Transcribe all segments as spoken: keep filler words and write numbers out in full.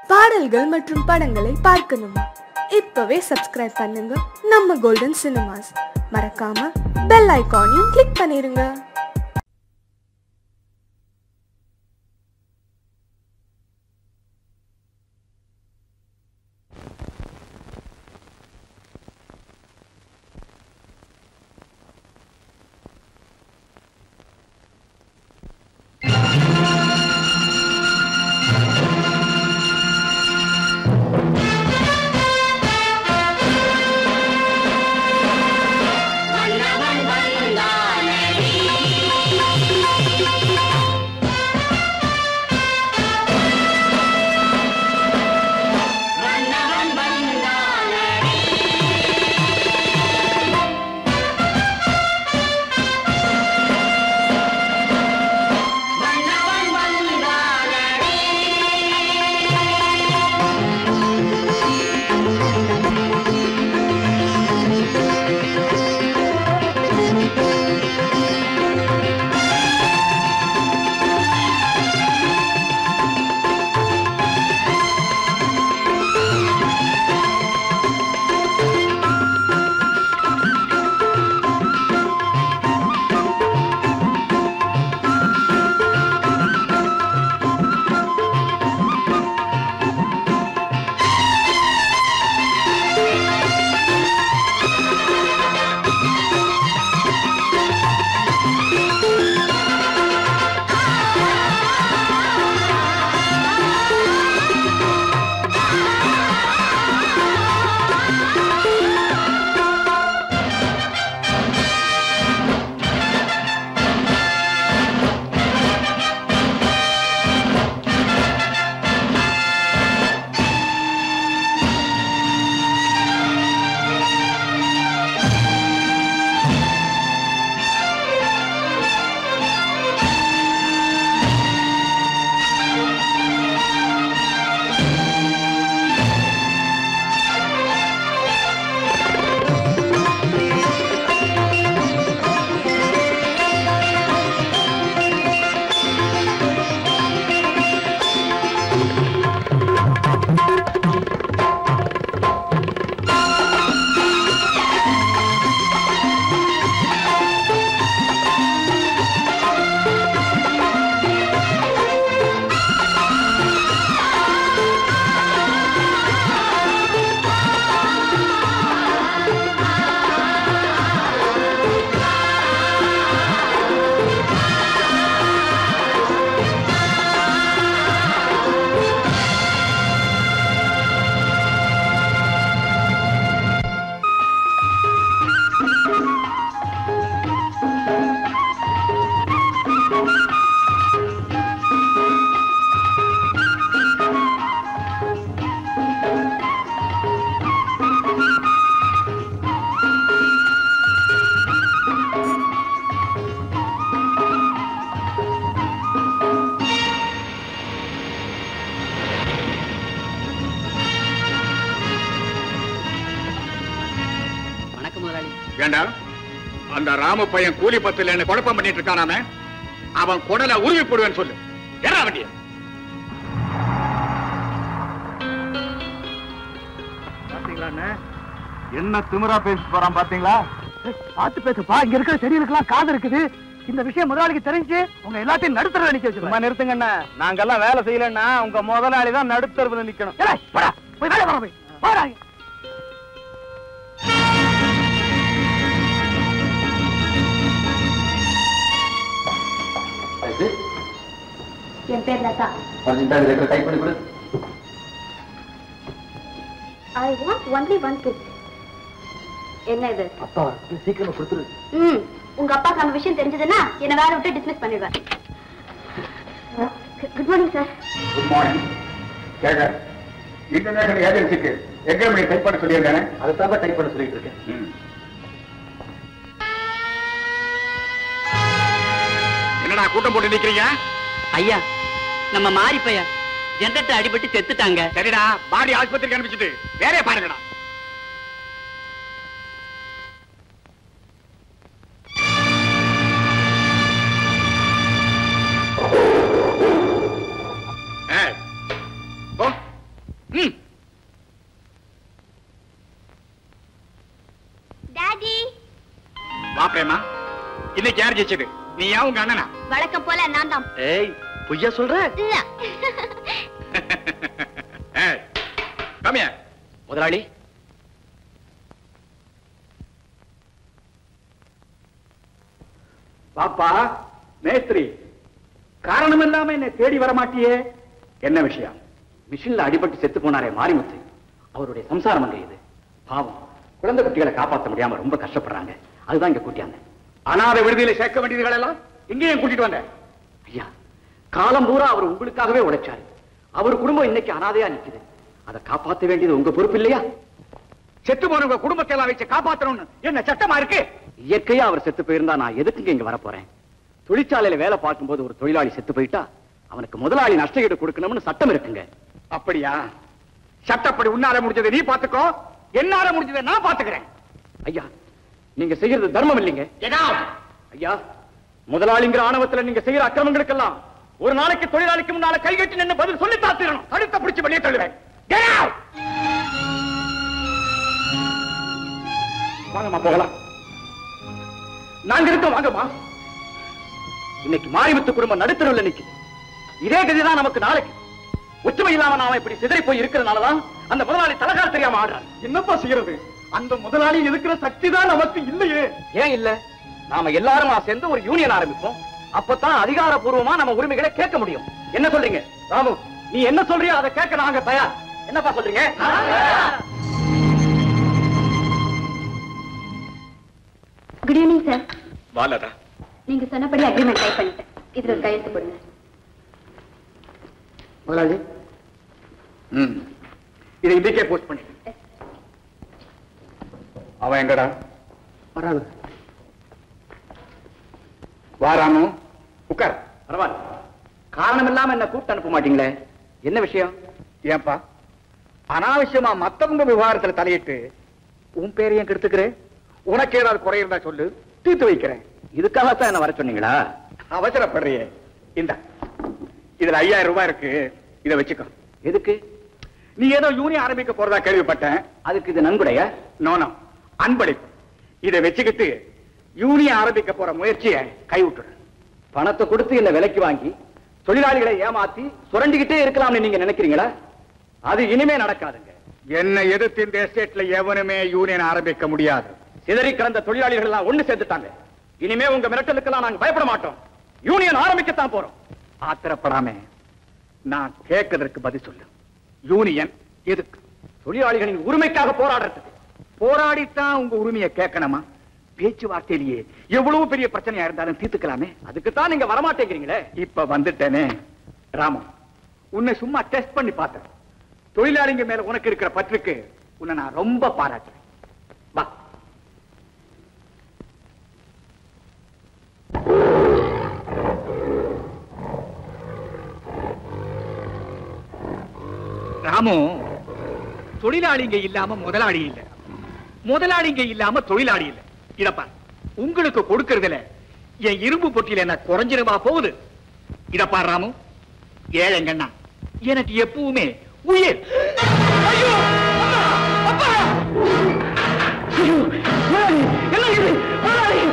பாடல்கள் மற்றும் படங்களை பார்க்கணுமா? இப்பவே சப்ஸ்கிரைப் பண்ணுங்க நம்ம கோல்டன் சினிமாஸ். மறக்காம பெல் ஐகானையும் கிளிக் பண்ணிருங்க. அந்த ராம பையன் கூலி பத்துல என்ன குழப்பம் பண்ணிட்டு இருக்கானாமே, அவன் குடலை உருவி போடுவேன்னு சொல்லு. ஏறா வண்டிய. பாத்தீங்களா என்ன திமிரா பேசிட்டு போறான் பாத்தீங்களா? பார்த்து பேசுப்பா. இங்க இருக்கிற செடிகளுக்கெல்லாம் காது இருக்குது. இந்த விஷயம் முதலாளிக்கு தெரிஞ்சு உங்க எல்லாத்தையும் நடுத்தர நிக்க வச்சு நிறுத்துங்கண்ணா. நாங்கெல்லாம் வேலை செய்யலன்னா உங்க முதலாளி தான் நடுத்தரவுல நிக்கணும். போய் வேலை போய் போறாங்க. என் பேர் லதா. டைப் பண்ணி கொடு. I want only one kid. என்ன இது? அப்பா சீக்கிரமா கொடுத்துரு. ம், உங்க அப்பாக்கு அந்த விஷயம் தெரிஞ்சதுன்னா என்ன வேற விட்டு டிஸ்மிஸ் பண்ணிடுவார். Good morning sir. Good morning. கேங்க இன்டர்நேஷனல் ஏஜென்சிக்கு எக்ஸாம் டைப் பண்ண சொல்லியிருக்கானே, அதை தான் டைப் பண்ண சொல்லிட்டு இருக்கேன். என்னடா கூட்டம் போட்டு நிக்கிறீங்க? ஐயா, நம்ம மாறி பையன் ஜெனரேட்டர் அடிபட்டு செத்துட்டாங்க. சரிடா, பாடி ஆஸ்பத்திரிக்கு அனுப்பிச்சிட்டு வேற பாருங்கடா. ம். டாடி வா பிரேமா, இன்னைக்கு யார் ஜெயிச்சது? நீயா உங்க அண்ணனா? வழக்கம் போல நான் தான். ஏய், பொய்யா சொல்ற? இல்ல. ஏய், கம்மியா. முதலாளி, பாப்பா மேஸ்திரி, காரணம் இல்லாம என்னை தேடி வர மாட்டியே, என்ன விஷயம்? மிஷின்ல அடிபட்டு செத்து போனாரே மாரிமுத்து, அவருடைய சம்சாரம் அங்க இது. பாவம், குழந்தை குட்டிகளை காப்பாற்ற முடியாம ரொம்ப கஷ்டப்படுறாங்க. அதுதான் இங்க கூட்டியாங்க. அனாதை விடுதியில சேர்க்க வேண்டியதுகள் எல்லாம் இங்கேயும் கூட்டிட்டு வந்தேன். ஐயா, காலம் பூரா அவர் உங்களுக்காகவே உழைச்சாரு. அவர் குடும்பம் இன்னைக்கு அனாதையா நிக்குது. அதை காப்பாற்ற வேண்டியது உங்க பொறுப்பு இல்லையா? செத்து போனவங்க குடும்பத்தை எல்லாம் வச்சு காப்பாற்றணும்னு என்ன சட்டமா இருக்கு? இயற்கையா அவர் செத்து போயிருந்தா நான் எதுக்குங்க இங்க வர போறேன்? தொழிற்சாலையில வேலை பார்க்கும்போது ஒரு தொழிலாளி செத்து போயிட்டா அவனுக்கு முதலாளி நஷ்டஈடு கொடுக்கணும்னு சட்டம் இருக்குங்க. அப்படியா? சட்டப்படி உன்னால முடிஞ்சதை நீ பாத்துக்கோ, என்னால முடிஞ்சதை நான் பாத்துக்கிறேன். ஐயா, நீங்க செய்யறது தர்மம் இல்லைங்க. ஐயா, முதலாளிங்கிற ஆணவத்துல நீங்க செய்யற அக்கிரமங்களுக்கெல்லாம் ஒரு நாளைக்கு தொழிலாளிக்கு முன்னால கைகட்டி நின்று பதில் சொல்லி தாத்திரணும். கழுத்தை பிடிச்சு வெளியே தள்ளுவேன். வாங்கம்மா, போகலாம். நாங்க இருக்கோம், வாங்கம்மா. இன்னைக்கு மாரிமுத்து குடும்பம் நடுத்தருவில் நிக்குது. இதே கதிதான் நமக்கு நாளைக்கு. ஒற்றுமை இல்லாம நாம இப்படி சிதறி போய் இருக்கிறதுனாலதான் அந்த முதலாளி தலகால் தெரியாம ஆடுறாரு. என்னப்பா செய்யறது? அந்த முதலாளி இருக்கிற சக்தி தான் நமக்கு இல்லையே. ஏன் இல்ல? நாம எல்லாரும் சேர்ந்து ஒரு யூனியன் ஆரம்பிப்போம். அப்பதான் அதிகாரப்பூர்வமா நம்ம உரிமைகளை கேட்க முடியும். என்ன சொல்றீங்க ராமு? நீ என்ன சொல்றியோ அதை கேட்க நாங்க தயார். என்னப்பா சொல்றீங்க? Good evening sir. வாலதா, நீங்க சொன்னபடி அக்ரிமெண்ட் டைப் பண்ணிட்டேன். இதுல ஒரு கையெழுத்து போடுங்க. முதலாளி, ம், இதை இதுக்கே போஸ்ட் பண்ணி. அவன் எங்கடா? வராது. வாராமு, உட்கார். பரவாயில்ல, காரணம் இல்லாம என்ன கூப்பிட்டு அனுப்ப மாட்டீங்களே, என்ன விஷயம்? ஏன்பா அனாவசியமா மத்தவங்க விவகாரத்துல தலையிட்டு உன் பேரையும் கெடுத்துக்கிறேன்? உனக்கு ஏதாவது குறை இருந்தா சொல்லு, தீர்த்து வைக்கிறேன். இதுக்காகத்தான் என்ன வர சொன்னீங்களா? அவசரப்படுறியே. இந்த இதுல ஐயாயிரம் ரூபாய் இருக்கு, இதை வச்சுக்கோ. எதுக்கு? நீ ஏதோ யூனியன் ஆரம்பிக்க போறதா கேள்விப்பட்டேன். அதுக்கு இது நன்கொடைய? நோனோ, அன்பளிப்பு. இதை வச்சுக்கிட்டு யூனியன் ஆரம்பிக்க போற முயற்சியை கைவிட்டுடு. பணத்தை கொடுத்து என்ன விலைக்கு வாங்கி தொழிலாளிகளை ஏமாத்தி சுரண்டிக்கிட்டே இருக்கலாம்னு நீங்க நினைக்கிறீங்களா? அது இனிமே நடக்காதுங்க. என்ன எதிர்த்து இந்த எஸ்டேட்ல எவனுமே யூனியன் ஆரம்பிக்க முடியாது. சிதறி கிடந்த தொழிலாளிகள் எல்லாம் ஒண்ணு சேர்ந்துட்டாங்க. இனிமே உங்க மிரட்டலுக்கெல்லாம் நாங்க பயப்பட மாட்டோம். யூனியன் ஆரம்பிக்கத்தான் போறோம். ஆத்திரப்படாம நான் கேட்கறதுக்கு பதில் சொல்லு. யூனியன் எதுக்கு? தொழிலாளிகளின் உரிமைக்காக போராடுறதுக்கு. போராடித்தான் உங்க உரிமையை கேட்கணுமா? பேச்சுவார்த்தையிலேயே எவ்வளவு பெரிய பிரச்சனையா இருந்தாலும் தீர்த்துக்கலாமே. அதுக்குத்தான் நீங்க வரமாட்டேங்கிறீங்களே. இப்ப வந்துட்டேனே. ராமு, உன்னை சும்மா டெஸ்ட் பண்ணி பார்த்தேன். தொழிலாளிங்க மேல உனக்கு இருக்கிற பற்றுக்கு உன்னை நான் ரொம்ப பாராட்டுறேன். வா. ராமு, தொழிலாளிங்க இல்லாம முதலாளி இல்ல, முதலாளிங்க இல்லாம தொழிலாளி இல்ல. இதப்பா, உங்களுக்கு கொடுக்கறதுல என் இரும்பு பொட்டியில என்ன குறைஞ்சிருவா போகுது? இதப்பா ராமு, ஏழைங்கண்ணா எனக்கு எப்பவுமே உயிர். ஐயோ, அம்மா, அப்பா! ஐயோ, முதலாளி, என்ன இது? முதலாளி!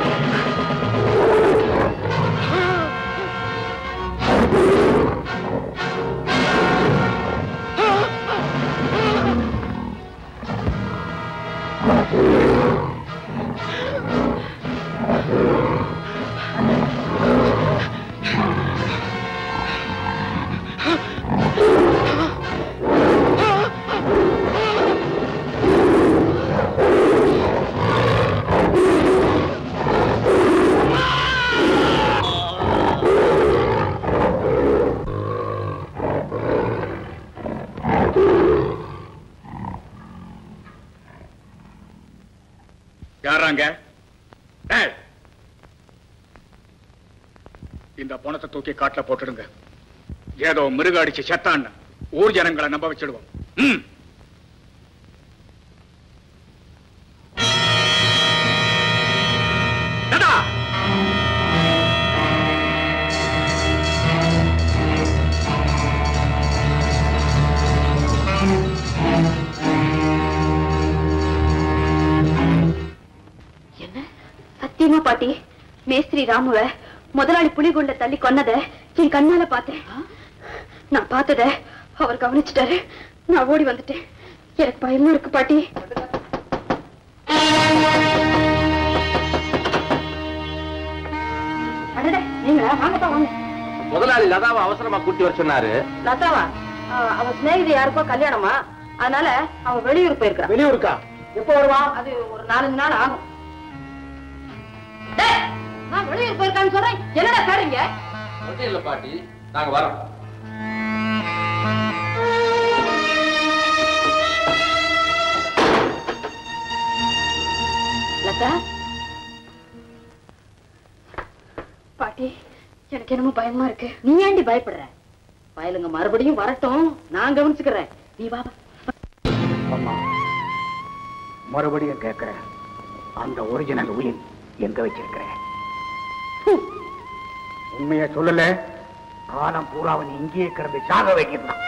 யாராங்க? இந்த பணத்தை தூக்கி காட்டுல போட்டுடுங்க. ஏதோ மிருக அடிச்சு செத்தான்னு ஊர் ஜனங்களை நம்ப வச்சிடுவோம். ம். தாதா! பாட்டி, மேஸ்திரி ராமுவ முதலாளி புலிகுண்ட தள்ளி கொன்னத என் கண்ணால பார்த்தேன். நான் பார்த்தத அவர் கவனிச்சுட்டாரு. நான் ஓடி வந்துட்டேன். எனக்கு பயமா இருக்கு பாட்டி. நீங்களா? வாங்கப்பா வாங்க. முதலாளி லதாவை அவசரமா கூட்டி வர சொன்னாரு. லதாவா? அவன் சிநேகிதி யாருக்கோ கல்யாணமா, அதனால அவன் வெளியூர் போயிருக்கான். வெளியூருக்கா? எப்போ வருவான்? அது ஒரு நாலஞ்சு நாள் ஆகும். நான் வெளியூர் போயிருக்கான்னு சொல்றேன். என்னடா சாரிங்க? ஒன்றும் இல்ல பாட்டி, நாங்க வரோம். லதா பாட்டி, எனக்கு என்னமோ பயமா இருக்கு. நீ ஏண்டி பயப்படுற? பயலுங்க மறுபடியும் வரட்டும், நான் கவனிச்சுக்கிறேன். நீ வா. அம்மா, மறுபடியும் கேட்கிறேன், அந்த ஒரிஜினல் உயில் எங்க வச்சிருக்கிறேன்? உண்மைய சொல்லல, காலம் பூராவன் இங்கேயே கிடந்து சாக வைக்கிறான்.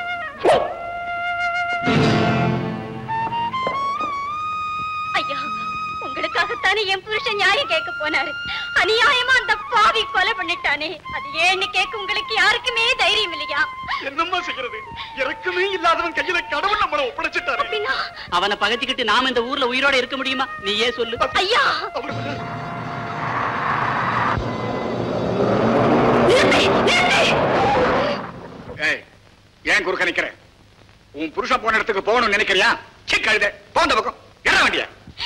ஐயா, உங்களுக்காகத்தானே என் புருஷன் நியாயம் கேட்க போனாரு. அநியாயமா அந்த பாவி கொலை பண்ணிட்டானே, அது ஏன்னு கேட்க உங்களுக்கு யாருக்குமே தைரியம் இல்லையா? என்னம்மா செய்யறது? இறக்கமே இல்லாதவன் கையில கடவுள் நம்மள ஒப்படைச்சிட்டாரு. அவனை பகச்சிக்கிட்டு நாம இந்த ஊர்ல உயிரோட இருக்க முடியுமா? நீ ஏன் சொல்லு. ஐயா, ஏன் குறுக்க நிக்கிற? உன் புருஷ போன இடத்துக்கு போகணும்னு நினைக்கிறியா? கழுத போந்த பக்கம் என்ன வண்டிய?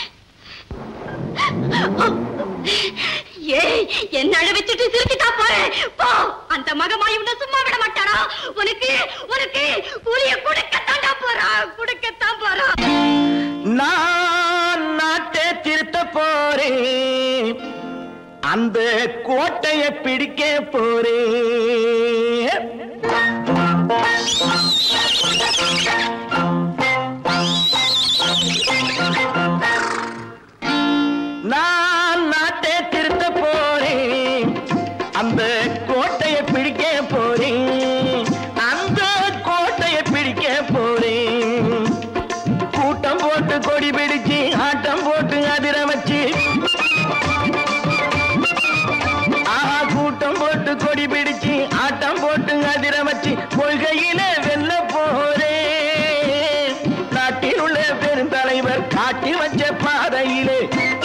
ஏய், என்ன அழ வச்சுட்டு சிரிச்சுட்டா போறேன். போ, அந்த மகமாய் உன்னை சும்மா விட மாட்டாரா? உனக்கு உனக்கு புளிய குடுக்கத்தாண்டா போறா, குடுக்கத்தான் போறா. நான் நாட்டை திருத்த போறேன், அந்த கோட்டையை பிடிக்க போறேன். நான் நாட்டை திருத்த போறேன், அந்த கோட்டையை பிடிக்க போறேன், அந்த கோட்டையை பிடிக்க போறேன். கூட்டம் போட்டு கொடி பிடிச்சு ஆட்டம் போட்டு அதிர வச்சு, ஆஹா கூட்டம் போட்டு கொடி பிடிச்சு ஆட்டம் போட்டு அதிர வச்சு கொள்கையில வெல்ல போறேன். நாட்டில் உள்ள பெருந்தலைவர் காட்டி வச்ச பாதையிலே,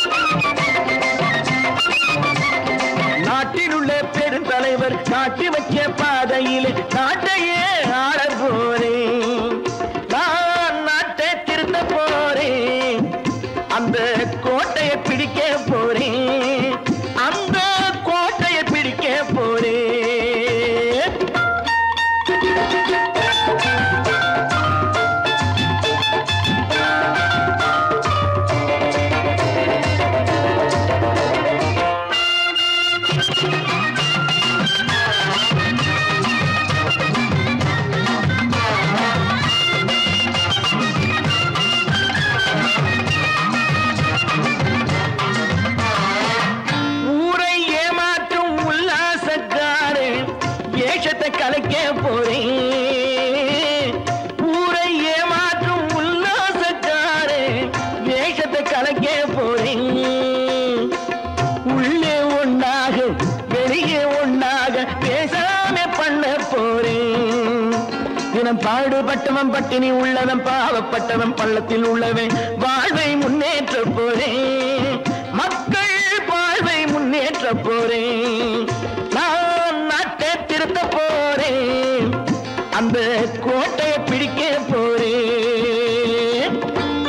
நாட்டில் உள்ள பெருந்தலைவர் காட்டி வச்ச பாதையிலே நாட்டையே ஆள போறேன். நான் நாட்டை திருத்த போறேன், அந்த கோட்டையை பிடிக்க போறேன், அந்த கோட்டையை பிடிக்க போறேன். ஊரை ஏமாற்றும் உல்லாசக்காரே ஏஷத்தை கலைக்க போறேன். ஊரை ஏமாற்றும் உல்லாசக்காரே வேஷத்தை கலைக்க போறேன். உள்ளே ஒன்னாக வெளியே ஒன்னாக பேசாம பண்ண போறேன். தினம் பாடுபட்டவன் பட்டினி உள்ளவன் பாவப்பட்டவன் பள்ளத்தில் உள்ளவன் வாழ்வை முன்னேற்ற போறேன். மக்கள் வாழ்வை முன்னேற்ற போறேன். நான் நாட்டை திருத்த போறேன், அந்த கோட்டையை பிடிக்க போறேன்.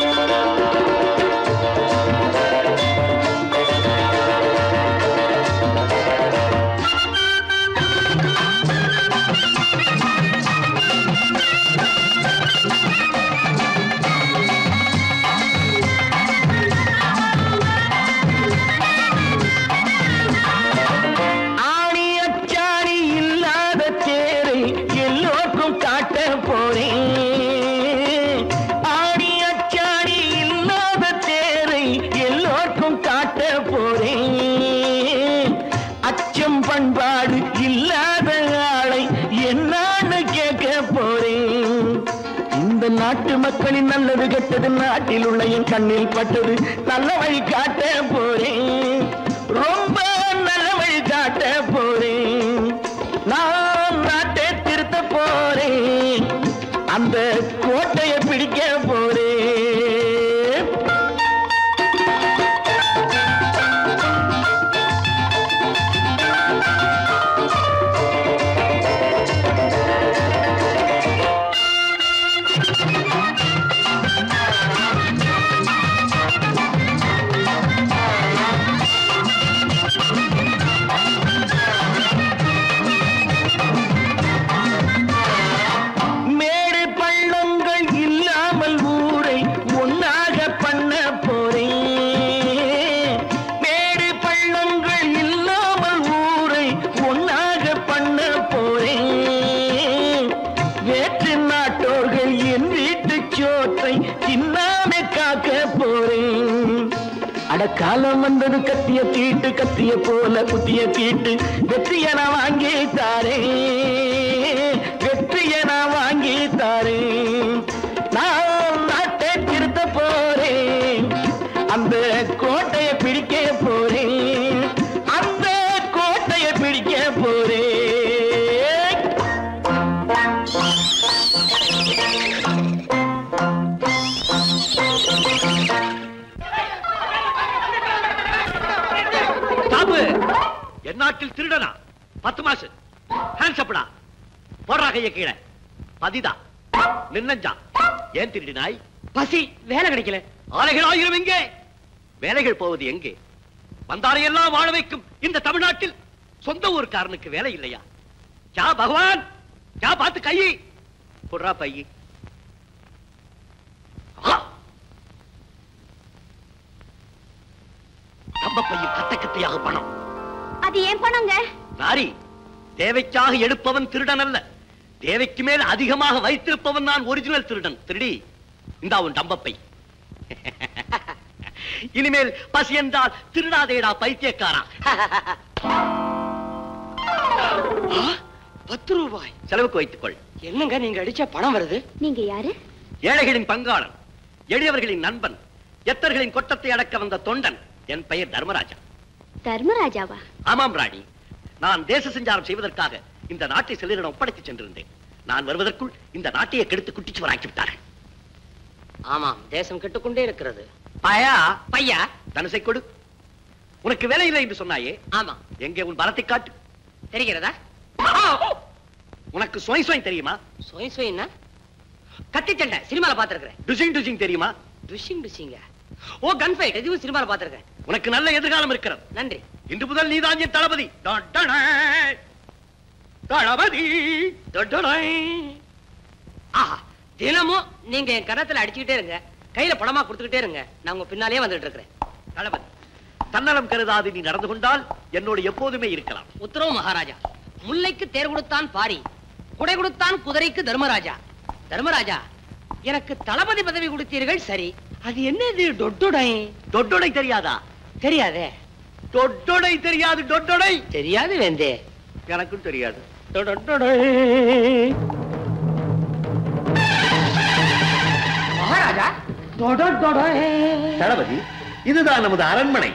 ஆணி அச்சாணி இல்லாத தேரை எல்லோருக்கும் காட்ட போறேன். ஆணி அச்சாணி இல்லாத தேரை எல்லோருக்கும் காட்ட போறேன். அச்சம் பண்பாடு இல்லாத ஆளை என்னான்னு கேட்க போறேன். இந்த நாட்டு மக்களின் நல்லது கெட்டது நாட்டில் உள்ள என் கண்ணில் பட்டது நல்ல வழி காட்ட போறேன். ரொம்ப நல்ல வழி காட்ட போறேன். நான் நாட்டை திருத்த போறேன். அந்த கோட்டையை பிடிக்க போறேன். காலம் வந்தது கத்திய தீட்டு கத்திய போல குத்திய தீட்டு வெற்றிய நான் வாங்கி தாரேன். வெற்றிய நான் வாங்கி தாரேன். நான் நாட்டை திருத்த போறேன். அந்த கோட்டையை பிடிக்க போறேன். அந்த கோட்டையை பிடிக்க போறேன். எந்நாட்டில் திருடனா பத்து மாசம் ஹேண்ட்ஸ்அப்டா போடுறா கைய கீழே பதிதா நின்னஞ்சா ஏன் திருடினாய்? பசி, வேலை கிடைக்கல. ஆலைகள் ஆயிரம் எங்கே? வேலைகள் போவது எங்கே? வந்தாரை எல்லாம் வாழ வைக்கும் இந்த தமிழ்நாட்டில் சொந்த ஊர்க்காரனுக்கு வேலை இல்லையா? யா பகவான், யா பார்த்து கையை போடுறா பையி. நம்ம பையன் கத்த கத்தையாக பணம். அது ஏன் பணங்க? நாரி, தேவைக்காக எடுப்பவன் திருடன் அல்ல. தேவைக்கு மேல் அதிகமாக வைத்திருப்பவன் நான் ஒரிஜினல் திருடன். திருடி இந்த உன் டம்பப்பை. இனிமேல் பசி என்றால் திருடாதேடா பைத்தியக்காரா. பத்து ரூபாய் செலவுக்கு வைத்துக் கொள். என்னங்க நீங்க அடிச்ச பணம் வருது? நீங்க யாரு? ஏழைகளின் பங்காளன், எளியவர்களின் நண்பன், எத்தர்களின் கொட்டத்தை அடக்க வந்த தொண்டன். என் பெயர் தர்மராஜா. தர்மராஜாவா? ஆமாம் ராணி, நான் தேச சஞ்சாரம் செய்வதற்காக இந்த நாட்டை செல்லிடம் ஒப்படைத்து சென்றிருந்தேன். நான் வருவதற்குள் இந்த நாட்டையை கெடுத்து குட்டிச்சுவராக்கி விட்டார்கள். ஆமாம், தேசம் கெட்டுக்கொண்டே இருக்கிறது. பையா பையா தனுசை கொடு. உனக்கு வேலை இல்லை என்று சொன்னாயே, ஆமா. எங்கே உன் பலத்தை காட்டு. தெரிகிறதா? உனக்கு சுவை சுவை தெரியுமா? சுவை சுவைன்னா கத்தி சண்டை சினிமால பாத்துருக்கேன். டுசிங் டுசிங் தெரியுமா? டுஷிங் டுஷிங்க. ஓ, கன் ஃபைட், இதுவும் சினிமால பாத்துருக்கேன். உனக்கு நல்ல எதிர்காலம் இருக்கிறது. நன்றி. இன்று முதல் நீதான் என் தளபதி. தளபதி. ஆஹா, தினமும் நீங்க என் கரத்துல அடிச்சுக்கிட்டே இருங்க, கையில பணமா கொடுத்துக்கிட்டே இருங்க, நான் உங்க பின்னாலே வந்துட்டு இருக்கிறேன். தளபதி, தன்னலம் கருதாது நீ நடந்து கொண்டால் என்னோடு எப்போதுமே இருக்கலாம். உத்தரவு மகாராஜா. முல்லைக்கு தேர் கொடுத்தான் பாரி, குடை கொடுத்தான் குதிரைக்கு தர்மராஜா. தர்மராஜா, எனக்கு தளபதி பதவி கொடுத்தீர்கள், சரி. அது என்னது? டொட்டொடை. டொட்டொடை தெரியாதா? தெரியாதே. டொட்டொடை தெரியாது? டொட்டொடை தெரியாது வேந்தே. எனக்கும் தெரியாது. மகாராஜா, தளபதி, இதுதான் நமது அரண்மனை.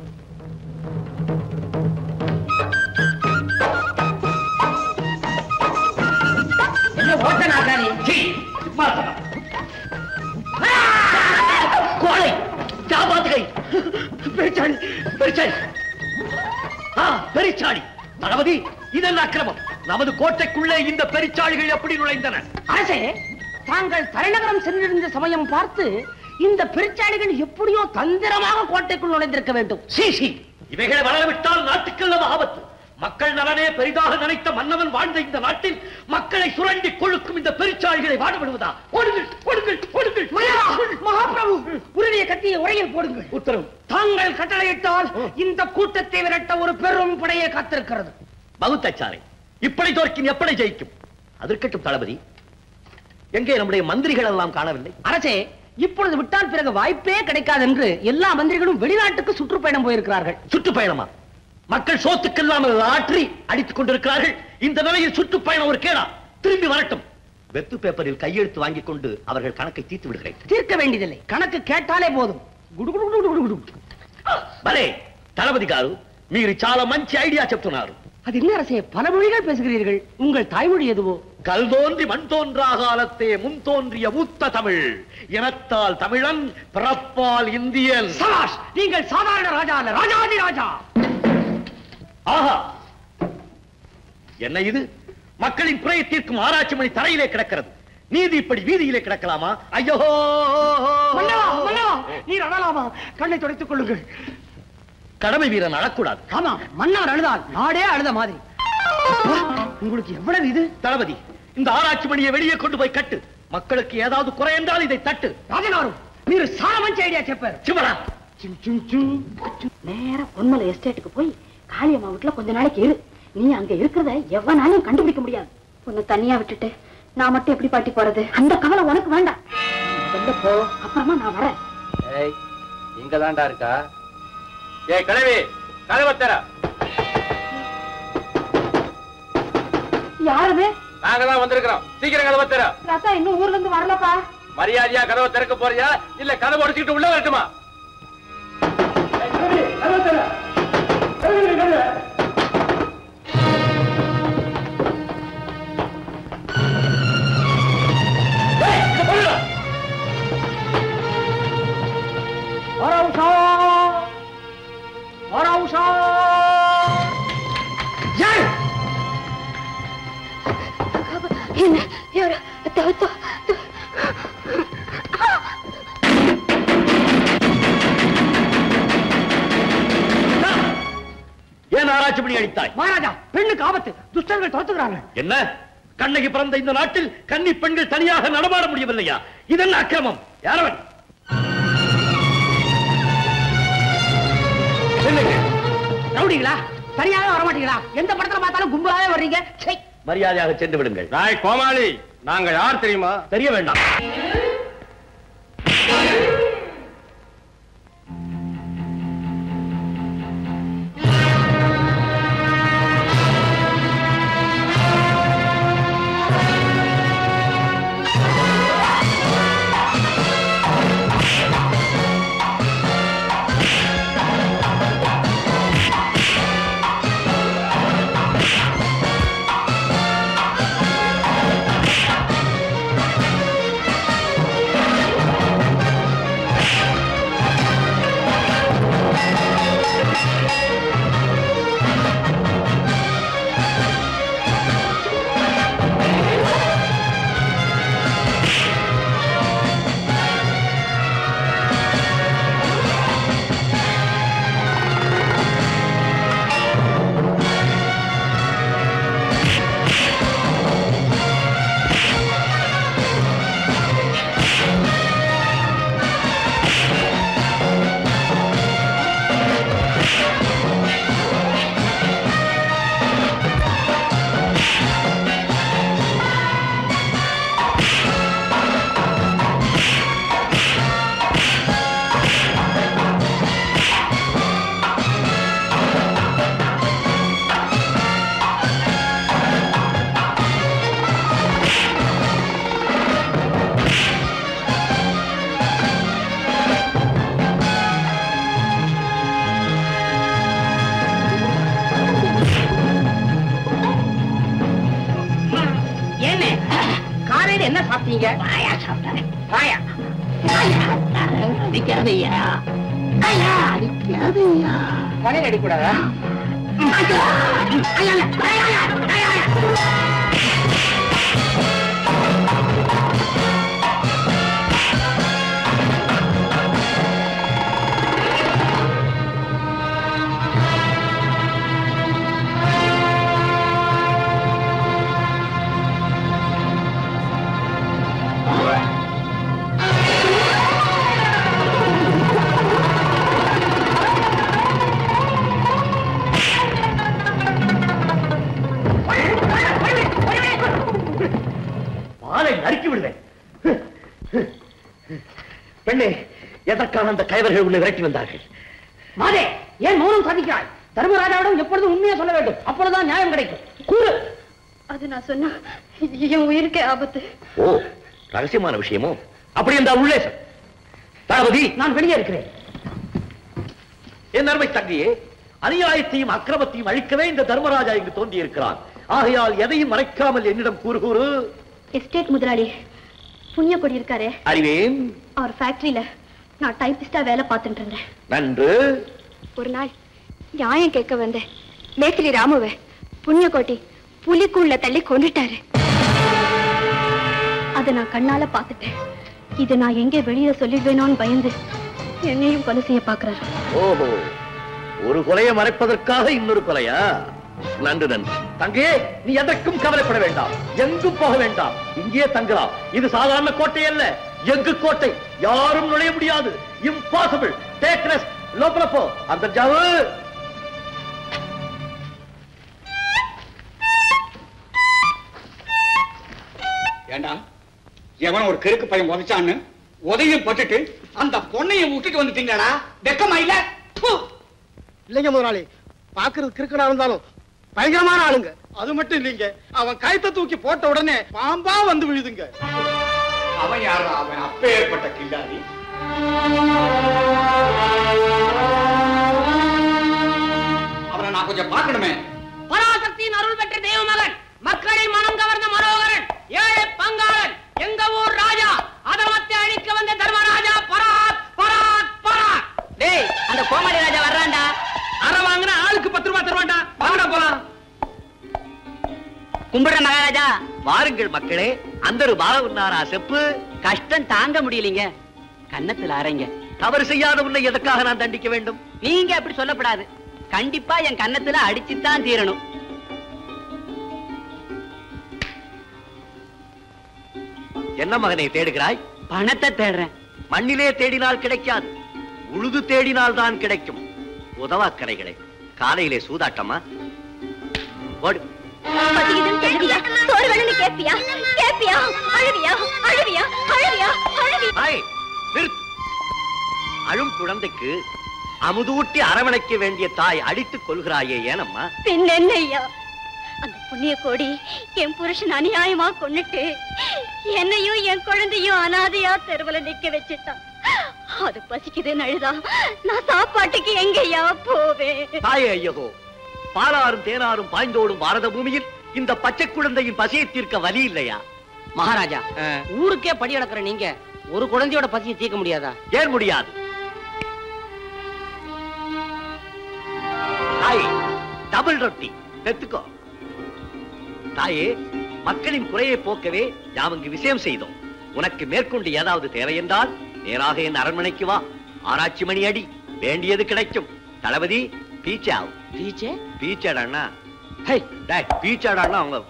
கோழை, ஜாபாத்துகை, பெருச்சாளி, பெருச்சாளி, பெருச்சாளி. தளபதி, இதெல்லாம் அக்கிரமம். நமது கோட்டைக்குள்ளே இந்த பெருச்சாளிகள் எப்படி நுழைந்தன? அரசே, தாங்கள் தலைநகரம் சென்றிருந்த சமயம் பார்த்து இந்த பெருச்சாளிகள் எப்படியோ தந்திரமாக கோட்டைக்குள் நுழைந்திருக்க வேண்டும். சீசி, இவைகளை வளரவிட்டால் நாட்டுக்கு ஆபத்து. மக்கள் நலனே பெரிதாக நினைத்த மன்னவன் வாழ்ந்த இந்த நாட்டில் மக்களை சுரண்டி கொழுக்கும் இந்த பெருச்சாளிகளை வாடவிடுவதா? ஓடுங்கள், ஓடுங்கள், ஓடுங்கள். மகாபிரபு, உருவிய கத்தியை உரையில் போடுங்கள். உத்தரவு. தாங்கள் கட்டளையிட்டால் இந்த கூட்டத்தை விரட்ட ஒரு பெரும் படையை காத்திருக்கிறது. பகுத்தச்சாரை, இப்படி தோற்கின் எப்படி ஜெயிக்கும்? அதற்கட்டும் தளபதி, எங்கே நம்முடைய மந்திரிகள் எல்லாம் காணவில்லை? அரசே, இப்பொழுது விட்டால் பிறகு வாய்ப்பே கிடைக்காது என்று எல்லா மந்திரிகளும் வெளிநாட்டுக்கு சுற்றுப்பயணம் போயிருக்கிறார்கள். சுற்றுப்பயணமா? மக்கள் சோத்துக்கெல்லாமல் ஆற்றி அடித்துக் கொண்டிருக்கிறார்கள். இந்த நிலையில் சுற்றுப்பயணம் ஒரு கேடா? திரும்பி வரட்டும். வெத்து பேப்பரில் கையெழுத்து வாங்கிக் கொண்டு அவர்கள் கணக்கை தீர்த்து விடுகிறேன். தீர்க்க வேண்டியதில்லை, கணக்கு கேட்டாலே போதும். பலே, తలపతి గారు మీరు చాలా మంచి ఐడియా చెప్తున్నారు. அது என்ன அரசே, பல மொழிகள் பேசுகிறீர்கள். உங்கள் தாய்மொழி எதுவோ? கல் தோன்றி மண் தோன்றா காலத்தே முன் தோன்றிய மூத்த தமிழ். இனத்தால் தமிழன், பிறப்பால் இந்தியன். சபாஷ்! நீங்கள் சாதாரண ராஜா அல்ல, ராஜாதி ராஜா. ஆஹா, என்ன இது? மக்களின் குறையை தீர்க்கும் ஆராய்ச்சி மணி தரையிலே கிடக்கிறது. நீதி இப்படி வீதியிலே கிடக்கலாமா? ஐயோ! மன்னவா, மன்னவா, நீர் அழலாமா? கண்ணை துடைத்துக் கொள்ளுங்கள். கடமை வீரன் அழக்கூடாது. ஆமா, மன்னர் அழுதால் நாடே அழுத மாதிரி. உங்களுக்கு எவ்வளவு இது? தளபதி, இந்த ஆராய்ச்சி மணியை வெளியே கொண்டு போய் கட்டு. மக்களுக்கு ஏதாவது குறை என்றால் இதை தட்டு. ராஜகாரு, நீர் சால மஞ்ச ஐடியா செப்பார். சிவரா, நேர பொன்மலை எஸ்டேட்டுக்கு போய் காளியம்மா வீட்டுல கொஞ்ச நாளைக்கு இரு. நீ அங்க இருக்கிறத எவனாலும் கண்டுபிடிக்க முடியாது. உன்னை தனியா விட்டுட்டு நான் மட்டும் எப்படி பாட்டி போறது? அந்த கவலை உனக்கு வேண்டாம். வெளில போ, அப்புறமா நான் வரேன். ஏய், இங்க தான்டா இருக்கா? ஏய் கிழவி, கதவை தர. யாரது? நாங்க தான் வந்திருக்கிறோம். சீக்கிரம் கதவை தர. ராசா இன்னும் ஊர்ல இருந்து வரலப்பா. மரியாதையா கதவை திறக்க போறியா இல்ல கதவை உடைச்சிட்டு உள்ள வரட்டுமா? கதவை தர. என்ன யாரு? ஏன் ஆராய்ச்சி மணி அடித்தாய்? மகாராஜா, பெண்ணுக்கு ஆபத்து, துஷ்டர்கள் துரத்துகிறாங்க. என்ன? கண்ணகி பிறந்த இந்த நாட்டில் கன்னி பெண்கள் தனியாக நடமாட முடியவில்லையா? இதென்ன அக்கிரமம்? யாரவன்? ரவுடிகளா? தனியாக வரமாட்டீங்களா? எந்த படத்துல பார்த்தாலும் கும்பலாவே வர்றீங்க. மரியாதையாக சென்று விடுங்கள். நாய் கோமாளி, நாங்க யார் தெரியுமா? தெரிய வேண்டாம். என்ன சாப்பிட்டீங்க? பாயா சாப்பிட்டேன். பாயா அடிக்காதையா, ஐயா அடிக்காதையா. கடையில் அடிக்கூடாதா? நறுக்கி விடுவேன். பெண்ணே, எதற்காக அந்த கைவர்கள் உன்னை விரட்டி வந்தார்கள்? மாதே, ஏன் மௌனம் சாதிக்கிறாய்? தர்மராஜாவிடம் எப்பொழுதும் உண்மையை சொல்ல வேண்டும், அப்பொழுதுதான் நியாயம் கிடைக்கும். கூறு. அது நான் சொன்னா என் உயிருக்கே ஆபத்து. ஓ, ரகசியமான விஷயமோ? அப்படி என்றால் உள்ளே சொல். தளபதி, நான் வெளியே இருக்கிறேன். என் அருமை தங்கையே, அநியாயத்தையும் அக்கிரமத்தையும் அழிக்கவே இந்த தர்மராஜா இங்கு தோன்றி இருக்கிறான். ஆகையால் எதையும் மறைக்காமல் என்னிடம் கூறு கூறு. எஸ்டேட் முதலாளி புண்ணியக்கொடி இருக்காரே, அறிவேன். அவர் ஃபேக்டரியில நான் டைப்பிஸ்டா வேலை பார்த்துட்டு இருந்தேன். நன்று. ஒரு நாள் நியாயம் கேட்க வந்தேன். மேத்திரி ராமுவை புண்ணியக்கோட்டி புலிக்குள்ள தள்ளி கொண்டுட்டாரு. அதை நான் கண்ணால பார்த்துட்டேன். இதை நான் எங்கே வெளியில சொல்லிடுவேனோன்னு பயந்து என்னையும் கொலை செய்ய பாக்குறாரு. ஓஹோ, ஒரு கொலையை மறைப்பதற்காக இன்னொரு கொலையா? நன்று நன்று. தங்கே, நீ எதற்கும் கவலைப்பட வேண்டாம், எங்கும் போக வேண்டாம், இங்கே தங்கலாம். இது சாதாரண கோட்டை அல்ல, எங்கு கோட்டை, யாரும் நுழைய முடியாது. இம்பாசிபிள். Take rest. லோப்பல போ. அந்த ஜாவு. ஏண்டா, எவன் ஒரு கிறுக்கு பையன் உதைச்சான்னு உதவியும் பட்டுட்டு அந்த பொண்ணையும் விட்டுட்டு வந்துட்டீங்களா? வெக்கமா இல்ல? இல்லைங்க முதலாளி, பாக்குறது கிறுக்கனா இருந்தாலும் பயங்கரமான ஆளுங்க. அது மட்டும் இல்லைங்க, அவன் கைத்த தூக்கி போட்ட உடனே பாம்பா வந்து விழுதுங்க. அவன் யாரு? அவன் அப்ப ஏற்பட்ட கில்லாடி. அவனை நான் கொஞ்சம் பார்க்கணுமே. பராசக்தியின் அருள் பெற்ற தெய்வமகன், மக்களின் மனம் கவர்ந்த மனோகரன், ஏழை பங்காளன், எங்க ஊர் ராஜா, அதமத்தை அழிக்க வந்த தர்மராஜா. பராக் பராக் பராக். டேய், அந்த கோமாளி ராஜா வர்றான்டா. அற வாங்கினா ஆளுக்கு பத்து ரூபாய் தருவான்டா. வாங்கடா போலாம். கும்பிடுற மகாராஜா. வாருங்கள் மக்களே. அந்த பால உன்னாரா செப்பு. கஷ்டம் தாங்க முடியலீங்க, கன்னத்துல அரைங்க. தவறு செய்யாத உன்னை எதற்காக நான் தண்டிக்க வேண்டும்? நீங்க அப்படி சொல்லப்படாது. கண்டிப்பா என் கன்னத்துல அடிச்சுத்தான் தீரணும். என்ன மகனை தேடுகிறாய்? பணத்தை தேடுறேன். மண்ணிலே தேடினால் கிடைக்காது, உழுது தேடினால் தான் கிடைக்கும். உதவாக்கரைகளே, காலையிலே சூதாட்டமா? ஓடு. அழும் குழந்தைக்கு அமுதூட்டி அரவணைக்க வேண்டிய தாய் அடித்துக் கொள்கிறாயே, ஏனம்மா? பின் என்னையா, அந்த புண்ணிய கோடி என் புருஷன் அநியாயமா கொன்னுட்டு என்னையும் என் குழந்தையும் அனாதையா தெருவுல நிக்க வச்சுட்டான். அது பசிக்குதுன்னு அழுதா நான் சாப்பாட்டுக்கு எங்கயா போவேன்? தாயே ஐயகோ, பாலாரும் தேனாரும் பாய்ந்தோடும் பாரத பூமியில் இந்த பச்சை குழந்தையின் பசியை தீர்க்க வழி இல்லையா? மகாராஜா, ஊருக்கே படி அளக்கிற நீங்க ஒரு குழந்தையோட பசியை தீர்க்க முடியாதா? ஏன் முடியாது? தாயே, டபுள் ரொட்டி பெத்துக்கோ. தாயே, மக்களின் குறையை போக்கவே யாவங்கு விஷயம் செய்தோம். உனக்கு மேற்கொண்டு ஏதாவது தேவை என்றால் நேராக என் அரண்மனைக்கு வா. ஆராய்ச்சி மணி அடி, வேண்டியது கிடைக்கும். தளபதி பீச்சாவ். பீச்சே? பீச்சாடாண்ணா. ஹே, டேய், பீச்சாடாண்ணா அவங்க.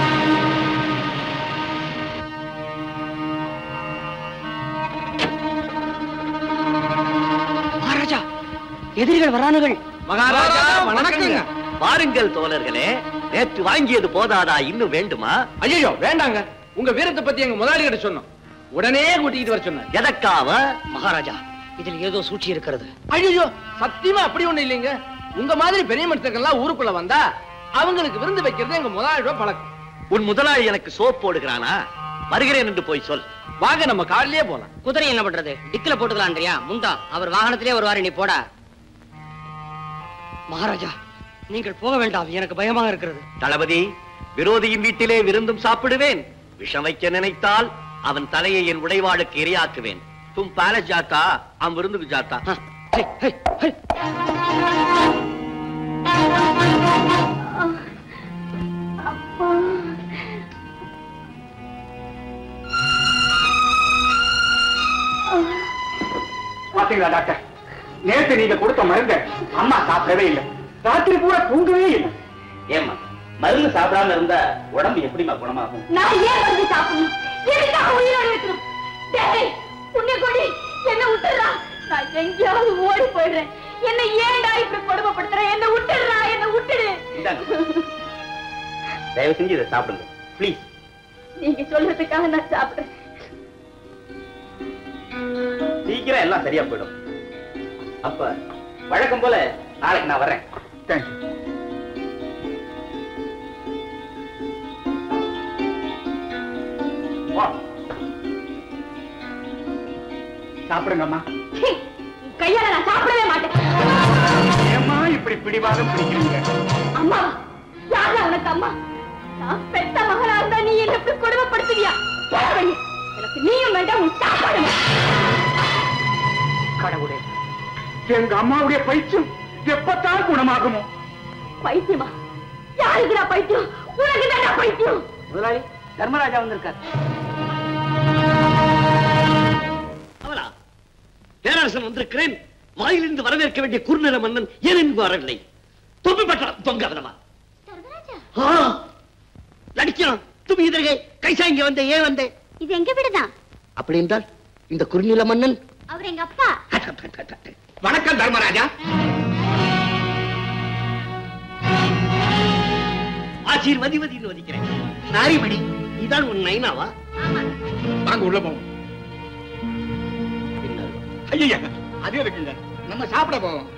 மகாராஜா, எதிரிகள் வரானுகள். மகாராஜா வணக்கங்க. பாருங்கள் தோழர்களே, நேற்று வாங்கியது போதாதா, இன்னும் வேண்டுமா? ஐயோ வேண்டாங்க, உங்க வீரத்தை பத்தி எங்க முதலாளி கிட்ட சொன்னோம், உடனே கூட்டிட்டு வர சொன்னார். எதற்காக? மகாராஜா, இதில் ஏதோ சூழ்ச்சி இருக்கிறது. ஐயோ சத்தியமா அப்படி ஒண்ணு இல்லைங்க. உங்க மாதிரி பெரிய மனுஷர்கள்லாம் ஊருக்குள்ள வந்தா அவங்களுக்கு விருந்து வைக்கிறது எங்க முதலாளியோட பழக்கம். உன் முதலாளி எனக்கு சோப் போடுகிறானா? வருகிறேன் என்று போய் சொல். வாங்க, நம்ம காலையிலே போலாம். குதிரை என்ன பண்றது? டிக்கில போட்டுக்கலான்றியா? முண்டா, அவர் வாகனத்திலே வருவாரு, நீ போடா. மகாராஜா, நீங்கள் போக வேண்டாம், எனக்கு பயமாக இருக்கிறது. தளபதி, விரோதியின் வீட்டிலே விருந்தும் சாப்பிடுவேன். விஷம் வைக்க நினைத்தால் அவன் தலையை என் உடைவாளுக்கு இரையாக்குவேன். தும் பேலஸ் ஜாத்தா, அவன் விருந்துக்கு ஜாத்தா. ஹே, ஹே, ஹே. பாத்தீங்களா டாக்டர், நேற்று நீங்க கொடுத்த மருந்த அம்மா சாப்பிடவே இல்லை, ராத்திரி பூரா தூங்கவே இல்லை. ஏம்மா, மருந்து சாப்பிடாம இருந்தா உடம்பு எப்படிமா குணமாகும்? நான் ஏன் வந்து சாப்பிடணும்? எதுக்காக உயிரோடு இருக்கணும்? டேய், புண்ணியக்கோடி, என்ன விட்டுறா, நான் எங்கேயாவது ஓடி போயிடுறேன். என்ன ஏன்டா இப்படி கொடுமைப்படுத்துற? என்ன விட்டுடுறா, என்ன விட்டுடு. தயவு செஞ்சு இதை சாப்பிடுங்க ப்ளீஸ். நீங்க சொல்றதுக்காக நான் சாப்பிடுறேன். சீக்கிரம் எல்லாம் சரியா போயிடும். அப்ப வழக்கம் போல நாளைக்கு நான் வர்றேன். தேங்க்யூ. சாப்பிடுங்கம்மா. கையால நான் சாப்பிடவே மாட்டேன். ஏம்மா இப்படி இப்படி பிடிவாதம் பிடிக்கிறீங்க? அம்மா, யாரா உனக்கு அம்மா? நான் பெத்த மகளா இருந்தா நீ என்ன இப்படி கொடுமைப்படுத்துவியா? எனக்கு நீயும் வேண்டாம், உன் சாப்பாடு. கடவுளே, எங்க அம்மாவுடைய பைத்தியம் எப்பத்தான் குணமாகுமோ? பைத்தியமா? யாருக்குடா பைத்தியம்? உனக்கு தானே பைத்தியம். முதலாளி, தர்மராஜா வந்திருக்கார். அவளா? பேரரசன் வந்திருக்கிறேன். வாயிலிருந்து வரவேற்க வேண்டிய குறுநில மன்னன் ஏன் இங்கு வரவில்லை? தொப்பி பற்றா தொங்க அவனமா நடிக்கிறான். தும்பி இதழ்கை கைசா இங்க வந்த ஏன் வந்தே? இது எங்க வீடுதான். அப்படி என்றால் இந்த குறுநில மன்னன் அவர் எங்க அப்பா. வணக்கம் தர்மராஜா. ஆசீர்வதிவதின்னு வதிக்கிறேன். நாரிமணி, இதான் உன் நைனாவா? வாங்க உள்ள போவோம். ஐயா, அதே இருக்குங்க. நம்ம சாப்பிட போவோம்.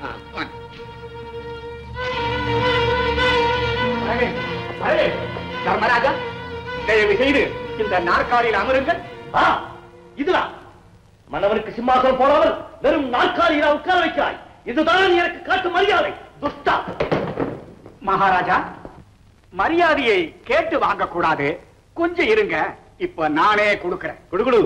தர்மராஜா, தயவு செய்து இந்த நாற்காலியில் அமருங்கள். இதுதான் மன்னவனுக்கு சிம்மாசனம் போடாமல் வெறும் நாற்காலியில் உட்கார வைக்கிறாய். இதுதான் எனக்கு காட்டும் மரியாதை. துஷ்டா! மகாராஜா, மரியாதையை கேட்டு வாங்க கூடாது. கொஞ்சம் இருங்க, இப்ப நானே கொடுக்கிறேன். குடுகுடு.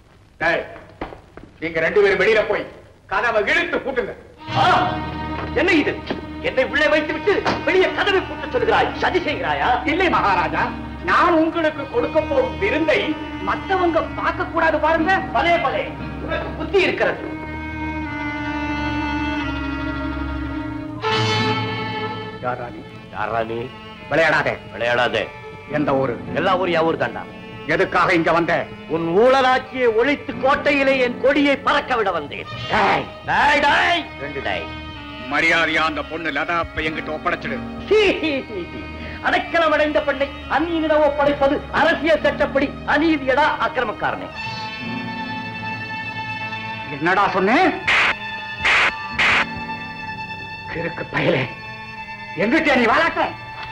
நீங்க ரெண்டு பேரும் வெளியில போய் கதவை இழுத்து பூட்டுங்க. என்ன இது? என்னை உள்ளே வைத்து விட்டு வெளியே கதவை பூட்ட சொல்கிறாய். சதி செய்கிறாயா? இல்லை மகாராஜா, நான் உங்களுக்கு கொடுக்க போகும் விருந்தை மற்றவங்க பார்க்க கூடாது பாருங்க. பலே பலே, உனக்கு புத்தி இருக்கிறது. யாரானி? யாரானி? விளையாடாதே, விளையாடாதே. எந்த ஊரு? எல்லா ஊர் யா ஊர் தாண்டா. எதுக்காக இங்க வந்த? உன் ஊழலாட்சியை ஒழித்து கோட்டையிலே என் கொடியை பறக்க விட வந்தேன். ரெண்டு டை. மரியாதையா அந்த பொண்ணு லதா என்கிட்ட ஒப்படைச்சிடு. அடைக்கலம் அடைந்த பெண்ணை அந்நியனிடம் ஒப்படைப்பது அரசியல் சட்டப்படி அநீதியடா அக்கிரமக்காரனே. என்னடா சொன்னேன்? கிறுக்கு பயலே, எங்கிட்ட நீ வாழாட்ட?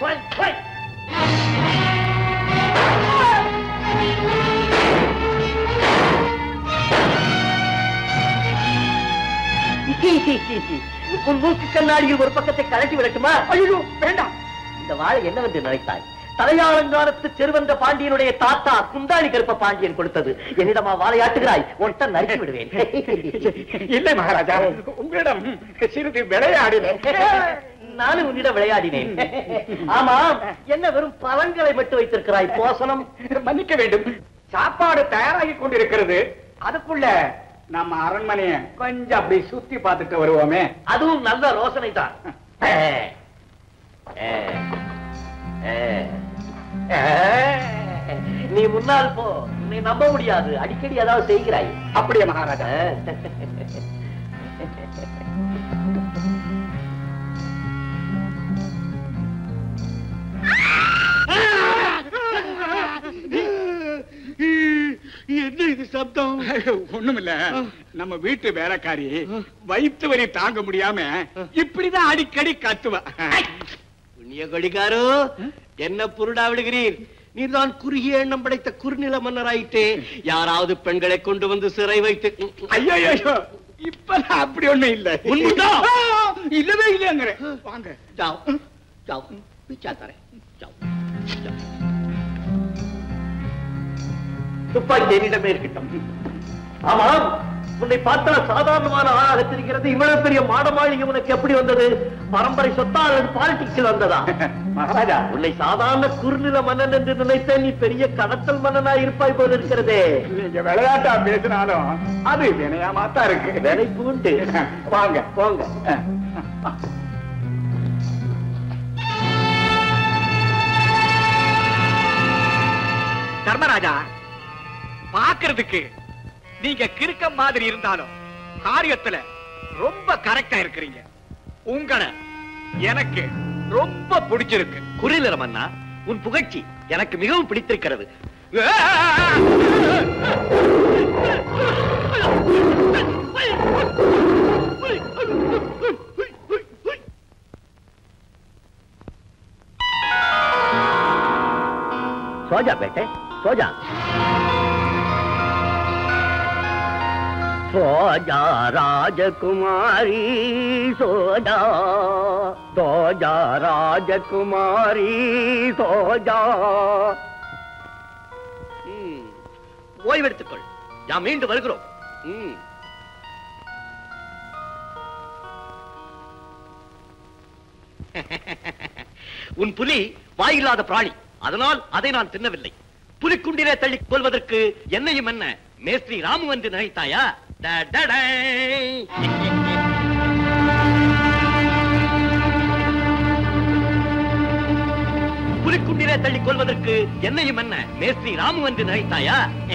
உன் மூக்கு கண்ணாடியில் ஒரு பக்கத்தை கழட்டி விடட்டுமா? ஐயோ வேண்டாம். இந்த வாழை என்னவென்று நினைத்தாய்? தலையாளங்காலத்து செருவந்த பாண்டியனுடைய தாத்தா குந்தாணி கருப்ப பாண்டியன் கொடுத்தது. என்னிடமா வாழையாட்டுகிறாய்? ஒன்றை நறுக்கி விடுவேன். இல்லை மகாராஜா, உங்களிடம் சிறிது விளையாடினேன். நானும் உன்னிடம் விளையாடினேன். ஆமா, என்ன வெறும் பழங்களை மட்டும் வைத்திருக்கிறாய்? போசனம் மன்னிக்க வேண்டும். சாப்பாடு தயாராகி கொண்டிருக்கிறது. அதுக்குள்ள நம்ம அரண்மனைய கொஞ்சம் அப்படி சுத்தி பார்த்துட்டு வருவோமே. அதுவும் நல்ல ரோசனை தான். நீ முன்னால் போ, நீ நம்ப முடியாது. அடிக்கடி ஏதாவது செய்கிறாய். அப்படியே மகாராஜா. என்ன இது சப்தம்? ஒண்ணுமில்ல, நம்ம வீட்டு வேலைக்காரி வயிற்று வலி தாங்க முடியாம இப்படிதான் அடிக்கடி கத்துவா. புண்ணிய கொடிகாரோ, என்ன புருடா விடுகிறீர்? நீர்தான் குறுகிய எண்ணம் படைத்த குறுநில மன்னராயிட்டே. யாராவது பெண்களை கொண்டு வந்து சிறை வைத்து. ஐயோ, இப்ப அப்படி ஒண்ணும் இல்ல. இல்லவே இல்லையாங்கிற. வாங்க ஜாவ் ஜாவ் பிச்சா தரேன். ஜாவ் துப்பாக்கி என்னிடமே இருக்கட்டும். ஆமாம், உன்னை பார்த்தா சாதாரணமான ஆளாக தெரிகிறது. இவ்வளவு பெரிய மாடமாளிகை உனக்கு எப்படி வந்தது? பரம்பரை சொத்தா அல்லது பாலிடிக்ஸில் வந்ததா? மகாராஜா, உன்னை சாதாரண குறுநில மன்னன் என்று நினைத்த நீ பெரிய கடத்தல் மன்னனா இருப்பாய் போல இருக்கிறதே. நீங்க விளையாட்டா பேசினாலும் அது வினையாமாத்தான் இருக்கு. நினைப்பு உண்டு. வாங்க போங்க. தர்மராஜா, பாக்குறதுக்கு நீங்க கிறுக்க மாதிரி இருந்தாலும் காரியத்துல ரொம்ப கரெக்டா இருக்கிறீங்க. உங்களை எனக்கு ரொம்ப பிடிச்சிருக்கு. குறுநில மன்னா, உன் புகழ்ச்சி எனக்கு மிகவும் பிடித்திருக்கிறது. சோஜா பேட்டை, சோஜா. சோஜா ராஜகுமாரி சோஜா சோஜா ராஜகுமாரி சோஜா. ஓய்வெடுத்துக்கொள், நாம் மீண்டும் வருகிறோம். உன் புலி வாயில்லாத பிராணி, அதனால் அதை நான் தின்னவில்லை. புலிக்குண்டிலே தள்ளி கொள்வதற்கு என்னையும் என்ன மேஸ்திரி ராமு என்று நினைத்தாயா? புலிக்குண்டிலே தள்ளி கொள்வதற்கு என்னையும் என்ன மேஸ்திரி ராமு என்று நினைத்தாயா?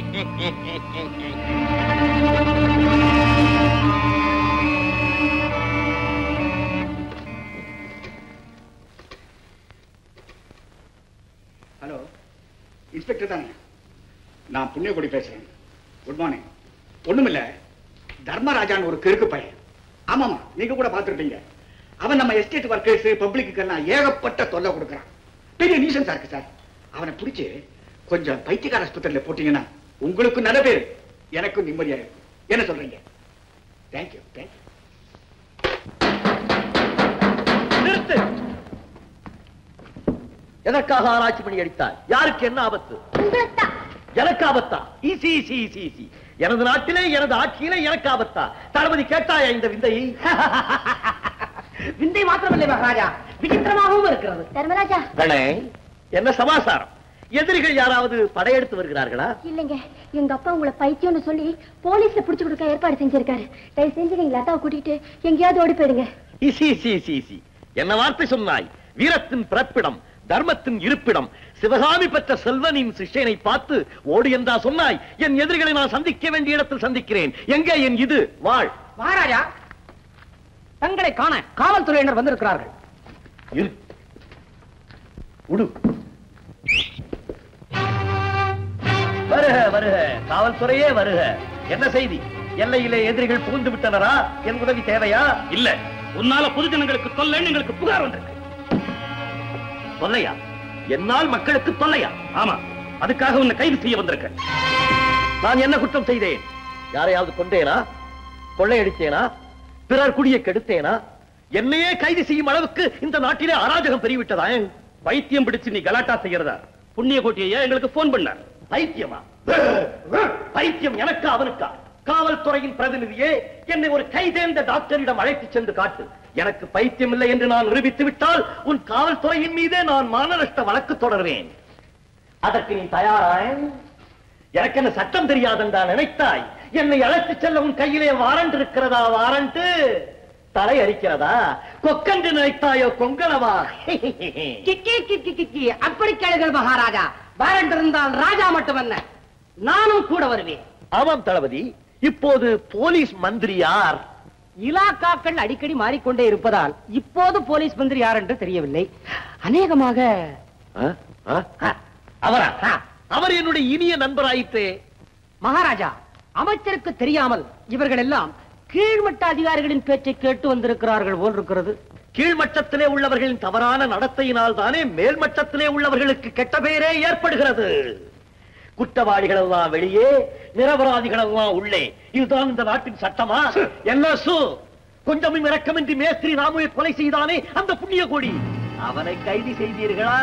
ஹலோ, இன்ஸ்பெக்டர் தானே? நான் புண்ணியகுடி பேசுறேன். Good morning. ஒண்ணுமில்ல, தர்மராஜான்னு ஒரு கிறுக்கு பையன். ஆமாமா, நீங்க கூட பார்த்துருப்பீங்க. அவன் நம்ம எஸ்டேட் ஒர்க்கர்ஸ் பப்ளிக்கு எல்லாம் ஏகப்பட்ட தொல்லை கொடுக்கறான். பெரிய நியூசன்ஸா இருக்கு சார். அவனை பிடிச்சு கொஞ்சம் பைத்தியக்கார ஆஸ்பத்திரியில போட்டீங்கன்னா உங்களுக்கு நல்ல பேர், எனக்கும் நிம்மதியா இருக்கும். என்ன சொல்றீங்க? Thank you thank you. நிறுத்து. எதற்காக ஆராய்ச்சி பண்ணி அடித்தாய்? யாருக்கு என்ன ஆபத்து? எனக்கு ஆபத்தா? Easy easy easy easy. எனது நாட்டிலே எனது ஆட்சியிலே எனக்கு ஆபத்தா? தளபதி கேட்டாயா இந்த விந்தை? விந்தை மாத்திரமில்லை மகாராஜா, விசித்திரமாகவும் இருக்கிறது. தர்மராஜா, என்ன சமாசாரம்? எதிரிகள் யாராவது படையெடுத்து வருகிறார்களா? இல்லைங்க, எங்க அப்பா உங்களை பைத்தியம்னு சொல்லி போலீஸ்ல புடிச்சு கொடுக்க ஏற்பாடு செஞ்சிருக்காரு. தயவு செஞ்சு நீங்க லதாவை கூட்டிட்டு எங்கேயாவது ஓடி போயிடுங்க. Easy easy easy easy. என்ன வார்த்தை சொன்னாய்? வீரத்தின் பிறப்பிடம், தர்மத்தின் இருப்பிடம், சிவகாமி பெற்ற செல்வனின் சிஷ்யனை பார்த்து ஓடு என்றா சொன்னாய்? என் எதிரிகளை நான் சந்திக்க வேண்டிய இடத்தில் சந்திக்கிறேன். எங்கே என் இது வாழ்? மகாராஜா, தங்களை காண காவல்துறையினர் வந்திருக்கிறார்கள். வருக வருக, காவல்துறையே வருக. என்ன செய்தி? எல்லையிலே எதிரிகள் புகுந்து விட்டனரா? என் உதவி தேவையா? இல்ல, உன்னால பொதுஜனங்களுக்கு தொல்லைன்னு எங்களுக்கு புகார் வந்திருக்கு. தொல்லையா? என்னால் மக்களுக்கு தொல்லையா? ஆமா, அதுக்காக உன்னை கைது செய்ய வந்திருக்க. நான் என்ன குற்றம் செய்தேன்? யாரையாவது கொண்டேனா? கொள்ளையடித்தேனா? பிறர் குடியை கெடுத்தேனா? என்னையே கைது செய்யும் அளவுக்கு இந்த நாட்டிலே அராஜகம் பெருகிவிட்டதா? பைத்தியம் பிடிச்சு நீ கலாட்டா செய்யறதா புண்ணிய கோட்டியா எங்களுக்கு போன் பண்ணார். பைத்தியமா? பைத்தியம் எனக்கா அவனுக்கா? காவல்துறையின் பிரதிநிதியே, என்னை ஒரு கைதேர்ந்த டாக்டரிடம் அழைத்து சென்று காட்டு. எனக்கு பைத்தியம் இல்லை என்று நான் நிரூபித்து விட்டால் உன் காவல்துறையின் மீதே நான் மானநஷ்ட வழக்கு தொடர்வேன். அதற்கு நீ தயாரா? எனக்கு என்ன சட்டம் தெரியாதென்றா நினைத்தாய்? என்னை அழைத்து செல்ல உன் கையிலே வாரண்ட் இருக்கிறதா? வாரண்ட் தலை அடிக்கிறதா? கொக்கென்று நினைத்தாயோ கொங்கலவா? அப்படி கேளுங்கள் மகாராஜா. வாரண்ட் இருந்தால் ராஜா மட்டுமல்ல, நானும் கூட வருவேன். ஆமாம் தளபதி. இப்போது போலீஸ் மந்திரி யார்? இலாக்காக்கள் அடிக்கடி மாறிக்கொண்டே இருப்பதால் இப்போது போலீஸ் மந்திரி யார் என்று தெரியவில்லை. அநேகமாக அவரா? அவர் என்னுடைய இனிய நண்பராயிற்றே. மகாராஜா, அமைச்சருக்கு தெரியாமல் இவர்கள் எல்லாம் கீழ்மட்ட அதிகாரிகளின் பேச்சை கேட்டு வந்திருக்கிறார்கள் போல் இருக்கிறது. கீழ்மட்டத்திலே உள்ளவர்களின் தவறான நடத்தையினால் தானே மேல்மட்டத்திலே உள்ளவர்களுக்கு கெட்ட பெயரே ஏற்படுகிறது. குற்றவாளிகள் எல்லாம் வெளியே, நிரபராதிகள் எல்லாம் உள்ளே. இதுதான் இந்த நாட்டின் சட்டமா? என்ன சு கொஞ்சமும் இரக்கமின்றி மேஸ்திரி ராமுவை கொலை செய்தானே அந்த புண்ணிய கோடி, அவனை கைது செய்தீர்களா?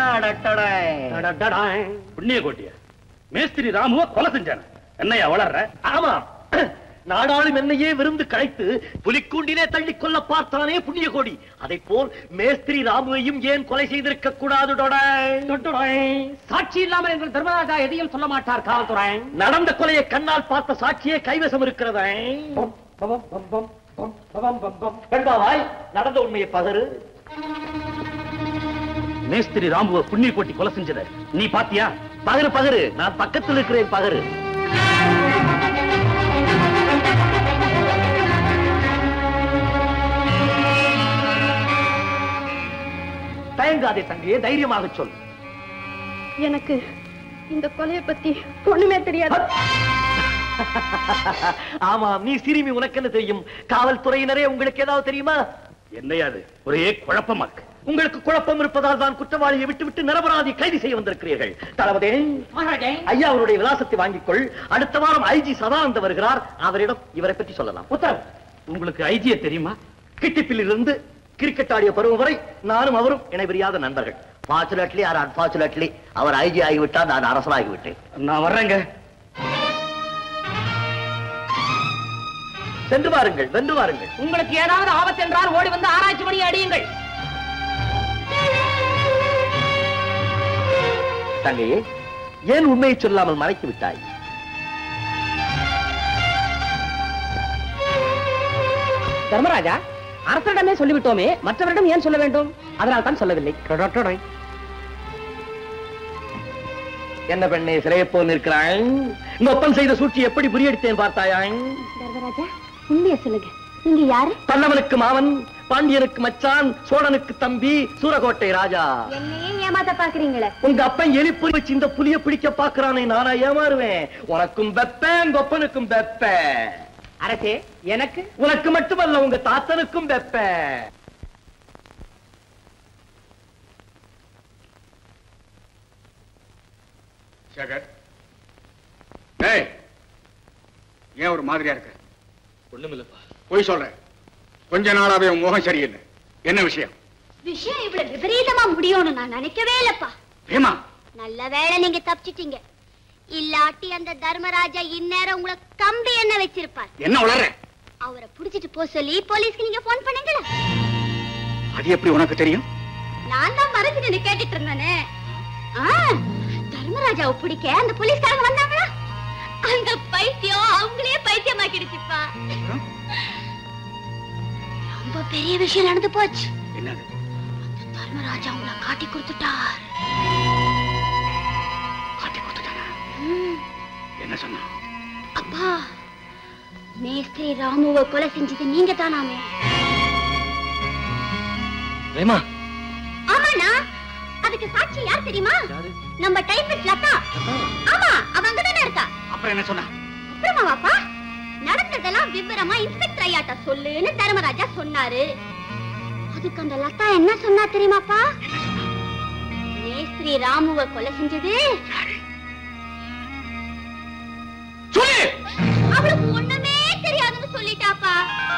புண்ணிய கோட்டியா மேஸ்திரி ராமுவை கொலை செஞ்சான? என்னையா வளர்ற? ஆமா, நாடாளும் என்னையே விருந்து கழைத்து புலிக்கூண்டிலே தள்ளி கொள்ள பார்த்தானே புண்ணிய கோடி, அதை போல் மேஸ்திரி ராமுவையும் ஏன் கொலை செய்திருக்க கூடாது? சாட்சி இல்லாமல் எங்கள் தர்மராஜா எதையும் சொல்ல மாட்டார் காவல்துறை. நடந்த கொலையை கண்ணால் பார்த்த சாட்சியே கைவசம் இருக்கிறதா? நடந்த உண்மையை பகரு. மேஸ்திரி ராமுவை புண்ணிய கோட்டி கொலை செஞ்சத நீ பாத்தியா? பகரு பகரு, நான் பக்கத்தில் இருக்கிறேன். பகரு. தயங்காதே தங்கையே, தைரியமாக சொல். எனக்கு இந்த கொலையை பத்தி ஒண்ணுமே தெரியாது. ஆமா, நீ சிறுமி, உனக்கு என்ன தெரியும்? காவல்துறையினரே உங்களுக்கு ஏதாவது தெரியுமா? என்னையாது ஒரே குழப்பமாக்கு. உங்களுக்கு குழப்பம் இருப்பதால் தான் குற்றவாளியை விட்டுவிட்டு நிரபராதி கைது செய்ய வந்திருக்கிறீர்கள். தளபதி ஐயா அவருடைய விலாசத்தை வாங்கிக்கொள். அடுத்த வாரம் ஐஜி சதானந்த வருகிறார். அவரிடம் இவரை பற்றி சொல்லலாம். உத்தரவு. உங்களுக்கு ஐஜியை தெரியுமா? கிட்டிப்பில் இருந்து கிரிக்கெட் ஆடிய பருவம் வரை நானும் அவரும் இணைபிரியாத நண்பர்கள். ஃபார்ச்சுனேட்லி ஆர் அன்பார்ச்சுனேட்லி அவர் ஐஜி ஆகிவிட்டார், நான் அரசனாகிவிட்டேன். நான் வர்றேங்க. சென்று வாருங்கள், வென்று வாருங்கள். உங்களுக்கு ஏதாவது ஆபத்து என்றால் ஓடி வந்து ஆராய்ச்சி பண்ணி அடியுங்கள். தங்கையே, ஏன் உண்மையை சொல்லாமல் மறைத்து விட்டாய்? தர்மராஜா, அரசரிடமே சொல்லிவிட்டோமே, மற்றவரிடம் ஏன் சொல்ல வேண்டும்? அதனால் தான் சொல்லவில்லை. என்ன பெண்ணே சிறையை போல் நிற்கிறாய்? இந்த ஒப்பன் செய்த சூழ்ச்சி எப்படி புரியடித்தேன் பார்த்தாயாய்? தர்மராஜா, உண்மையை சொல்லுங்க, நீங்க யாரு? பல்லவனுக்கு மாமன், பாண்டியனுக்கு மச்சான், சோழனுக்கு தம்பி, சூரகோட்டை ராஜா. என்னையே ஏமாத்த பாக்குறீங்களே. உங்க அப்பன் எலி புலி வச்சு இந்த புலிய பிடிக்க பாக்குறானே, நானா ஏமாறுவேன்? உனக்கும் வெப்பேன், கொப்பனுக்கும் வெப்பேன். அரசே, எனக்கு உனக்கு மட்டுமல்ல, உங்க தாத்தனுக்கும் வெப்பேன். சேகர், ஏய், ஏன் ஒரு மாதிரியா இருக்கு? ஒண்ணுமில்லப்பா. போய் சொல்றேன். கொஞ்ச நாளாவே உன் முகம் சரியில்லை. என்ன விஷயம்? விஷயம் இவ்வளவு விபரீதமா முடியும்னு நான் நினைக்கவே இல்லப்பா. ஏமா? நல்ல வேளை நீங்க தப்பிச்சிட்டீங்க. இல்லாட்டி அந்த தர்மராஜா இந்நேரம் உங்களை கம்பி என்ன வச்சிருப்பார். என்ன உளற? அவரை புடிச்சிட்டு போ சொல்லி போலீஸ்க்கு நீங்க போன் பண்ணீங்களா? அது எப்படி உனக்கு தெரியும்? நான் தான் மறைச்சு நின்னு கேட்டுட்டு இருந்தேனே. தர்மராஜாவை பிடிக்க அந்த போலீஸ்காரங்க வந்தாங்களா? அந்த பைத்தியம் அவங்களே பைத்தியமாக்கிடுச்சுப்பா. ரொம்ப பெரிய விஷயம் நடந்து போச்சு. என்னது? அந்த தர்மராஜா உங்களை காட்டி கொடுத்துட்டார். காட்டி கொடுத்துட்டானா? என்ன சொன்னா? அப்பா, மேஸ்திரி ராமுவை கொலை செஞ்சது நீங்க தானாமே? ரேமா. ஆமாண்ணா. அதுக்கு சாட்சி யார் தெரியுமா? நம்ம டைபிஸ்ட் லதா. ஆமா, அவ அங்கதானே இருக்கா. அப்புறம் என்ன சொன்னா? அப்புறமா வாப்பா, நடந்ததெல்லாம் விவரமா இன்ஸ்பெக்டர் ஐயாட்ட சொல்லுன்னு தர்மராஜா சொன்னாரு. அதுக்கு அந்த லதா என்ன சொன்னா தெரியுமாப்பா? மேஸ்திரி ராமுவை கொலை செஞ்சது அவளுக்கு ஒண்ணுமே தெரியாதுன்னு சொல்லிட்டாப்பா.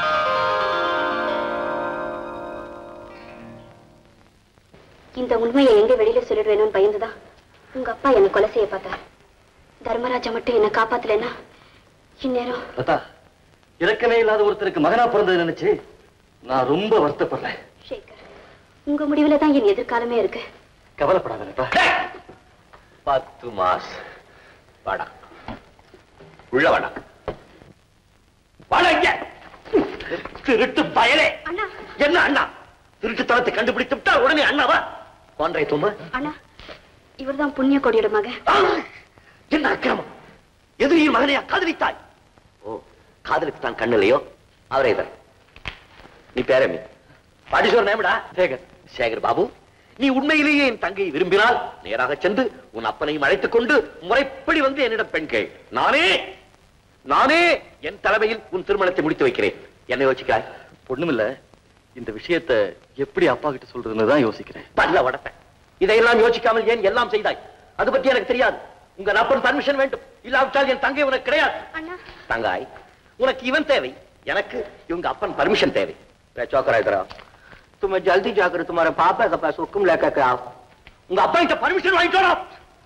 இந்த உண்மையை எங்க வெளியில சொல்லிடுவேணும்னு பயந்துதான் உங்க அப்பா என்ன கொலை செய்ய பார்த்தார். தர்மராஜா மட்டும் என்ன காப்பாத்தலன்னா இந்நேரம். லதா, இறக்கமே இல்லாத ஒருத்தருக்கு மகனா பிறந்தது நினைச்சு நான் ரொம்ப வருத்தப்படுறேன். சேகர், உங்க முடிவுல தான் என் எதிர்காலமே இருக்கு. கவலைப்படாத லதா. பத்து மாசம் வாடா, உள்ள வாடா. வாடா இங்க. திருட்டு பயலே. அண்ணா. என்ன அண்ணா? திருட்டுத்தனத்தை கண்டுபிடித்து விட்டா உடனே அண்ணாவா? போன்றே தும்ப. அண்ணா, இவர்தான் புண்ணிய கொடியோட மகன். என்ன அக்கிரமம்! எதிரியின் மகனையா காதலித்தாய்? ஓ, காதலுக்கு தான் கண்ணிலையோ? அவரே தான். நீ பேரமி பாடீஸ்வரர் நேமடா? சேகர். சேகர் பாபு, நீ உண்மையிலேயே என் தங்கையை விரும்பினால் நேராக சென்று உன் அப்பனையும் அழைத்துக் கொண்டு முறைப்படி வந்து என்னிடம் பெண் கேள். நானே நானே என் தலைமையில் உன் திருமணத்தை முடித்து வைக்கிறேன். என்ன யோசிக்கிறாய்? ஒண்ணுமில்ல, இந்த விஷயத்தை எப்படி அப்பா கிட்ட சொல்றதுன்னு தான் யோசிக்கிறேன். பல்ல வடப்பேன். இதையெல்லாம் யோசிக்காமல் ஏன் எல்லாம் செய்தாய்? அது பற்றி எனக்கு தெரியாது. உங்க அப்பன் பர்மிஷன் வேண்டும், இல்லாவிட்டால் என் தங்கை உனக்கு கிடையாது. தங்காய், உனக்கு இவன் தேவை, எனக்கு இவங்க அப்பன் பர்மிஷன் தேவை. तुम्हें जल्दी जाकर तुम्हारे पापा के पास हुक्म लेकर आओ. உங்க அப்பா கிட்ட பர்மிஷன் வாங்கிட்டு வா.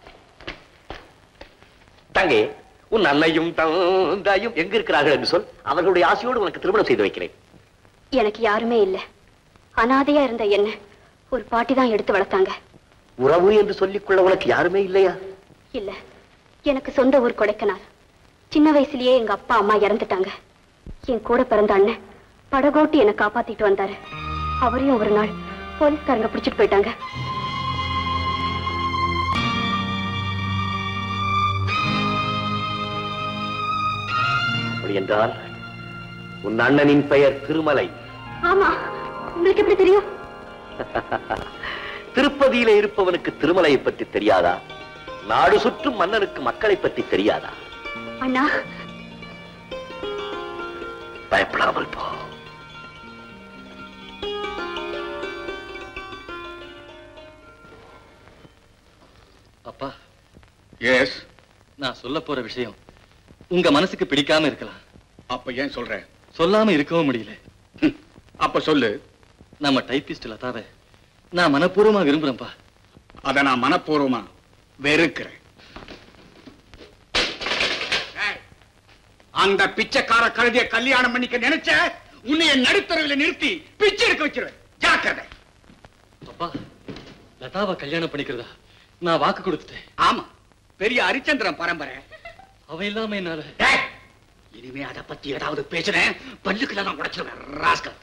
தங்கை, உன் அன்னையும் தந்தையும் எங்க இருக்கிறார்கள் என்று சொல். அவர்களுடைய ஆசையோடு உனக்கு திருமணம் செய்து வைக்கிறேன். எனக்கு யாருமே இல்ல. அனாதையா இருந்த என்ன ஒரு பாட்டி தான் எடுத்து வளர்த்தாங்க. உறவு என்று சொல்லிக்கொள்ள உனக்கு யாருமே இல்லையா? இல்ல, எனக்கு சொந்த ஊர் கொடைக்கானல். சின்ன வயசுலயே எங்க அப்பா அம்மா இறந்துட்டாங்க. என் கூட பிறந்த அண்ணன் படகோட்டி என்ன காப்பாத்திட்டு வந்தாரு. அவரையும் ஒரு நாள் போலீஸ்காரங்க பிடிச்சிட்டு போயிட்டாங்க. அப்படி என்றால் உன் அண்ணனின் பெயர் திருமலை. ஆமா, உங்களுக்கு எப்படி தெரியும்? திருப்பதியில இருப்பவனுக்கு திருமலையை பற்றி தெரியாதா? நாடு சுற்றும் மன்னனுக்கு மக்களை பற்றி தெரியாதா? அண்ணா, பயப்படாமல் போ. எஸ். நான் சொல்ல போற விஷயம் உங்க மனசுக்கு பிடிக்காம இருக்கலாம். அப்ப ஏன் சொல்ற? சொல்லாம இருக்கவும் முடியல. அப்ப சொல்லு. நம்ம டைப்பிஸ்ட் லதாவை நான் மனப்பூர்வமா விரும்புறேன்பா. அத நான் மனப்பூர்வமா வெறுக்கிறேன். அந்த பிச்சைக்கார கழுதிய கல்யாணம் பண்ணிக்க நினைச்ச உன்னைய நடுத்தரவில் நிறுத்தி பிச்சை எடுக்க வச்சிருவேன். ஜாக்கிரதை. அப்பா, லதாவை கல்யாணம் பண்ணிக்கிறதா நான் வாக்கு கொடுத்துட்டேன். ஆமா, பெரிய ஹரிச்சந்திரன் பரம்பரை. அவ இல்லாம என்னால. இனிமே அதை பத்தி ஏதாவது பேசுறேன், பல்லுக்குள்ள நான் உடைச்சிருவேன். ராஸ்கல்.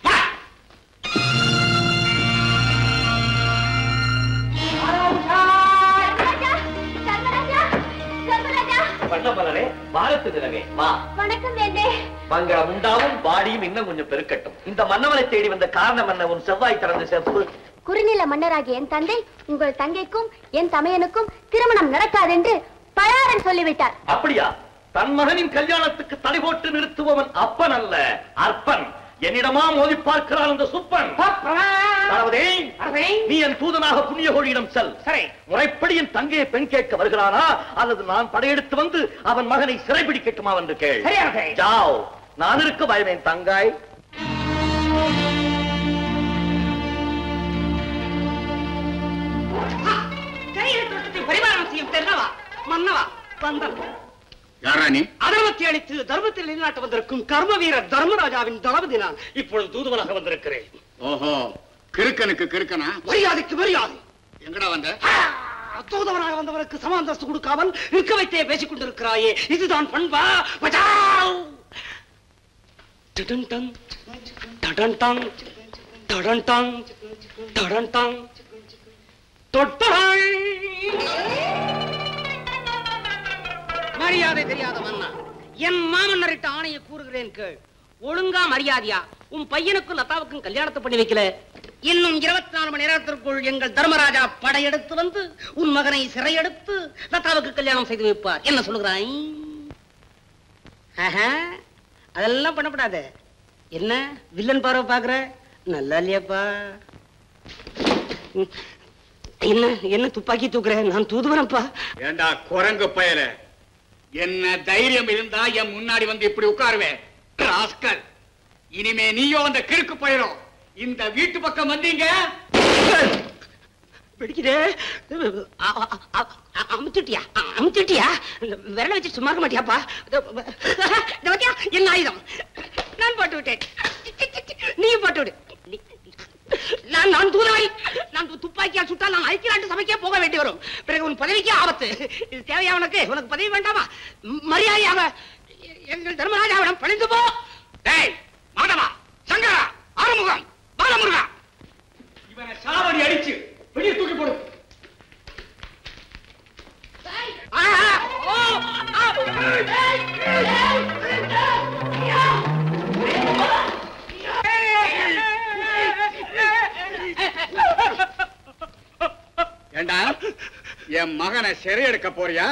பண்ணமலரே, வாரத்து நிலவே வா. வணக்கம் வேண்டே. மங்களம் உண்டாவும், பாடியும் இன்னும் கொஞ்சம் பெருக்கட்டும். இந்த மன்னவனை தேடி வந்த காரணம் என்ன? உன் செவ்வாய் திறந்த செப்பு. குறுநில மன்னராகிய என் தந்தை உங்கள் தங்கைக்கும் என் தமையனுக்கும் திருமணம் நடக்காதென்று பலாரன் சொல்லிவிட்டார். அப்படியா? தன் மகனின் கல்யாணத்துக்கு தடை போட்டு நிறுத்துபவன் அப்பன் அல்ல, அற்பன். என்னிடமா மோதி பார்க்கிறான் அந்த சுப்பன். நீ என் தூதனாக புண்ணிய கோழியிடம் செல். சரி, முறைப்படி என் தங்கையை பெண் கேட்க வருகிறானா அல்லது நான் படையெடுத்து வந்து அவன் மகனை சிறைபிடிக்கட்டுமா என்று கேள். ஜாவ், நான் இருக்க பயமேன் தங்காய். பரிமாணம் செய்யும் தென்னவா மன்னவா வந்தன் யாரானி? அதர்மத்தை அளித்து தர்மத்தில் நிலைநாட்ட வந்திருக்கும் கர்ம வீரர் தர்மராஜாவின் தளபதி நான் இப்பொழுது தூதுவனாக வந்திருக்கிறேன். ஓஹோ, கிறுக்கனுக்கு கிறுக்கனா? மரியாதைக்கு மரியாதை. எங்கடா வந்த? தூதுவனாக வந்தவருக்கு சமாந்தஸ்து கொடுக்காமல் இருக்க வைத்தே பேசிக் கொண்டிருக்கிறாயே, இதுதான் பண்பா? பச்சாவ்! டடன்டங், டடன்டங், டடன்டங், டடன்டங், தொட்டடாய். மரியாதை தெரியாத மன்னா, என் மாமன்னரிட்ட ஆணையை கூறுகிறேன் கேள். ஒழுங்கா மரியாதையா உன் பையனுக்கும் லதாவுக்கும் கல்யாணத்தை பண்ணி வைக்கல, இன்னும் இருபத்தி நாலு மணி நேரத்திற்குள் எங்கள் தர்மராஜா படையெடுத்து வந்து உன் மகனை சிறையெடுத்து லதாவுக்கு கல்யாணம் செய்து வைப்பார். என்ன சொல்லுகிறாய்? அதெல்லாம் பண்ணப்படாது. என்ன வில்லன் பார்வை பாக்குற? நல்லா இல்லையாப்பா? என்ன என்ன துப்பாக்கி தூக்குற? நான் தூதுவனப்பா. ஏண்டா குரங்கு பயல, என்ன தைரியம் இருந்தா என் முன்னாடி வந்து இப்படி உட்காருவேன். ராஸ்கல், இனிமே நீயோ அந்த கிறுக்கு பயலும் இந்த வீட்டு பக்கம் வந்தீங்க பிடிக்குதே. அமுத்திட்டியா அமுத்திட்டியா விரல வச்சு சும்மா இருக்க மாட்டியாப்பா? என் ஆயுதம் நான் போட்டு விட்டேன், நீ போட்டு விடு. நான் நான் தூதவன். நான் துப்பாக்கியால் சுட்டால் நான் ஐக்கிய நாட்டு சபைக்கே போக வேண்டி வரும். பிறகு உன் பதவிக்கு ஆபத்து. இது தேவையா உனக்கு? உனக்கு பதவி வேண்டாமா? மரியாதையாக எங்கள் தர்மராஜாவிடம் பணிந்து போ. டேய் மாதவா, சங்கரா, ஆறுமுகம், பாலமுருகா, இவனை சாவடி அடிச்சு வெளியே தூக்கி போடு. ஏண்டா என் மகனை சிறை எடுக்க போறியா?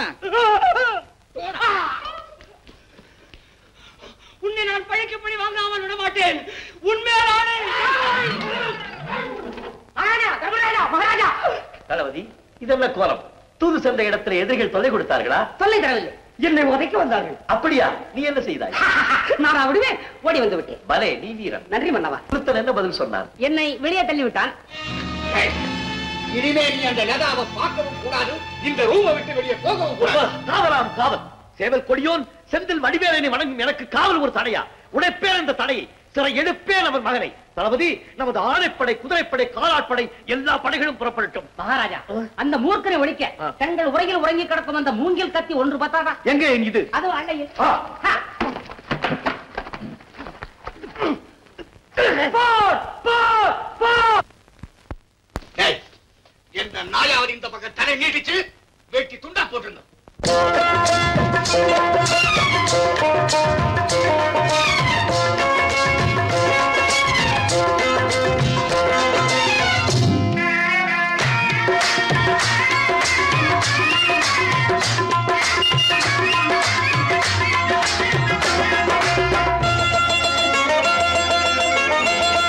உன்னை நான் பழிக்கப்படி வாங்காமல் விட மாட்டேன். உண்மையானே மகாராஜா. தளபதி, இதென்ன கோலம்? தூது சென்ற இடத்துல எதிரிகள் தொல்லை கொடுத்தார்களா? தொல்லை தரவில்லை, என்னை உதைக்க வந்தார்கள். அப்படியா? நீ என்ன செய்தாய்? நான் விடுவேன், ஓடி வந்து விட்டேன். பலே, நீ வீரன். நன்றி மன்னவா. ஒருத்தன் என்ன பதில் சொன்னார்? என்னை வெளியே தள்ளி விட்டான். இனிமே நீ அந்த லதாவை பார்க்கவும் கூடாது, இந்த ரூமை விட்டு வெளியே போகவும் கூடாது. காவலாம் காவல். சேவல் கொடியோன் செந்தில் வடிவேலனை வணங்கும் எனக்கு காவல் ஒரு தடையா? உடைப்பேன் அந்த தடையை, சிறை எடுப்பேன் அவர் மகனை. தளபதி, நமது ஆணைப்படை, குதிரைப்படை, காலாட்படை எல்லா படைகளும் புறப்படட்டும். மகாராஜா, அந்த மூர்க்கனை ஒழிக்க தங்கள் உரையில் உறங்கி கிடக்கும் அந்த மூங்கில் கத்தி ஒன்று பத்தாதா? எங்கே இது? அது அள்ளையில். எந்த நாயாவது இந்த பக்கம் தலை நீட்டிச்சு வெட்டி துண்டா போட்டிருந்தோம்.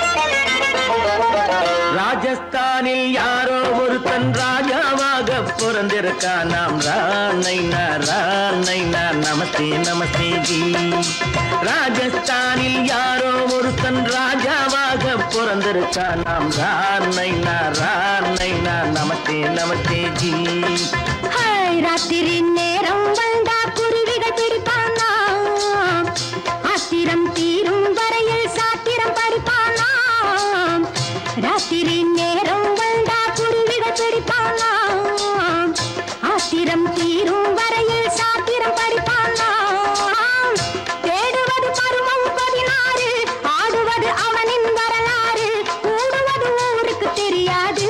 ராஜஸ்தானில் யாரோ ஒருத்தன் ராஜாவாக பிறந்திருக்கான் நாம் ராணைனா ராணைனா நமஸ்தே நமஸ்தே ஜி. ராஜஸ்தானில் யாரோ ஒருத்தன் ராஜாவாக பிறந்திருக்கான் நாம் ராணைனா ராணைனா நமஸ்தே நமஸ்தே ஜி. ராத்திரி நேரம் வந்தா குருவிகள் பிடிப்பானா, ஆத்திரம் தீரும் வரையில் சாத்திரம் படிப்பானா. ராத்திரி நேரம் வந்தா குருவிகள் பிடிப்பானா, ஆத்திரம் தீரும் வரையில் சாத்திரம் படிப்பானா. தேடுவது பருவம் பதினாறு, ஆடுவது அவனின் வரலாறு, கூடுவது ஊருக்கு தெரியாது.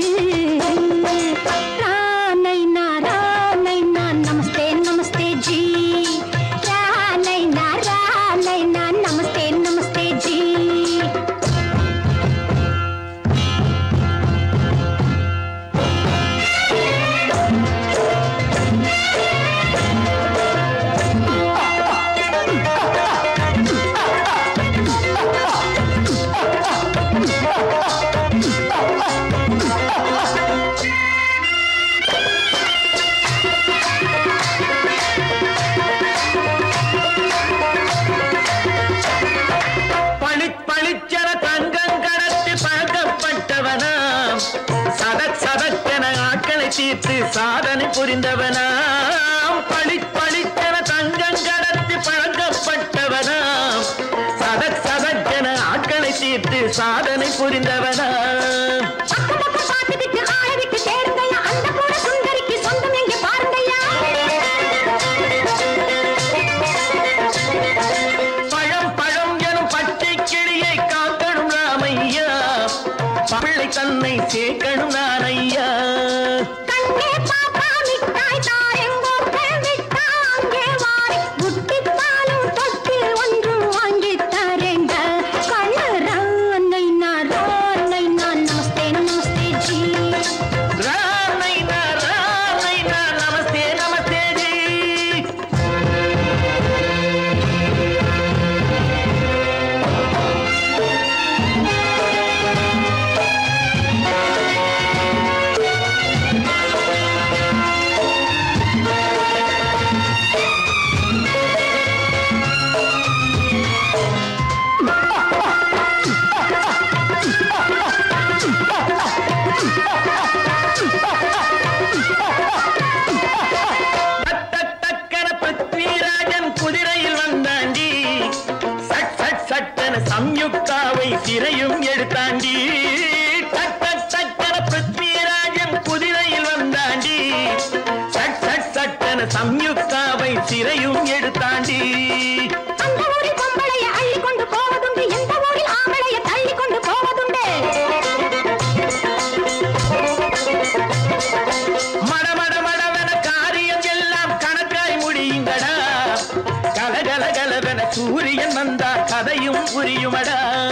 தீர்த்து சாதனை புரிந்தவனாம், பழி பழித்தன தங்கம் கடத்தி பழக்கப்பட்டவனாம், சதக் சதக்கென ஆட்களை தீர்த்து சாதனை புரிந்தவனாம். பழம் பழம் எனும் பச்சை கிளியை காக்கணும் ராமையா, பிள்ளை தன்னை சேர்க்கணும் நானையா. சம்யுக்தாவை சிறையும் எடுத்தாண்டி, டக் டக் டக்கன பிருத்விராஜன் குதிரையில் வந்தாண்டி, சட் சட் சட்டன சம்யுக்தாவை சிறையும் எடுத்தாண்டி. அந்த ஊரில் பொம்பளைய அள்ளி கொண்டு போவதுண்டு, எந்த ஊரில் ஆம்பளைய தள்ளி கொண்டு போவதுண்டு. மடமட மடவன காரியம் எல்லாம் கணக்காய் முடியுங்கடா, கலகல கலவன சூரியன் வந்தா கதையும் புரியுமடா.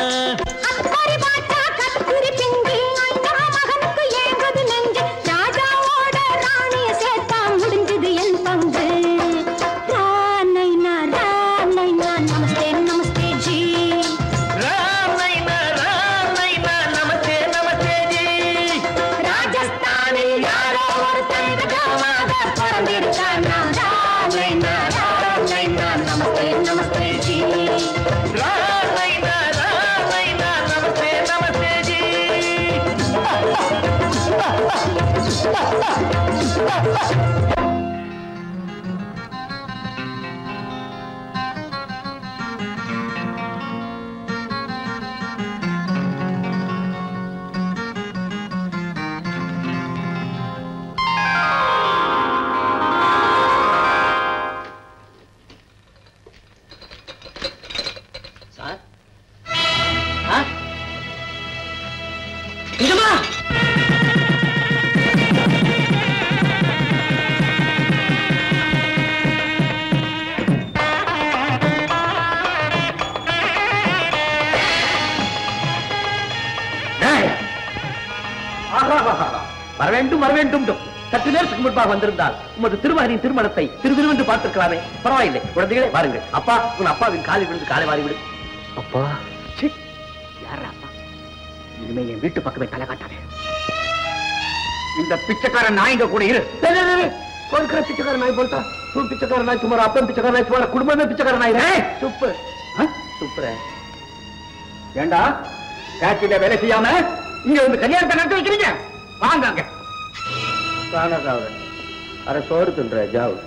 வரவேண்டும் வரவேண்டும். சற்று நேரத்துக்கு முன்பாக வந்திருந்தால் உமது திருமகனின் திருமணத்தை திருவிருவென்று பார்த்திருக்கலாமே. பரவாயில்லை குழந்தைகளே, வாருங்கள். அப்பா, உன் அப்பாவின் காலை விழுந்து காலை வாரிவிடு. அப்பா, யாரா அப்பா? இனிமே என் வீட்டு பக்கமே தலை காட்டாதே. இந்த பிச்சைக்கார நாய்ங்க கூட இரு. கொடுக்கிற பிச்சைக்கார நாய் போல்ட்டா तू பிச்சைக்கார நாய் तुम्हारा अपन பிச்சைக்கார நாய் तुम्हारा குடும்பமே பிச்சைக்கார நாய் ரே சுப்பு சுப்ரே ஏண்டா ஃபேக்டரியில வேலை செய்யாம இங்க வந்து கல்யாணத்தை நடத்தி வைக்கிறீங்க? வாங்க அங்க. காணா சாவர அரை சோறு தின்ற ஜாவு.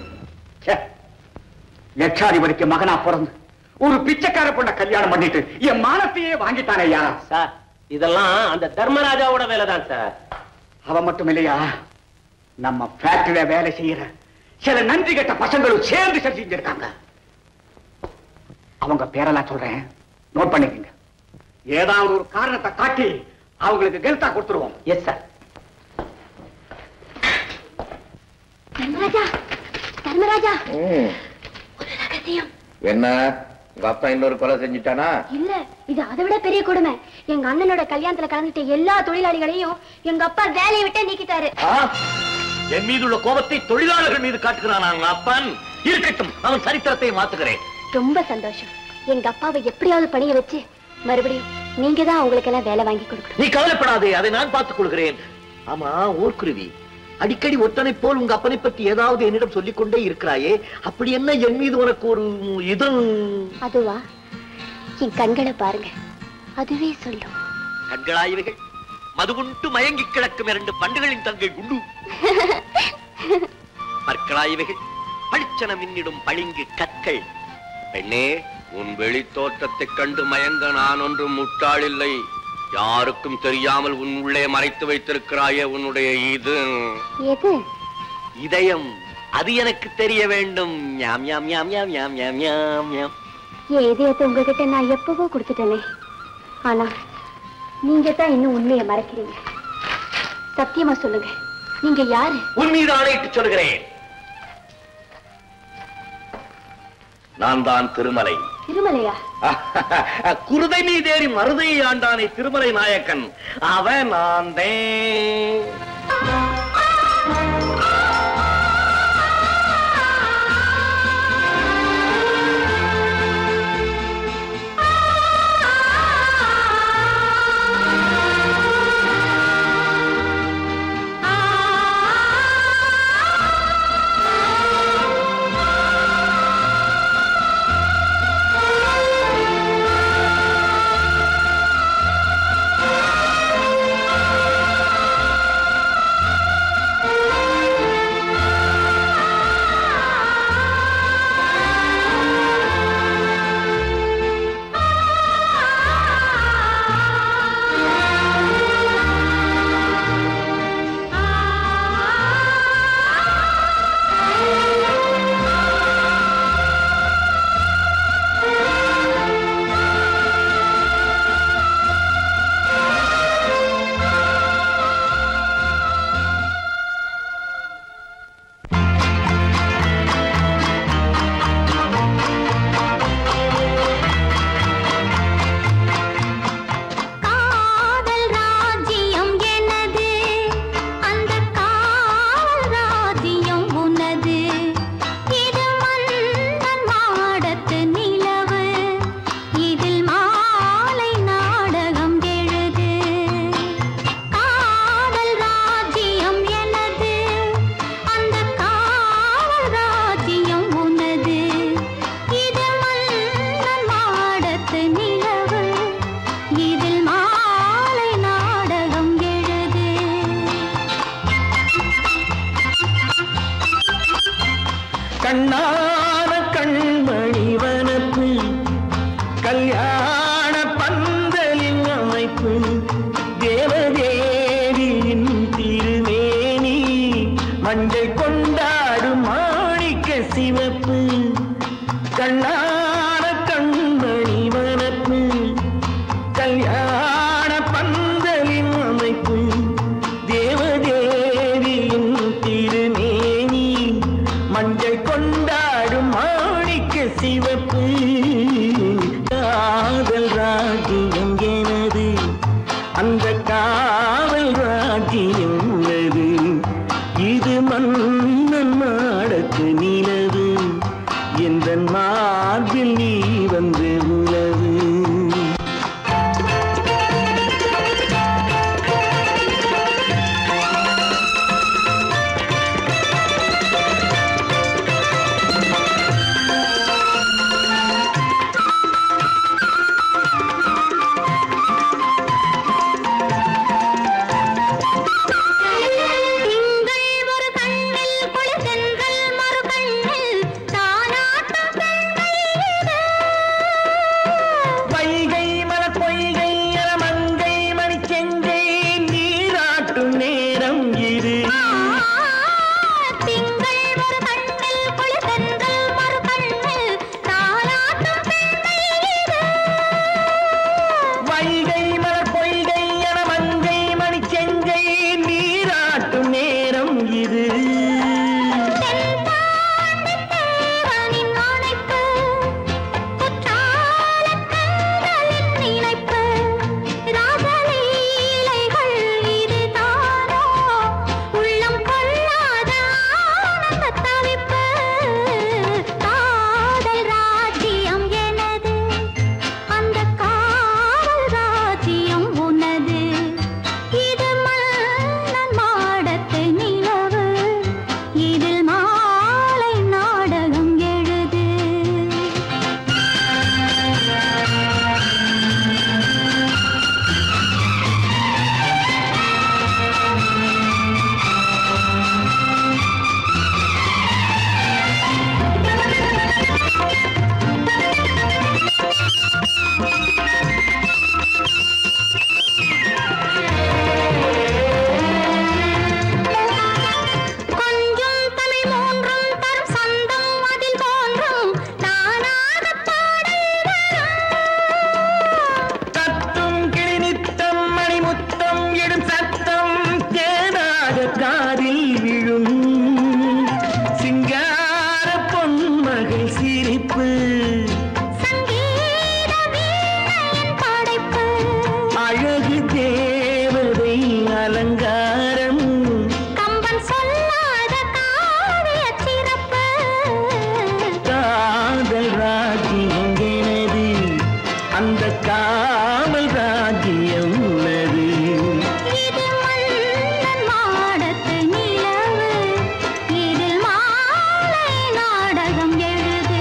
லட்சாதிபதிக்கு மகனா பிறந்து ஒரு பிச்சைக்கார பொண்ண கல்யாணம் பண்ணிட்டு என் மானத்தையே வாங்கிட்டானே ஐயா. சார் இதெல்லாம் அந்த தர்மராஜாவோட வேலைதான் சார். அவன் மட்டும் இல்லையா, நம்ம ஃபேக்டரியில வேலை செய்யற சில நன்றி கெட்ட பசங்களும் சேர்ந்து செஞ்சிருக்காங்க. அவங்க பேரெல்லாம் சொல்றேன், நோட் பண்ணிக்கங்க. ஏதாவது ஒரு காரணத்தை காட்டி அவங்களுக்கு கெல்தா கொடுத்துருவோம். Yes sir. தர்மராஜா, தர்மராஜா, ஒரு ரகசியம். என்ன உங்க அப்பா இன்னொரு கொலை செஞ்சுட்டானா? இல்ல, இது அதை விட பெரிய கொடுமை. எங்க அண்ணனோட கல்யாணத்துல கலந்துட்ட எல்லா தொழிலாளிகளையும் எங்க அப்பா வேலையை விட்டு நீக்கிட்டாரு. என் மீது உள்ள கோபத்தை தொழிலாளர்கள் மீது காட்டுகிறான் அப்பன். இருக்கட்டும், அவன் சரித்திரத்தை மாத்துகிறேன். ரொம்ப சந்தோஷம். எங்க அப்பாவை எப்படியாவது பணிய வச்சு மறுபடியும் நீங்க தான் அவங்களுக்கு எல்லாம் வேலை வாங்கி கொடுக்கணும். நீ கவலைப்படாதே, அதை நான் பார்த்துக் கொள்கிறேன். ஆமா ஊர்க்குருவி, அடிக்கடி ஒற்றனை போல் உங்க அப்பனை பற்றி ஏதாவது என்னிடம் சொல்லிக் கொண்டே இருக்கிறாயே, அப்படி என்ன என் மீது உனக்கு ஒரு இது? அதுவா, என் கண்களை பாருங்க, அதுவே சொல்லும். கண்களாயவைகள் மதுகுண்டு மயங்கி கிடக்கும் இரண்டு பண்டுகளின் தங்கை குண்டு. பற்களாயவைகள் பளிச்சன மின்னிடும் பளிங்கு கற்கள். பெண்ணே, உன் வெளி தோற்றத்தைக் கண்டு மயங்க நான் ஒன்றும் முட்டாள் இல்லை. யாருக்கும் தெரியாமல் உன் உள்ளே மறைத்து வைத்திருக்கிறாயே உன்னுடைய இது எது? இதயம். அது எனக்கு தெரிய வேண்டும். ஞாம் ஞாம் ஞாம் ஞாம் ஞாம் ஞாம் ஞாம் ஞாம். என் இதயத்தை உங்ககிட்ட நான் எப்பவோ கொடுத்துட்டேனே. ஆனா நீங்க தான் இன்னும் உண்மையை மறைக்கிறீங்க. சத்தியமா சொல்லுங்க, நீங்க யாரு? உன் மீது ஆணையிட்டு சொல்கிறேன், நான் தான் திருமலை. திருமலையா? குருதை மீதேறி மருதையை ஆண்டானே திருமலை நாயக்கன், அவன் ஆண்டே. கண்ணான கண்மணி வனப்பு, கல்யாண பந்தலின் அமைப்பு, தேவதேவியின் திருமேனி, மஞ்சள் கொண்டாடும் மாணிக்க சிவப்பு. கண்ணான கண்மணி வனப்பு, கல்யாண பந்தலின் அமைப்பு, தேவதேவியின் திருமேனி, மஞ்சள் கொண்டாடும் மாணிக்க சிவப்பு. காதல் ராஜ்யம் எனது, அந்த காவல் ராஜ்யம் உள்ளது, இது மண் அலங்காரம் கம்பன் சொல்லாத காவிய சிறப்பு காதல் ராஜ்யம் எனது அந்த காவல் ராஜ்யம் உள்ளது இது மன்னன் மாடத்து நிலவு இதில் மாலை நாடகம் எழுது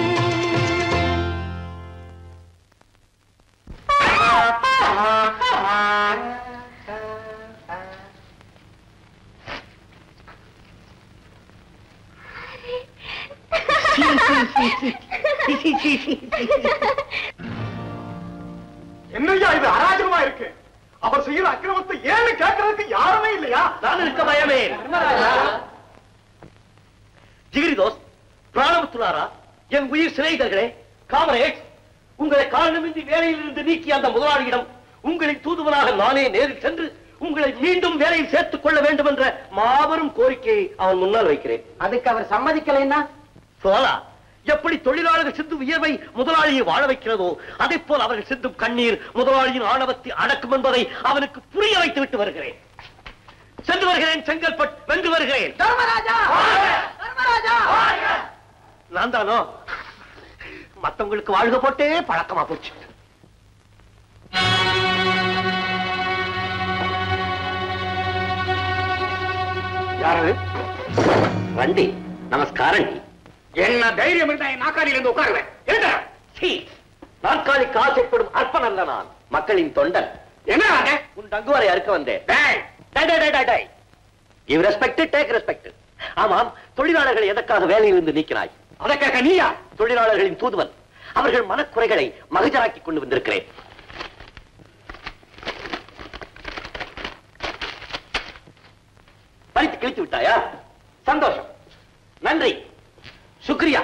என்னையா இது அராஜகமா இருக்கு? அவர் செய்யற அக்கிரமத்தை ஏன்னு கேட்கறதுக்கு யாருமே இல்லையா? நான் இருக்க பயமே. ஜிகிரி தோஸ், பிராணவத்துலாரா, என் உயிர் சிநேகிதர்களே, காமரேட், உங்களை காரணமின்றி வேலையில் இருந்து நீக்கிய அந்த முதலாளியிடம் உங்களின் தூதுவனாக நானே நேரில் சென்று உங்களை மீண்டும் வேலையில் சேர்த்துக் கொள்ள வேண்டும் என்ற மாபெரும் கோரிக்கையை அவன் முன்னால் வைக்கிறேன். அதுக்கு அவர் சம்மதிக்கலைன்னா சோலா, எப்படி தொழிலாளர்கள் சிந்தும் வியர்வை முதலாளியை வாழ வைக்கிறதோ அதை போல் அவர்கள் சிந்தும் கண்ணீர் முதலாளியின் ஆணவத்தை அடக்கும் என்பதை அவனுக்கு புரிய வைத்து விட்டு வருகிறேன். சென்று வருகிறேன் செங்கல்பட், வென்று வருகிறேன். தர்மராஜா தர்மராஜா நான் தானோ மத்தவங்களுக்கு வாழ்க போட்டே பழக்கமா போச்சு. யாரு? வண்டி நமஸ்காரம். என்ன தைரியம் இருந்தா என் நாக்காளியில இருந்து உட்காருவேன். என்ன நாற்காலி காசைப்படும் அற்பன் அல்ல, நான் மக்களின் தொண்டன். என்ன உன் டங்குவரை அறுக்க வந்தேன். Give respect, take respect. ஆமாம், தொழிலாளர்களை எதற்காக வேலையில் இருந்து நீக்கினாய்? அதற்காக நீயா? தொழிலாளர்களின் தூதுவன். அவர்கள் மனக்குறைகளை மகஜராக்கி கொண்டு வந்திருக்கிறேன். படித்து கிழித்து விட்டாயா? சந்தோஷம், நன்றி, சுக்ரியா.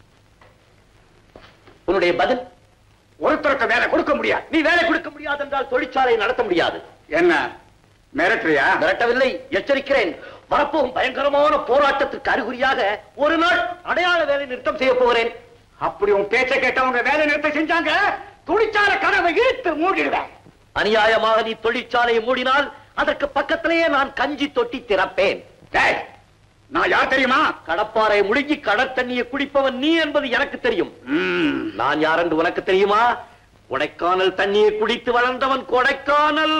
உன்னுடைய பதில்? ஒருத்தருக்கு வேலை கொடுக்க முடியாது. நீ வேலை கொடுக்க முடியாது என்றால் தொழிற்சாலை நடத்த முடியாது. என்ன மிரட்டுறியா? மிரட்டவில்லை, எச்சரிக்கிறேன். வரப்போகும் பயங்கரமான போராட்டத்திற்கு அறிகுறியாக ஒரு நாள் அடையாள வேலை நிறுத்தம் செய்ய போகிறேன். அப்படி உன் பேச்சை கேட்டவங்க வேலை நிறுத்தம் செஞ்சாங்க, தொழிற்சாலை கதவை இழுத்து மூடிடுவேன். அநியாயமாக நீ தொழிற்சாலையை மூடினால் அதற்கு பக்கத்திலேயே நான் கஞ்சி தொட்டி திறப்பேன். நான் யார் தெரியுமா? கடப்பாறை முழுங்கி கடற்தண்ணியை குடிப்பவன் நீ என்பது எனக்கு தெரியும். நான் யார் என்று உனக்கு தெரியுமா? கொடைக்கானல் தண்ணியை குடித்து வளர்ந்தவன் கொடைக்கானல்.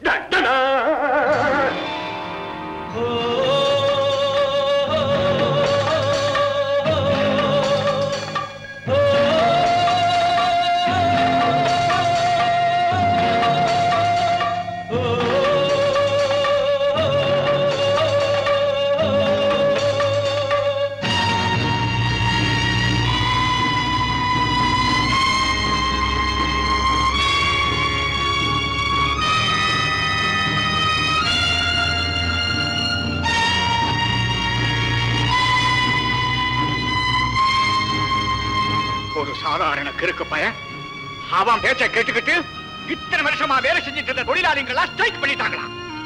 ஒரு சாதாரண கிறுக்கு பையன் அவன் பேச்சை கேட்டுக்கிட்டு இத்தனை வருஷமா வேலை செஞ்சிட்டு இருந்த தொழிலாளிகளா ஸ்ட்ரைக் பண்ணிட்டாங்களா?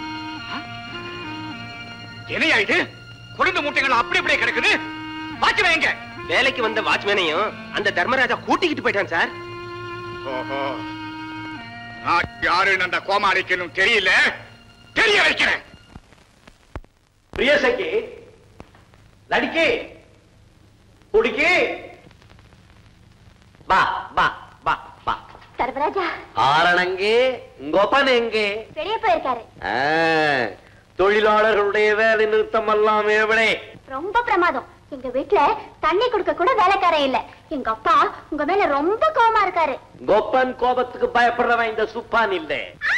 என்னையா இது? குடும்ப மூட்டைகள் அப்படி அப்படியே கிடக்குது. வாட்ச்மேன் எங்க? வேலைக்கு வந்த வாட்ச்மேனையும் அந்த தர்மராஜா கூட்டிக்கிட்டு போயிட்டான் சார். ஓஹோ, நான் யாருன்னு அந்த கோமாளிக்கு இன்னும் தெரியல, தெரிய வைக்கிறேன். பிரியசகி, லடிக்கே, குடிக்கே, பா பா பா பா. தர்மராஜா ஆரணங்கே, கோபன் எங்கே? வெளியே போயிருக்காரு. தொழிலாளர்களுடைய வேலை நிறுத்தம் எல்லாம் எவ்வளே ரொம்ப பிரமாதம். எங்க வீட்டுல தண்ணி குடுக்க கூட வேலைக்காரன் இல்ல. எங்க அப்பா உங்க மேல ரொம்ப கோவமா இருக்காரு. கோப்பன் கோபத்துக்கு பயப்படுறவன் இந்த சுப்பான் இல்ல.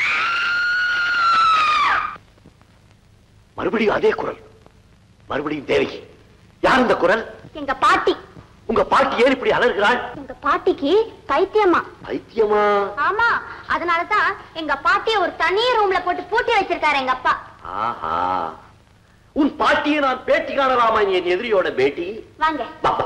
மறுபடியும் அதே குரல், மறுபடியும் தேவகி. யார் இந்த குரல்? எங்க பாட்டி. உங்க பாட்டி ஏன் இப்படி அலறுகிறாள்? எங்க பாட்டிக்கு பைத்தியமா. பைத்தியமா? ஆமா, அதனாலதான் எங்க பாட்டிய ஒரு தனி ரூம்ல போட்டு பூட்டி வச்சிருக்காரு எங்க அப்பா. ஆஹா, உன் பாட்டியை நான் பேட்டி காணலாமா? என் எதிரியோட பேட்டி. வாங்க. பாப்பா.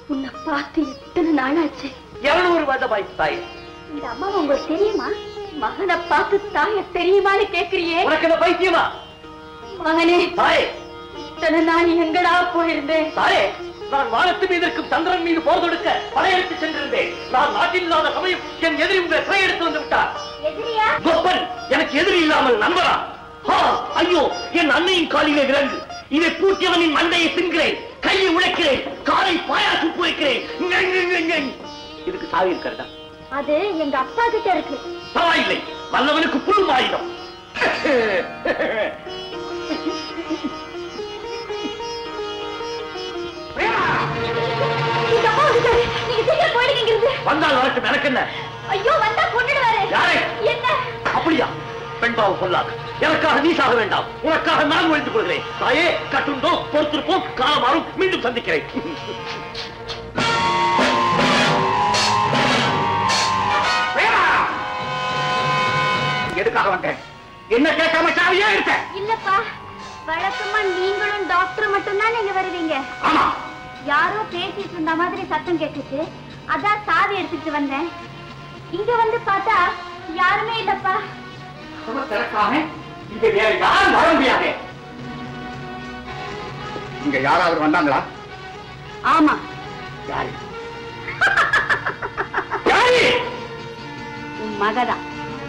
உன்னை பார்த்து எத்தனை நாளாச்சு? இருநூறு வருடமாயிற்று தாயே. இந்த அம்மா உங்களுக்கு தெரியுமா? மகனை பார்த்து தாய தெரியுமான்னு கேக்குறியே? உனக்கு என்ன பைத்தியமா? மகனே தாயே, இத்தனை நாள் எங்கடா போயிருந்தேன்? தாயே, நான் வானத்து மீது இருக்கும் சந்திரன் மீது போர் தொடுக்க படையெடுத்து சென்றிருந்தேன். நான் நாட்டில் இல்லாத சமயம் என் எதிரி உங்களை சிறை எடுத்து வந்து விட்டார். எதிரியா? கொப்பன் எனக்கு எதிரி இல்லாமல் நண்பரா? ஐயோ, என் அன்னையின் காலிலே விலங்கு. இதை பூட்டியவனின் மண்டையை தின்கிறேன், கையை உழைக்கிறேன், காலை பாயாசு போய்க்கிறேன். இதுக்கு சாவி இருக்கிறதா? அது எங்க அப்பா கிட்ட இருக்கு. பரவாயில்லை, வல்லவனுக்கு புல் ஆயுதம். வந்தால் வரட்டும், எனக்கு என்ன? ஐயோ, வந்தா கொண்டுடுவாரு. யாரை? என்ன? அப்படியா? பெண்பாவு பொல்லாது. எனக்காக நீ சாக வேண்டாம், உனக்காக நான் ஒழித்துக் கொள்கிறேன். தாயே, கட்டுண்டோம், பொறுத்திருப்போம், காலமாறும், மீண்டும் சந்திக்கிறேன். எதுக்காக வந்தேன்? என்ன கேட்காம சாவியே இருக்க? இல்லப்பா, வழக்கமா நீங்களும் டாக்டர் மட்டும்தான் நீங்க வருவீங்க. ஆமா. யாரோ பேசிட்டு இருந்த மாதிரி சத்தம் கேட்டுச்சு, அதான் சாவி எடுத்துட்டு வந்தேன். இங்க வந்து பார்த்தா யாருமே இல்லப்பா. இங்க வேற யாரும் வர முடியாது. இங்க யாராவது வந்தாங்களா? ஆமா. யாரு? யாரு? உன் மகதான்.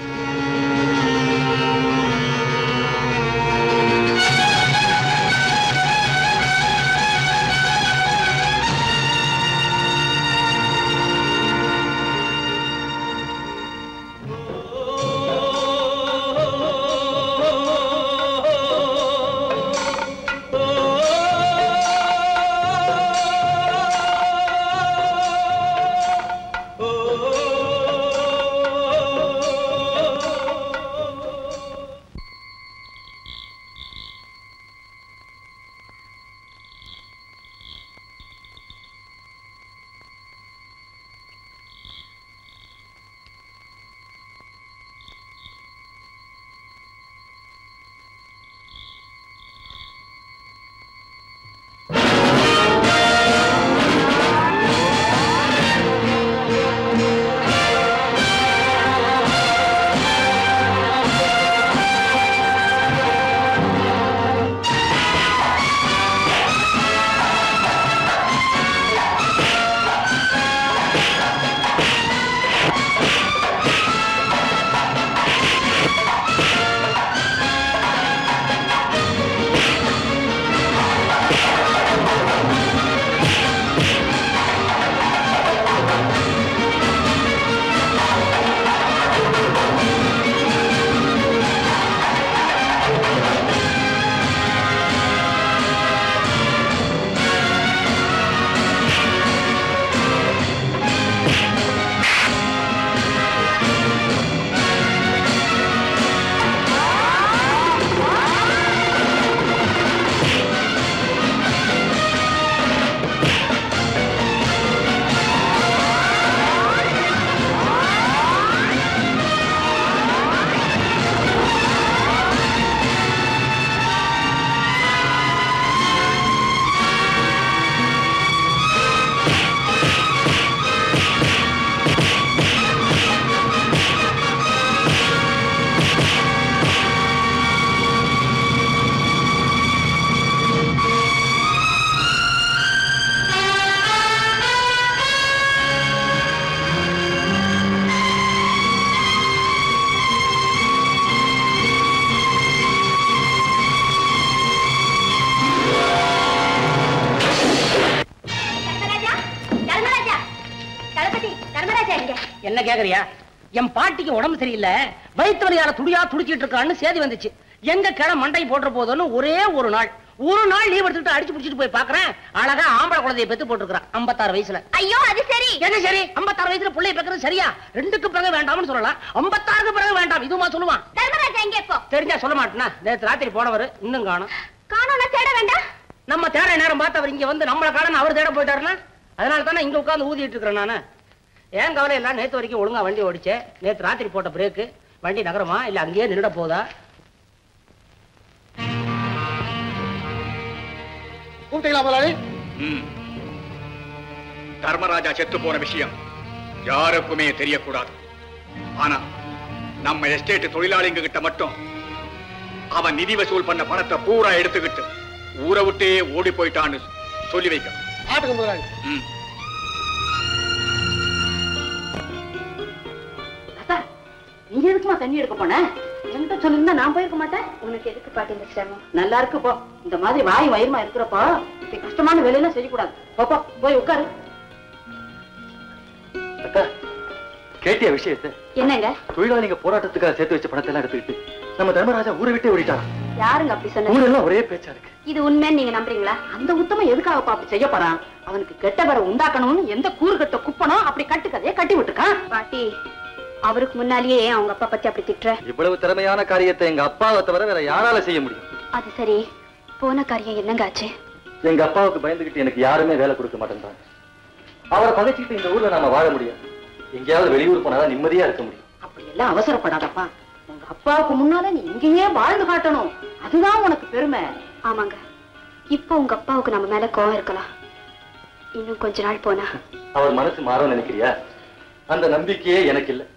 என்ன கேக்குறியா? என் பாட்டிக்கு உடம்பு சரியில்லை, வயிற்று வலியால துடியா துடிச்சிட்டு இருக்கான்னு சேதி வந்துச்சு. எங்க கிளை மண்டை போடுற போதுன்னு ஒரே ஒரு நாள் ஒரு நாள் லீவ் எடுத்துட்டு அடிச்சு புடிச்சிட்டு போய் பாக்குறேன். அழகா ஆம்பளை குழந்தைய பெத்து போட்டுருக்கான் ஐம்பத்தாறு வயசுல. ஐயோ அது சரி. என்ன சரி? ஐம்பத்தாறு வயசுல பிள்ளைய பெக்கிறது சரியா? ரெண்டுக்கு பிறகு வேண்டாம்னு சொல்லலாம், ஐம்பத்தாறுக்கு பிறகு வேண்டாம் இதுமா சொல்லுவான். தர்மராஜா எங்க இப்போ? தெரிஞ்சா சொல்ல மாட்டேனா? நேற்று ராத்திரி போனவர் இன்னும் காணும். காணோம்னா தேட வேண்டாம். நம்ம தேட நேரம் பார்த்து அவர் இங்க வந்து நம்மளை காண அவர் தேட போயிட்டாருன்னா அதனால தானே இங்க உட்காந்து ஊதிட்டு இருக்கிறேன் நானு. ஏன் கவலை எல்லாம் நேற்று வரைக்கும் ஒழுங்கா வண்டி ஓடிச்சேன். நேற்று ராத்திரி போட்ட பிரேக்கு வண்டி நகரமா இல்ல அங்கேயே நின்றுட போதா? கூப்பிட்டீங்களா முதலாளி? தர்மராஜா செத்து போன விஷயம் யாருக்குமே தெரியக்கூடாது. ஆனா நம்ம எஸ்டேட் தொழிலாளிங்க கிட்ட மட்டும் அவன் நிதி வசூல் பண்ண பணத்தை பூரா எடுத்துக்கிட்டு ஊரை விட்டே ஓடி போயிட்டான்னு சொல்லி வைக்க. ஆட்டுக்கு முதலாளி. நீ எதுக்குமா தண்ணி எடுக்க போன? என்கிட்ட சொல்லிருந்தா நான் போயிருக்க மாட்டேன். உனக்கு எதுக்கு பாட்டி இந்த சிரமம்? நல்லா இருக்கு போ. இந்த மாதிரி வாய் வயிறுமா இருக்கிறப்போ இப்படி கஷ்டமான வேலையெல்லாம் செய்யக்கூடாது. போப்போ போய் உட்காரு. அக்கா, கேட்டிய விஷயத்தை? என்னங்க? தொழிலாளிங்க போராட்டத்துக்காக சேர்த்து வச்ச பணத்தை எல்லாம் எடுத்துக்கிட்டு நம்ம தர்மராஜா ஊரை விட்டே ஓடிட்டான். யாருங்க அப்படி சொன்னது? ஊரெல்லாம் ஒரே பேச்சா இருக்கு. இது உண்மைன்னு நீங்க நம்புறீங்களா? அந்த உத்தமம் எதுக்காக பாப்பி செய்ய போறான்? அவனுக்கு கெட்ட பேரை உண்டாக்கணும்னு எந்த கூறு கட்ட குப்பனோ அப்படி கட்டு கதையை கட்டி விட்டுருக்கான். பாட்டி, அவருக்கு முன்னாலேயே ஏன் அவங்க அப்பா பத்தி அப்படி திட்டுற? இவ்வளவு திறமையான காரியத்தை எங்க அப்பாவை தவிர வேற யாரால செய்ய முடியும்? அது சரி, போன காரியம் என்னங்க ஆச்சு? எங்க அப்பாவுக்கு பயந்துகிட்டு எனக்கு யாருமே வேலை கொடுக்க மாட்டேன்றாங்க. அவரை பகைச்சிட்டு இந்த ஊர்ல நாம வாழ முடியாது. எங்கேயாவது வெளியூர் போனாதான் நிம்மதியா இருக்க முடியும். அப்படி எல்லாம் அவசரப்படாதப்பா. உங்க அப்பாவுக்கு முன்னால நீ இங்கேயே வாழ்ந்து காட்டணும். அதுதான் உனக்கு பெருமை. ஆமாங்க, இப்போ உங்க அப்பாவுக்கு நம்ம மேல கோவம் இருக்கலாம். இன்னும் கொஞ்ச நாள் போனா அவர் மனசு மாறும் நினைக்கிறியா? அந்த நம்பிக்கையே எனக்கு இல்ல.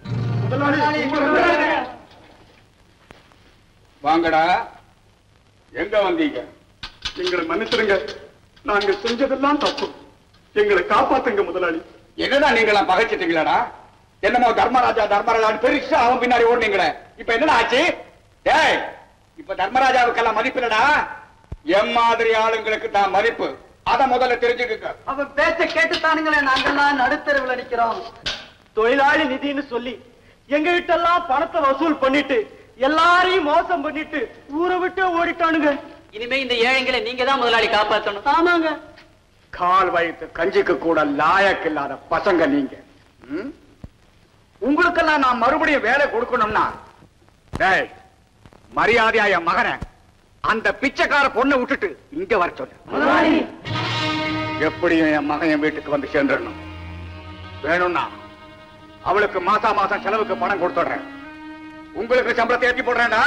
வாங்கடா, எங்க வந்தீங்க? எங்களை மன்னிச்சிருங்க, நாங்க செஞ்சதெல்லாம் தப்பு. எங்களை காப்பாத்துங்க முதலாளி. என்னடா நீங்களா பகைச்சிட்டீங்களாடா? என்னமோ தர்மராஜா தர்மராஜான்னு பெருசா அவன் பின்னாடி ஓடுனீங்களே, இப்ப என்னடா ஆச்சு? டேய், இப்ப தர்மராஜாவுக்கெல்லாம் மதிப்பு இல்லடா, எம் மாதிரி ஆளுங்களுக்கு தான் மதிப்பு. அத முதல்ல தெரிஞ்சுக்க. அவன் பேச்ச கேட்டுத்தானுங்களே நாங்கெல்லாம் நடுத்தருவில் நிக்கிறோம். தொழிலாளி நிதின்னு சொல்லி எங்க கிட்ட எல்லாம் பணத்தை வசூல் பண்ணிட்டு எல்லாரையும் மோசம் பண்ணிட்டு ஊரை விட்டு ஓடிட்டானுங்க. இனிமே இந்த ஏழைங்களை நீங்க தான் முதலாளி காப்பாற்றணும். ஆமாங்க. கால் வயிற்று கஞ்சிக்கு கூட லாயக்கு இல்லாத பசங்க நீங்க. உங்களுக்கெல்லாம் நான் மறுபடியும் வேலை கொடுக்கணும்னா, டேய், மரியாதையா என் மகனை அந்த பிச்சைக்கார பொண்ணை விட்டுட்டு இங்க வர சொல்லு. எப்படியும் என் மகன் என் வீட்டுக்கு வந்து சேர்ந்துடணும். வேணும்னா அவளுக்கு மாசா மாசம் செலவுக்கு பணம் கொடுத்துடுறேன். உங்களுக்கு சம்பளத்தை ஏற்றி போடுறேன்டா.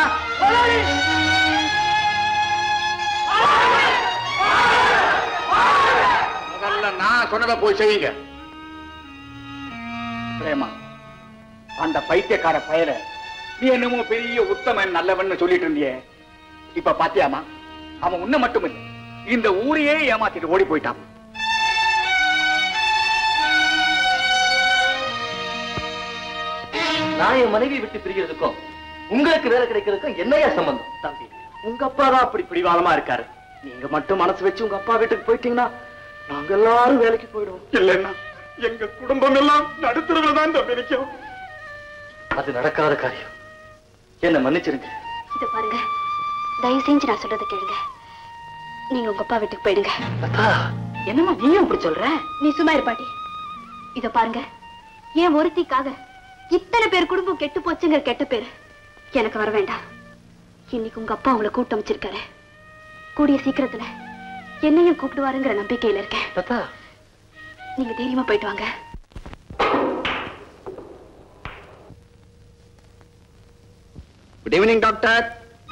முதல்ல நான் சொன்னதை போய் செய்யுங்க. பிரேமா, அந்த பைத்தியக்கார பயல நீ என்னமோ பெரிய உத்தமன் நல்லவன் சொல்லிட்டு இருந்தியே, இப்ப பாத்தியாமா? அவன் உன்ன மட்டும் இல்லை, இந்த ஊரையே ஏமாத்திட்டு ஓடி போயிட்டான். நான் என் மனைவி விட்டு பிரிகிறதுக்கும் உங்களுக்கு வேலை கிடைக்கிறதுக்கும் என்னையா சம்பந்தம்? தம்பி, உங்க அப்பா தான் அப்படி பிடிவாதமா இருக்காரு. நீங்க மட்டும் மனசு வச்சு உங்க அப்பா வீட்டுக்கு போயிட்டீங்கன்னா நாங்க எல்லாரும் வேலைக்கு போயிடுவோம். இல்லைன்னா எங்க குடும்பம் எல்லாம் நடுத்தரவுல தான் தம்பி நிற்கும். அது நடக்காத காரியம். என்ன மன்னிச்சிருங்க. இத பாருங்க, தயவு செஞ்சு நான் சொல்றதை கேளுங்க. நீங்க உங்க அப்பா வீட்டுக்கு போயிடுங்க. என்னமா நீயும் இப்படி சொல்ற? நீ சும்மா இரு பாட்டி. இத பாருங்க, ஏன் ஒருத்திக்காக இத்தனை பேர் குடும்பம் கெட்டு போச்சுங்கிற கெட்ட பேரு எனக்கு வர வேண்டாம். இன்னைக்கு உங்க அப்பா உங்களை கூட்டம் வச்சிருக்காரு. கூடிய சீக்கிரத்துல என்னையும் கூப்பிடுவாருங்கிற நம்பிக்கையில இருக்கேன். நீங்க தைரியமா போயிட்டு வாங்க. Good evening doctor.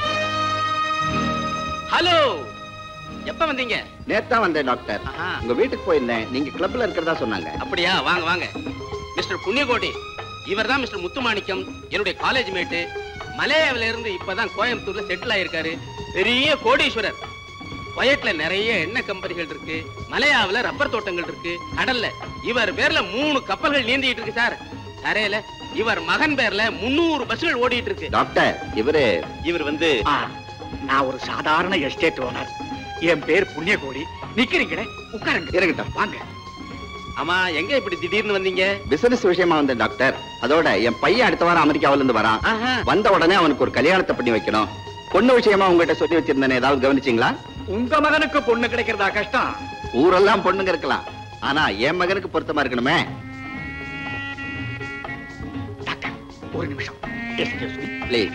ஹலோ, எப்ப வந்தீங்க? நேத்தா வந்தேன் டாக்டர். உங்க வீட்டுக்கு போயிருந்தேன், நீங்க கிளப்ல இருக்கிறதா சொன்னாங்க. அப்படியா? வாங்க வாங்க. மிஸ்டர் புண்ணியகோடி, இவர் தான் மிஸ்டர் முத்துமாணிக்கம், என்னுடைய காலேஜ் மேட்டு. மலையாவில இருந்து இப்பதான் கோயம்புத்தூர்ல செட்டில் ஆயிருக்காரு. பெரிய கோடீஸ்வரர். வயட்ல நிறைய எண்ணெய் கம்பெனிகள் இருக்கு, மலையாவில ரப்பர் தோட்டங்கள் இருக்கு, கடல்ல இவர் பேர்ல மூணு கப்பல்கள் நீந்திட்டு இருக்கு சார். தரையில இவர் மகன் பேர்ல முன்னூறு பஸ்கள் ஓடிட்டு இருக்கு. டாக்டர், இவரு இவர் வந்து நான் ஒரு சாதாரண எஸ்டேட் ஓனர். என் பேர் புண்ணியகோடி. நிக்கிறீங்களே, உட்காருங்க. இருக்கட்டும், வாங்க. ஆமா, எங்க இப்படி திடீர்னு வந்தீங்க? பிசினஸ் விஷயமா வந்தேன் டாக்டர். அதோட என் பையன் அடுத்த வாரம் அமெரிக்காவில இருந்து வரான். வந்த உடனே அவனுக்கு ஒரு கல்யாணத்தை பண்ணி வைக்கணும். பொண்ணு விஷயமா உங்ககிட்ட சொல்லி வச்சிருந்தேன், ஏதாவது கவனிச்சீங்களா? உங்க மகனுக்கு பொண்ணு கிடைக்கிறதா கஷ்டம்? ஊரெல்லாம் பொண்ணுங்க இருக்கலாம், ஆனா என் மகனுக்கு பொருத்தமா இருக்கணுமே. டாக்டர், ஒரு நிமிஷம். Excuse me please.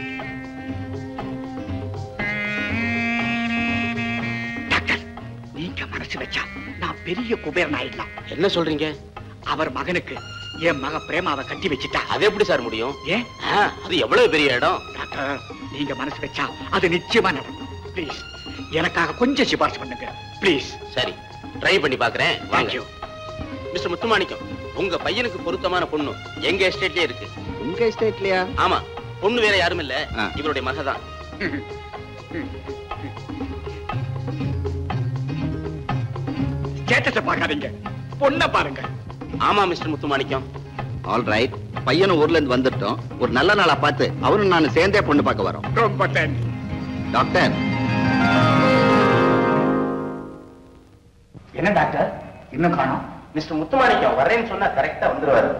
டாக்டர், நீங்க மனசு வச்சா நான் பெரிய குபேரன் ஆயிடலாம். என்ன சொல்றீங்க? அவர் மகனுக்கு என் மக பிரேமாவை கட்டி வச்சுட்டா. அது எப்படி சார் முடியும்? ஏன்? அது எவ்வளவு பெரிய இடம். டாக்டர், நீங்க மனசு வச்சா அது நிச்சயமா நடக்கும். ப்ளீஸ், எனக்காக கொஞ்சம் சிபாரிசு பண்ணுங்க ப்ளீஸ். சரி, ட்ரை பண்ணி பாக்குறேன். தேங்க்யூ. மிஸ்டர் முத்துமாணிக்கம், உங்க பையனுக்கு பொருத்தமான பொண்ணு எங்க எஸ்டேட்லயே இருக்கு. உங்க எஸ்டேட்லயா? ஆமா, பொண்ணு வேற யாரும் இல்ல, இவருடைய மகதான். ஸ்டேட்டஸ பார்க்காதீங்க, பொண்ண பாருங்க. ஆமா மிஸ்டர் முத்துமாணிக்கம். ஆல் ரைட், பையனும் ஊர்ல இருந்து வந்துட்டோம். ஒரு நல்ல நாளா பார்த்து அவரும் நான் சேர்ந்தே பொண்ணு பார்க்க வரோம். ரொம்ப தேங்க்ஸ். டாக்டர். என்ன டாக்டர் இன்னும் காணோம்? மிஸ்டர் முத்துமாணிக்கம் வரேன்னு சொன்னா கரெக்டா வந்துருவாரு.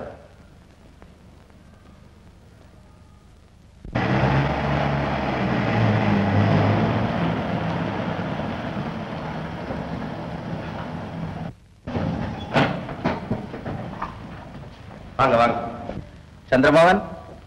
வாங்க வாங்க. சந்திரமோகன்,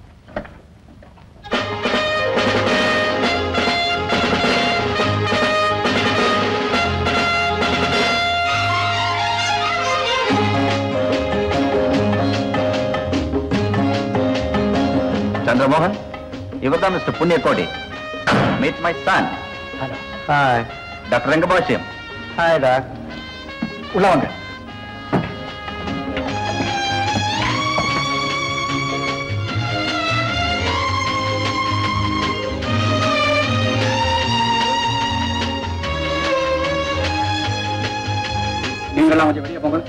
சந்திரமோகன், இவர்தான் mister Punniyakodi. Meet my son. Hello. Hi. Doctor Rangabashyam. Hi doc. உள்ள வாங்க. நீங்களாம் கொஞ்சம் வெளியே போங்க.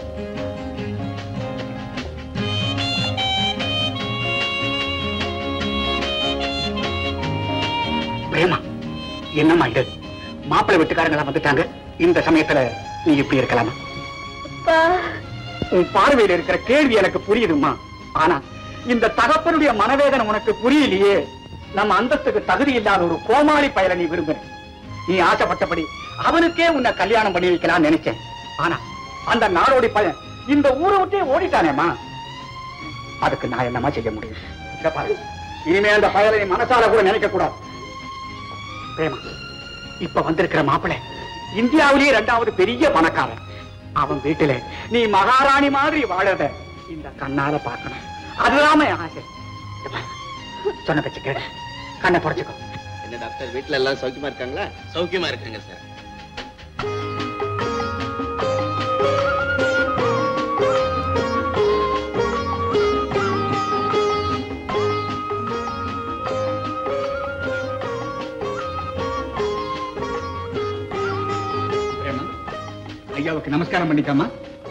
பிரேமா, என்னம்மா இது? மாப்பிள்ளை வீட்டுக்காரங்களா வந்துட்டாங்க. இந்த சமயத்துல நீ இப்படி இருக்கலாமா? உன் பார்வையில் இருக்கிற கேள்வி எனக்கு புரியுதுமா. ஆனா இந்த தகப்பனுடைய மனவேதனை உனக்கு புரியலையே. நம்ம அந்தஸ்துக்கு தகுதி இல்லாத ஒரு கோமாளி பயலை நீ விரும்புற. நீ ஆசைப்பட்டபடி அவனுக்கே உன்னை கல்யாணம் பண்ணி வைக்கலாம்னு நினைச்சேன். ஆனா அந்த நாடோடி பையன் இந்த ஊரை விட்டே ஓடிட்டானேமா. அதுக்கு நான் என்னமா செய்ய முடியும்? இத பாரு, இனிமே அந்த பயலை நீ மனசால கூட நினைக்க கூடாது. பிரேமா, இப்ப வந்திருக்கிற மாப்பிள்ளை இந்தியாவிலேயே இரண்டாவது பெரிய பணக்காரன். அவன் வீட்டுல நீ மகாராணி மாதிரி வாழத இந்த கண்ணால பார்க்கணும். அதுதான் என் ஆசை. சொன்ன பச்சு கேட, கண்ணை புடைச்சுக்கோ. என்ன டாக்டர், வீட்டுல எல்லாம் சௌக்கியமா இருக்காங்களா? சௌக்கியமா இருக்குங்க சார். ஐயாவுக்கு நமஸ்காரம் பண்ணிக்காமா.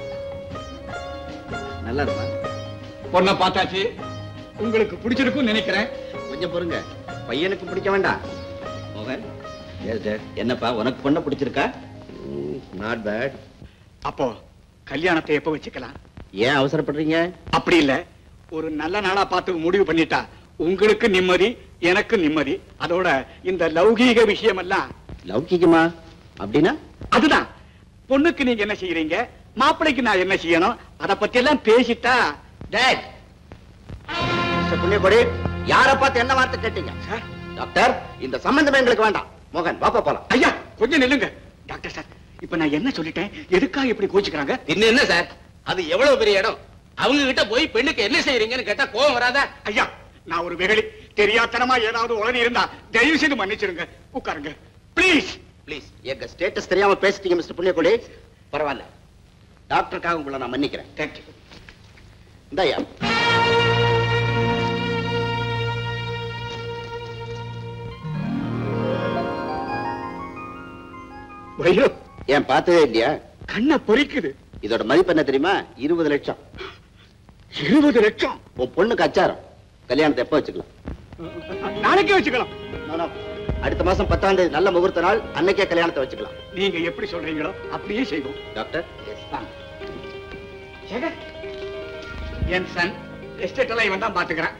நல்லா இருப்பா. பொண்ணை பார்த்தாச்சு, உங்களுக்கு பிடிச்சிருக்கும் நினைக்கிறேன். கொஞ்சம் பொறுங்க, பையனுக்கு பிடிக்க வேண்டாம். மோகன், என்னப்பா உனக்கு பொண்ணை பிடிச்சிருக்கா? Not bad. அப்போ கல்யாணத்தை எப்ப வச்சுக்கலாம்? ஏன் அவசரப்படுறீங்க? அப்படி இல்ல, ஒரு நல்ல நாளா பார்த்து முடிவு பண்ணிட்டா உங்களுக்கு நிம்மதி, எனக்கு நிம்மதி. அதோட இந்த லௌகீக விஷயம் எல்லாம். லௌகீகமா அப்படின்னா? அதுதான், பொண்ணுக்கு நீங்க என்ன செய்யறீங்க, மாப்பிள்ளைக்கு நான் என்ன செய்யணும், அத பத்தி எல்லாம் பேசிட்டா. டேட், புண்ணியபடி யார பார்த்து என்ன வார்த்தை கேட்டீங்க? டாக்டர், இந்த சம்பந்தம் எங்களுக்கு வேண்டாம். மோகன், வாப்பா போலாம். ஐயா கொஞ்சம் நில்லுங்க. டாக்டர் சார், இப்ப நான் என்ன சொல்லிட்டேன், எதுக்காக இப்படி கோச்சுக்கிறாங்க? இன்னும் என்ன சார், அது எவ்வளவு பெரிய இடம். அவங்க கிட்ட போய் பெண்ணுக்கு என்ன செய்யறீங்கன்னு கேட்டா கோவம் வராதா? ஐயா, நான் ஒரு வெகுளி, தெரியாத்தனமா ஏதாவது உளறி இருந்தா தயவு செய்து மன்னிச்சிருங்க. உட்காருங்க பிளீஸ். பிளீஸ். எங்க ஸ்டேட்டஸ் தெரியாம பேசிட்டீங்க மிஸ்டர் புண்ணியகோடி. பரவாயில்ல, டாக்டருக்காக உங்களை நான் மன்னிக்கிறேன். தேங்க்யூ. இந்தாயா. ஏன் பார்த்ததே இல்லையா? கண்ணை பொறிக்குது. இதோட மதிப்பு என்ன தெரியுமா? இருபது லட்சம். இருபது லட்சம்? உன் பொண்ணுக்கு அச்சாரம். கல்யாணத்தை எப்ப வச்சுக்கலாம்? நாளைக்கே வச்சுக்கலாம். அடுத்த மாசம் பத்தாம் தேதி நல்ல முகூர்த்த நாள், அன்னைக்கே கல்யாணத்தை வச்சுக்கலாம். நீங்க எப்படி சொல்றீங்களோ அப்படியே செய்வோம். டாக்டர், என் சன் எஸ்டேட் எல்லாம் இவன் தான் பாத்துக்கிறான்.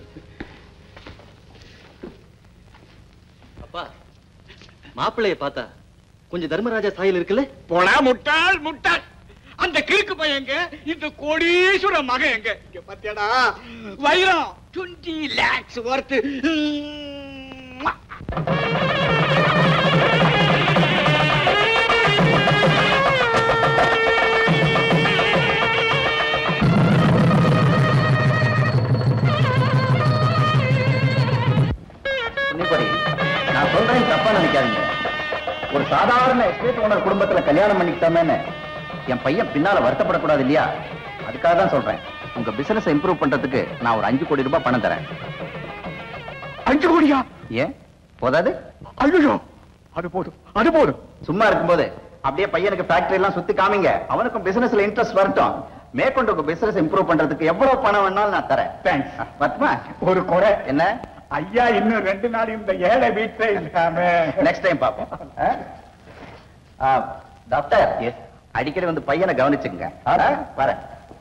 அப்பா, மாப்பிள்ளைய பார்த்தா கொஞ்சம் தர்மராஜா சாயல் இருக்குல்ல? போடா முட்டாள் முட்டாள். அந்த கிறுக்கு பையன் எங்க, இந்த கோடீஸ்வர மகன் எங்க? இங்க பாத்தியாடா, வைரம் டுவெண்ட்டி லேக்ஸ் ஒர்த். நான் சொல்றேன், தப்பா நினைக்காதீங்க. ஒரு சாதாரண எஸ்டேட் ஓனர் குடும்பத்துல கல்யாணம் பண்ணிக்கிட்டோமே, என் பையன் பின்னால வருத்தப்படக்கூடாது இல்லையா? அதுக்காக தான் சொல்றேன். உங்க பிசினஸ் இம்ப்ரூவ் பண்றதுக்கு நான் ஒரு அஞ்சு கோடி ரூபாய் பணம் தரேன். அஞ்சு கோடியா? ஏன் போதாது? ஐயோ, அது போதும், அது போதும். சும்மா இருக்கும்போது அப்படியே பையனுக்கு ஃபேக்டரி எல்லாம் சுத்தி காமிங்க. அவனுக்கும் பிசினஸ்ல இன்ட்ரெஸ்ட் வரட்டும். மேற்கொண்டு உங்க பிசினஸ் இம்ப்ரூவ் பண்றதுக்கு எவ்வளவு பணம் வேணாலும் நான் தரேன். தேங்க்ஸ். பத்மா, ஒரு குறை என்ன? ஐயா இன்னும் ரெண்டு நாள் இந்த ஏழை வீட்டுல இல்லாம நெக்ஸ்ட் டைம் பாப்போம். டாக்டர், அடிக்கடி வந்து பையனை கவனிச்சுங்க. வரேன்.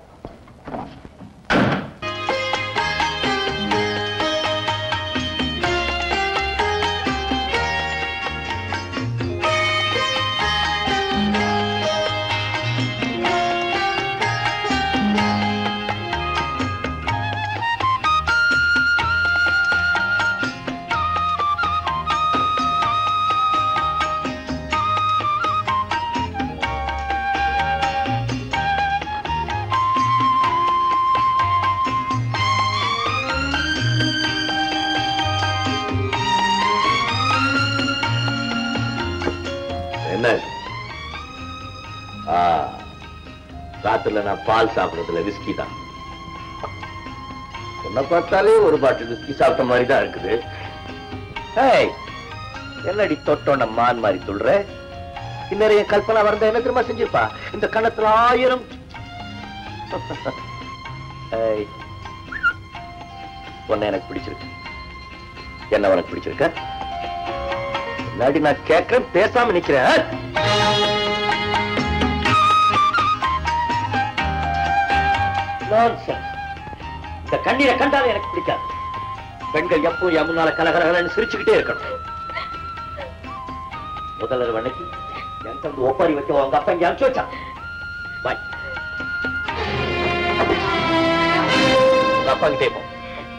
ராத்திரில நான் பால் சாப்பிடுறதுல விஸ்கி தான். என்ன பார்த்தாலே ஒரு பாட்டில் விஸ்கி சாப்பிட்ட மாதிரி தான் இருக்குது. என்னடி தொட்டோன மான் மாதிரி சொல்ற? இன்னொரு கல்பனா வரந்த என்ன திரும்ப செஞ்சிருப்பா? இந்த கணத்துல ஆயிரம் பொண்ணு எனக்கு பிடிச்சிருக்கு. என்ன உனக்கு பிடிச்சிருக்க? நான் கேட்கிறேன், பேசாம நிக்கிறேன். இந்த கண்ணீரை கண்டாலே எனக்கு பிடிக்காது. பெண்கள் எப்பவும் என் முன்னால கலகலகலன்னு சிரிச்சுக்கிட்டே இருக்கணும். முதல்வர் அன்னைக்கு என் தம்பி ஒப்பாரி வைக்க உங்க அப்பா இங்க அனுப்பிச்சு வச்சான். பாய். உங்க அப்பா கிட்டே போ.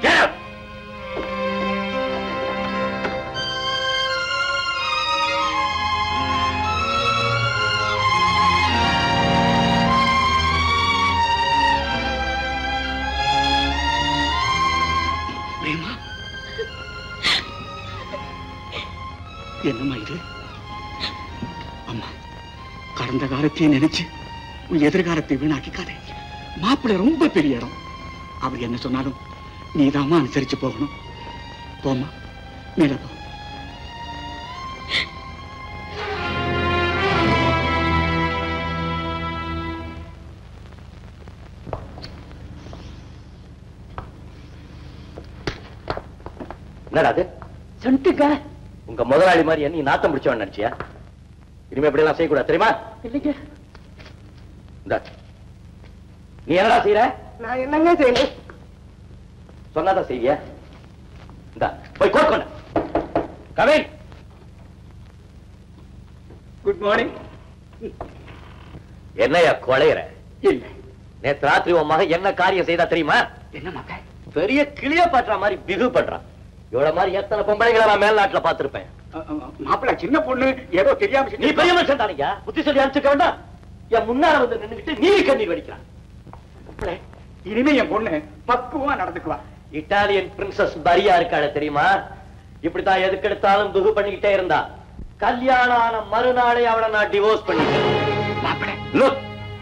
என்னம்மா இது? அம்மா, கடந்த காலத்தையே நினைச்சு உன் எதிர்காலத்தை வீணாக்கிக்காதே. மாப்பிள்ளை ரொம்ப பெரிய இடம். அவர் என்ன சொன்னாலும் நீதாம்மா அனுசரிச்சு போகணும். போமா, மேல போ. என்னடா அது? சண்டுங்க. உங்க முதலாளி மாதிரி என்ன நாத்தம் பிடிச்சவன் நினைச்சியா? இனிமே இப்படி எல்லாம் செய்யக்கூடாது, தெரியுமா? இல்லைங்க. நீ என்னடா செய்யற? நான் என்னங்க செய்யணும்? சொன்னாதான் செய்வியா? இந்த போய் கோட் கொண்ட. Kavin, good morning. என்னையா கொலையற? இல்ல, நேத்து ராத்திரி உன் மகன் என்ன காரியம் செய்தா தெரியுமா? என்ன மகன்? பெரிய கிளிய பாட்டுற மாதிரி பிகு பண்றான். இவ்வளவு மாதிரி எத்தனை பொம்பளைங்களை நான் மேல்நாட்டுல பாத்துருப்பேன். மாப்பிள்ள சின்ன பொண்ணு ஏதோ தெரியாம. நீ பெரிய மனுஷன் தானீங்க, புத்தி சொல்லி அனுப்பிச்சுக்க வேண்டாம். என் முன்னால வந்து நின்றுட்டு நீ கண்ணீர் வடிக்கிறான். இனிமே என் பொண்ணு பக்குவமா நடந்துக்குவா. இட்டாலியன் பிரின்சஸ் பரியா இருக்காள தெரியுமா? இப்படித்தான் எதுக்கு எடுத்தாலும் துகு பண்ணிக்கிட்டே இருந்தா. கல்யாணம் ஆன மறுநாளே அவளை நான் டிவோர்ஸ் பண்ணிட்டேன். மாப்பிள்ள,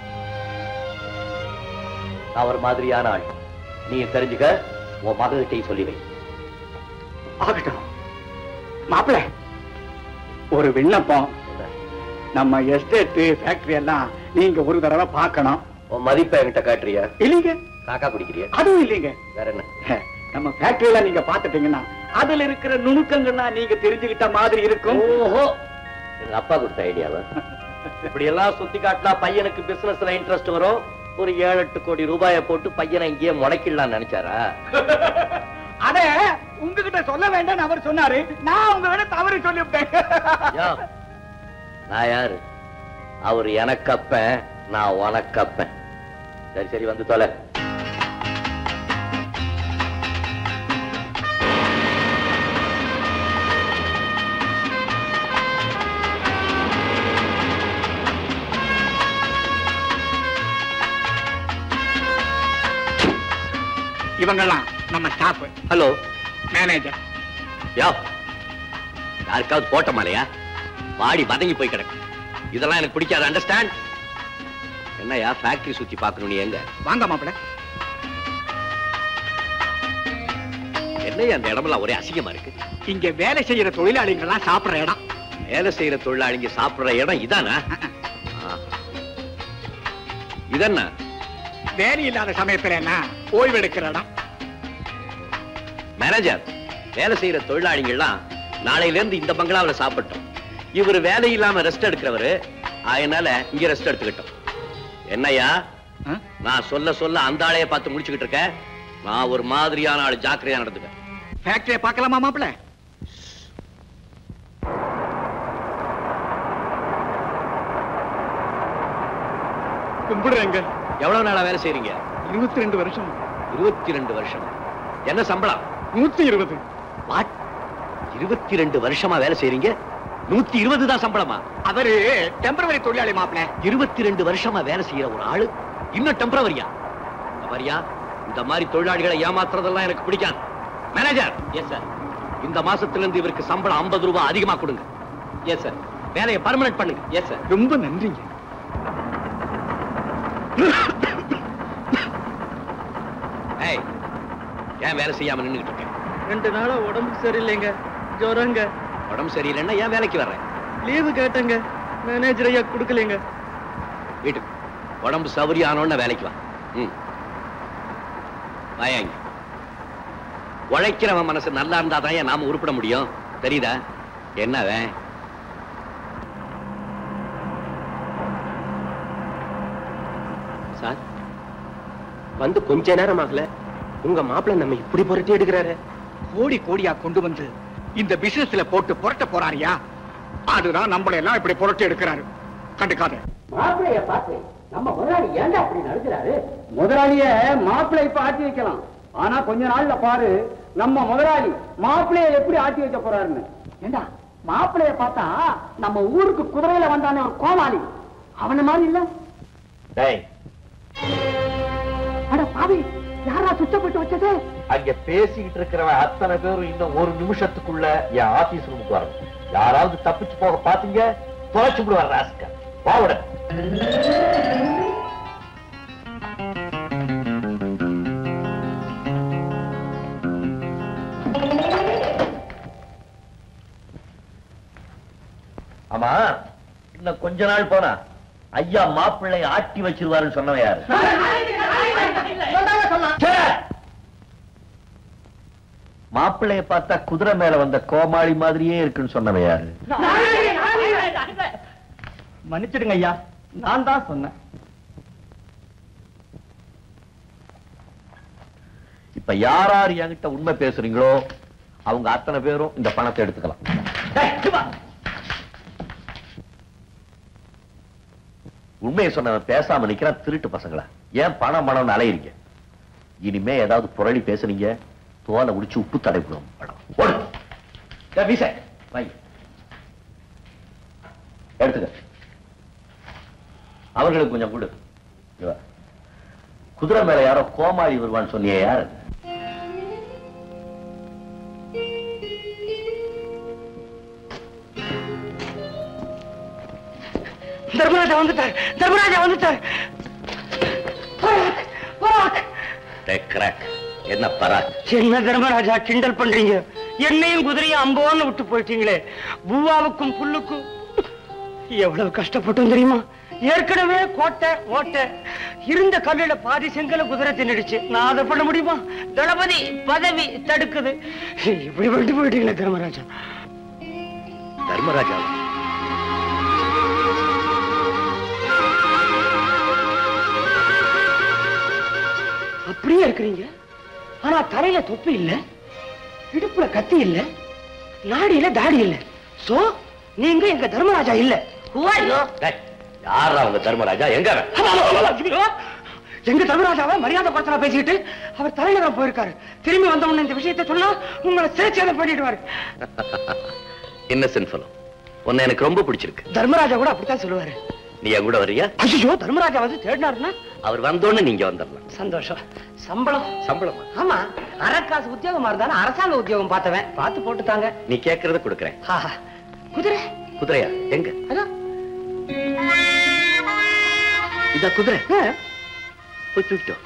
நான் ஒரு மாதிரியான ஆள். நீ தெரிஞ்சுக்க, உன் மககிட்டையும் சொல்லி வை. ஆகட்டும். மாப்பிள்ள, ஒரு விண்ணப்பம். நம்ம எஸ்டேட் ஃபேக்டரி எல்லாம் நீங்க ஒரு தடவை பார்க்கணும். உன் மதிப்பை என்கிட்ட காட்டுறியா? இல்லீங்க. காக்கா குடிக்கிறியா? அதுவும் இல்லீங்க. வேற என்ன? நம்ம ஃபேக்டரியில நீங்க பாத்துட்டீங்கன்னா அதுல இருக்கிற நுணுக்கங்கள்னா நீங்க தெரிஞ்சுக்கிட்ட மாதிரி இருக்கும். ஓஹோ, எங்க அப்பா கொடுத்த ஐடியாவா? இப்படி எல்லாம் சுத்தி காட்டினா பையனுக்கு பிசினஸ்ல இன்ட்ரெஸ்ட் வரும். ஒரு ஏழு எட்டு கோடி ரூபாயை போட்டு பையனை இங்கேயே முடக்கிடலாம் நினைச்சாரா? அத உங்ககிட்ட சொல்ல வேண்டாம் அவர் சொன்னாரு. நான் உங்ககிட்ட தவறு சொல்லிவிட்டேன். நான் யாரு? அவர் எனக்கு அப்பன், நான் உனக்கு அப்பன். சரி சரி, வந்து தொலை. இவங்கெல்லாம் நம்ம ஸ்டாஃப். Hello, manager. யா, யாருக்காவது போட்ட மாலையா? வாடி வதங்கி போய் கிடக்கு. இதெல்லாம் எனக்கு பிடிக்காது. அண்டர்ஸ்டாண்ட்? என்னையா ஃபேக்டரி சுத்தி பார்க்கணும்? நீ எங்க? வாங்க மாப்பிள்ள. என்னையா அந்த இடமெல்லாம் ஒரே அசிங்கமா இருக்கு? இங்க வேலை செய்யற தொழிலாளிகள் எல்லாம் சாப்பிடுற இடம். வேலை செய்யற தொழிலாளிங்க சாப்பிடுற இடம் இதானா? இதென்ன? வேலை இல்லாத சமயத்துல என்ன ஓய்வு எடுக்கிற இடம். மேனேஜர், வேலை செய்யற தொழிலாளிகள் எல்லாம் நாளையில இருந்து இந்த பங்களாவில சாப்பிட்டோம். இவர் வேலை இல்லாம ரெஸ்ட் எடுக்கிறவரு, அதனால இங்க ரெஸ்ட் எடுத்துக்கிட்டோம். என்னையா நான் சொல்ல சொல்ல அந்த ஆளைய பார்த்து முடிச்சுக்கிட்டு இருக்க? நான் ஒரு மாதிரியான ஆள், ஜாக்கிரதையா நடந்துக்க. ஃபேக்டரியை பார்க்கலாமா மாப்பிள்ள? கும்பிடுறேங்க. எவ்வளவு நாளா வேலை செய்றீங்க? இருபத்தி ரெண்டு வருஷம். இருபத்தி ரெண்டு வருஷம். என்ன சம்பளம்? நூத்தி இருபது. வாட்? இருபத்தி ரெண்டு வருஷமா வேலை செய்றீங்க, நூத்தி இருபது தான் சம்பளமா? அவரு டெம்பரவரி தொழிலாளி மாப்பிள்ள. இருபத்தி ரெண்டு வருஷமா வேலை செய்யற ஒரு ஆளு இன்னும் டெம்பரவரியா? வரியா? இந்த மாதிரி தொழிலாளிகளை ஏமாத்துறதெல்லாம் எனக்கு பிடிக்காது. மேனேஜர். Yes sir. இந்த மாசத்துல இருந்து இவருக்கு சம்பளம் ஐம்பது ரூபாய் அதிகமா கொடுங்க. Yes sir. வேலையை பர்மனன்ட் பண்ணுங்க. Yes sir. ரொம்ப நன்றிங்க. ஏய், ஏன் வேலை செய்யாம நின்னுகிட்டு இருக்க? ரெண்டு நாளா உடம்பு சரியில்லைங்க, ஜுரங்க. உடம்பு சரியில்லைன்னா ஏன் வேலைக்கு வர்றேன்? லீவு கேட்டேங்க, மேனேஜர் ஐயா கொடுக்கலங்க. வீட்டுக்கு உடம்பு சௌரியானோன்னு வேலைக்கு வா. ம், வாயாங்க. உழைக்கிறவன் மனசு நல்லா இருந்தாதான் நாம உருப்பிட முடியும், தெரியுதா? என்னவே சார், வந்து கொஞ்ச நேரம் ஆகல, உங்க மாப்பிள்ள நம்ம இப்படி புரட்டி எடுக்கிறாரு. கோடி கோடியா கொண்டு வந்து இந்த பிசினஸ்ல போட்டு புரட்ட போறாரியா? அதுதான் நம்மள எல்லாம் இப்படி புரட்டி எடுக்கிறாரு. கண்டுக்காத. மாப்பிள்ளைய பார்த்து நம்ம முதலாளி ஏன்டா அப்படி நடக்கிறாரு? முதலாளிய மாப்பிள்ளை இப்ப ஆட்டி வைக்கலாம், ஆனா கொஞ்ச நாள்ல பாரு நம்ம முதலாளி மாப்பிள்ளைய எப்படி ஆட்டி வைக்க போறாருன்னு. ஏண்டா மாப்பிள்ளைய பார்த்தா நம்ம ஊருக்கு குதிரையில வந்தானே ஒரு கோமாளி, அவன மாதிரி இல்ல? அட பாவி, யாரா சுத்தப்பட்டு வச்சது? அங்க பேசிக்கிட்டு இருக்கிறவன் அத்தனை பேரும் இன்னும் ஒரு நிமிஷத்துக்குள்ள என் ஆபீஸ் ரூமுக்கு வரணும். யாராவது தப்பிச்சு போக பாத்தீங்க, தொலைச்சு விடுவார் ராஸ்கல். வாவுட. ஆமா, இன்னும் கொஞ்ச நாள் போனா ஐயா மாப்பிள்ளை ஆட்டி வச்சிருவாருன்னு சொன்னவன் யாரு? மாப்பிள்ளைய பார்த்தா குதிரை மேல வந்த கோமாளி மாதிரியே இருக்குன்னு சொன்னவன் யாரு? மன்னிச்சிடுங்க ஐயா, நான் தான் சொன்னேன். இப்ப யார் யார் என்கிட்ட உண்மை பேசுறீங்களோ அவங்க அத்தனை பேரும் இந்த பணத்தை எடுத்துக்கலாம். உண்மையை சொன்னவன் பேசாம நிக்கிறான். திருட்டு பசங்களா, ஏன் பணம் பணம்னு அலையிறீங்க? இனிமே ஏதாவது புரளி பேசுனீங்க, தோலை உடிச்சு உப்பு தடைவிடும். படம் எடுத்துக்க. அவர்களுக்கு கொஞ்சம் கொடு. குதிரை மேல யாரோ கோமாளி வருவான்னு சொன்னியே, யாரு? தர்மராஜா வந்துட்டார், தர்மராஜா வந்துட்டார். என்ன பராக்? என்ன தர்மராஜா கிண்டல் பண்றீங்க? என்னையும் குதிரையும் அம்போன்னு விட்டு போயிட்டீங்களே. பூவாவுக்கும் புல்லுக்கும் எவ்வளவு கஷ்டப்பட்டோம் தெரியுமா? ஏற்கனவே கோட்டை ஓட்டை இருந்த கல்லுல பாதி செங்கல குதிரை தின்னுடுச்சு. நான் அதை பண்ண முடியுமா? தளபதி பதவி தடுக்குது. இப்படி விட்டு போயிட்டீங்களே தர்மராஜா. தர்மராஜா அப்படியே இருக்கிறீங்க, ஆனா தலையில தொப்பி இல்ல, இடுப்புல கத்தி இல்ல, நாடியில தாடி இல்ல. சோ நீங்க எங்க தர்மராஜா இல்ல. யாரா உங்க தர்மராஜா? எங்க எங்க தர்மராஜாவை மரியாதை பத்திரா பேசிட்டு அவர் தலைநகரம் போயிருக்காரு. திரும்பி வந்தவன இந்த விஷயத்தை சொன்னா உங்களை சிறைச்சேதம் பண்ணிடுவாரு. இன்னசென்ட் ஃபெலோ, உன்னை எனக்கு ரொம்ப பிடிச்சிருக்கு. தர்மராஜா கூட அப்படித்தான் சொல்லுவாரு. நீ என் கூட வரியா? ஐயோ, தர்மராஜா வந்து தேடினாருன்னா அவர் வந்தோன்னு நீங்க வந்துடலாம். சந்தோஷம். சம்பளம்? சம்பளமா? ஆமா, அரக்காசு உத்தியோகமா இருந்தாலும் அரசாங்க உத்தியோகம் பார்த்தவன். பார்த்து போட்டுட்டாங்க. நீ கேட்கறத கொடுக்கறேன். குதிரை? குதிரையா? எங்க? இத குதிரை போய் தூக்கிட்டோம்.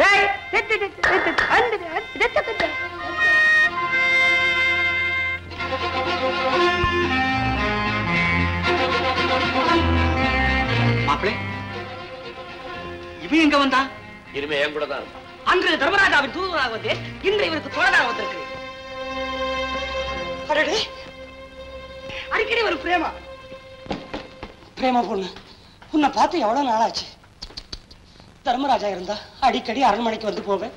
மாப்பிளே, இவன் எங்க வந்தா? இனிமே என் கூட தான் இருக்கும். அன்று தர்மராஜாவின் தூதுவராக வந்து இன்று இவருக்கு தோழனாக வந்திருக்கிறேன். அடிக்கடி ஒரு பிரேமா பிரேமா பொண்ணு, உன்னை பார்த்து எவ்வளவு நாளாச்சு. தர்மராஜா இருந்தா அடிக்கடி அரண்மனைக்கு வந்து போவேன்.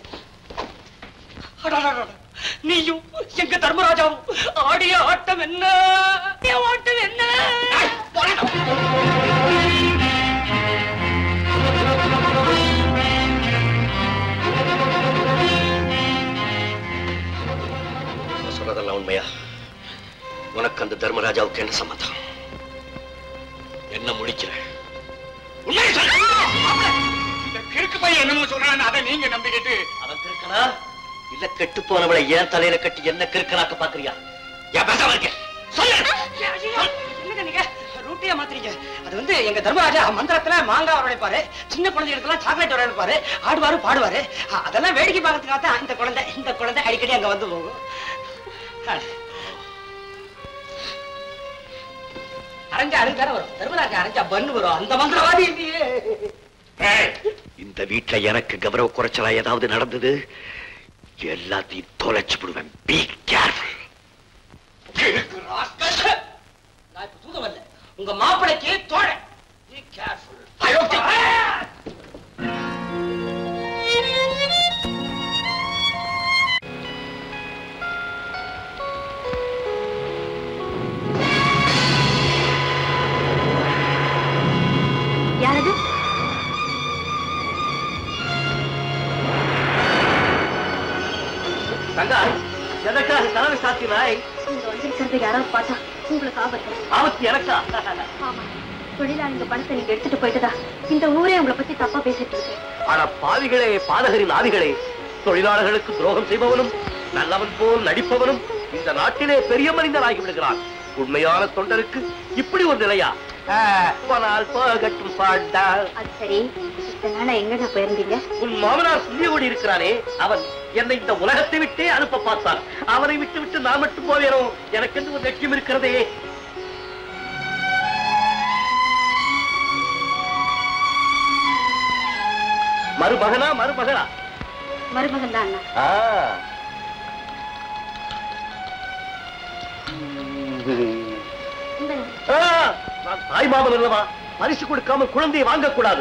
நீயும் எங்க தர்மராஜாவும் ஆடிய ஆட்டம் என்ன ஆட்டம் என்ன? சொல்றதெல்லாம் உண்மையா? உனக்கு அந்த தர்மராஜாவுக்கு என்ன சம்மதம்? என்ன முடிக்கிற? உண்மையை சொல்ல. இந்த கிறுக்கு பையன் என்னமோ சொல்றான்னு அதை நீங்க நம்பிக்கிட்டு அவன் கிறுக்கனா இல்ல கெட்டு போனவளை ஏன் தலையில கட்டி என்ன கிறுக்கனாக்க பாக்குறியா? ஏன் பேசாம இருக்க? என்னங்க நீங்க ரூட்டியா மாத்துறீங்க? அது வந்து எங்க தர்மராஜா மந்திரத்துல மாங்காய் வரழைப்பாரு, சின்ன குழந்தைகளுக்கெல்லாம் சாக்லேட் வரழைப்பாரு, ஆடுவாரு பாடுவாரு. அதெல்லாம் வேடிக்கை பார்க்கறதுக்காக தான் இந்த குழந்தை இந்த குழந்தை அடிக்கடி அங்க வந்து போகும். அரைஞ்சா அருங்கார வரும், தர்மராஜா அரைஞ்சா பண்ணு வரும். அந்த மந்திரவாதி இல்லையே. இந்த வீட்டுல எனக்கு கௌரவ குறைச்சலா ஏதாவது நடந்தது, எல்லாத்தையும் தொலைச்சு விடுவேன். Be careful. நான் இப்ப தூங்க வரல, உங்க மாப்பிளைக்கு தோழ. Be careful. யாரது? தங்கா, எதற்காக கனவு சாத்தினாய்? இங்க வந்திருக்கிறது யாராவது பார்த்தா உங்களுக்கு ஆபத்து. ஆபத்து எனக்கா? ஆமா, தொழிலாளிங்க பணத்தை நீங்க எடுத்துட்டு போயிட்டதா இந்த ஊரே உங்களை பத்தி தப்பா பேசிட்டு இருக்கு. ஆனா பாவிகளே, பாதகரின் ஆவிகளே, தொழிலாளர்களுக்கு துரோகம் செய்பவனும் நல்லவன் போல் நடிப்பவனும் இந்த நாட்டிலே பெரிய மனிதனாகி விடுகிறான். உண்மையான தொண்டருக்கு இப்படி ஒரு நிலையா? போகட்டும் பாண்டா. அது சரி, இத்தனை நாளா எங்கடா போயிருந்தீங்க? உன் மாமனார் புண்ணியகோடி இருக்கிறானே, அவன் என்னை இந்த உலகத்தை விட்டே அனுப்ப பார்த்தான். அவனை விட்டு விட்டு நான் மட்டும் போவேனோ? எனக்கு என்று ஒரு லட்சியம் இருக்கிறதே. மருமகனா மருமகளா? மருமகன் தான் அண்ணா. நான் தாய் மாமன் அல்லவா, பரிசு கொடுக்காமல் குழந்தையை வாங்கக்கூடாது.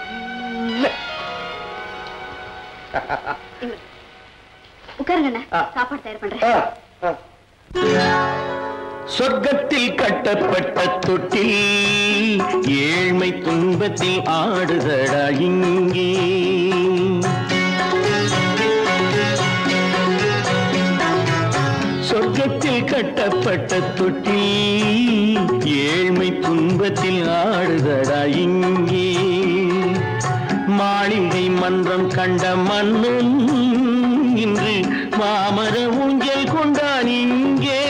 உட்காருங்க அண்ணா, சாப்பாடு தயார் பண்றேன். சொர்க்கத்தில் கட்டப்பட்ட தொட்டில் ஏழ்மை துன்பத்தில் ஆடுதடா இங்கே. சொர்க்கத்தில் கட்டப்பட்ட தொட்டில் ஏழ்மை துன்பத்தில் ஆடுதடா இங்கே. மாளிகை மன்றம் கண்ட மன்னன் இன்று மாமர ஊஞ்சல் கொண்டான் இங்கே.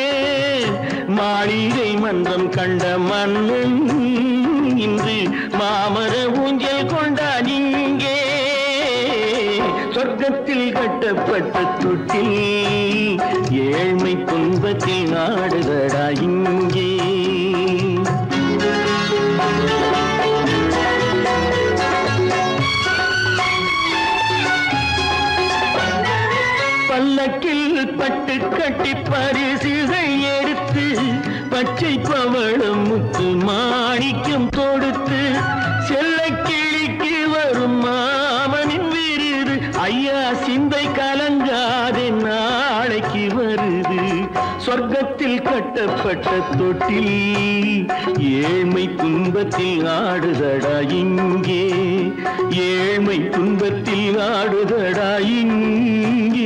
மாளிகை மன்றம் கண்ட மன்னன் இன்று மாமர ஊஞ்சல் கொண்டான் இங்கே. சொர்க்கத்தில் கட்டப்பட்ட தொட்டில் ஏழ்மை துன்பத்தில் நாடுதடா இங்கே. பல்லக்கில் பட்டு கட்டி பரிசுகள் எடுத்து பச்சை பவளம் முத்து மாணிக்கம் தொடுத்து செல்ல கிளிக்கு வரும் மாமனின் விருது. ஐயா சிந்தை கலங்காதே, நாளைக்கு வருது. சொர்க்கத்தில் கட்டப்பட்ட தொட்டில் ஏழ்மை துன்பத்தில் ஆடுதடா இங்கே. ஏழ்மை துன்பத்தில் ஆடுதடா இங்கே.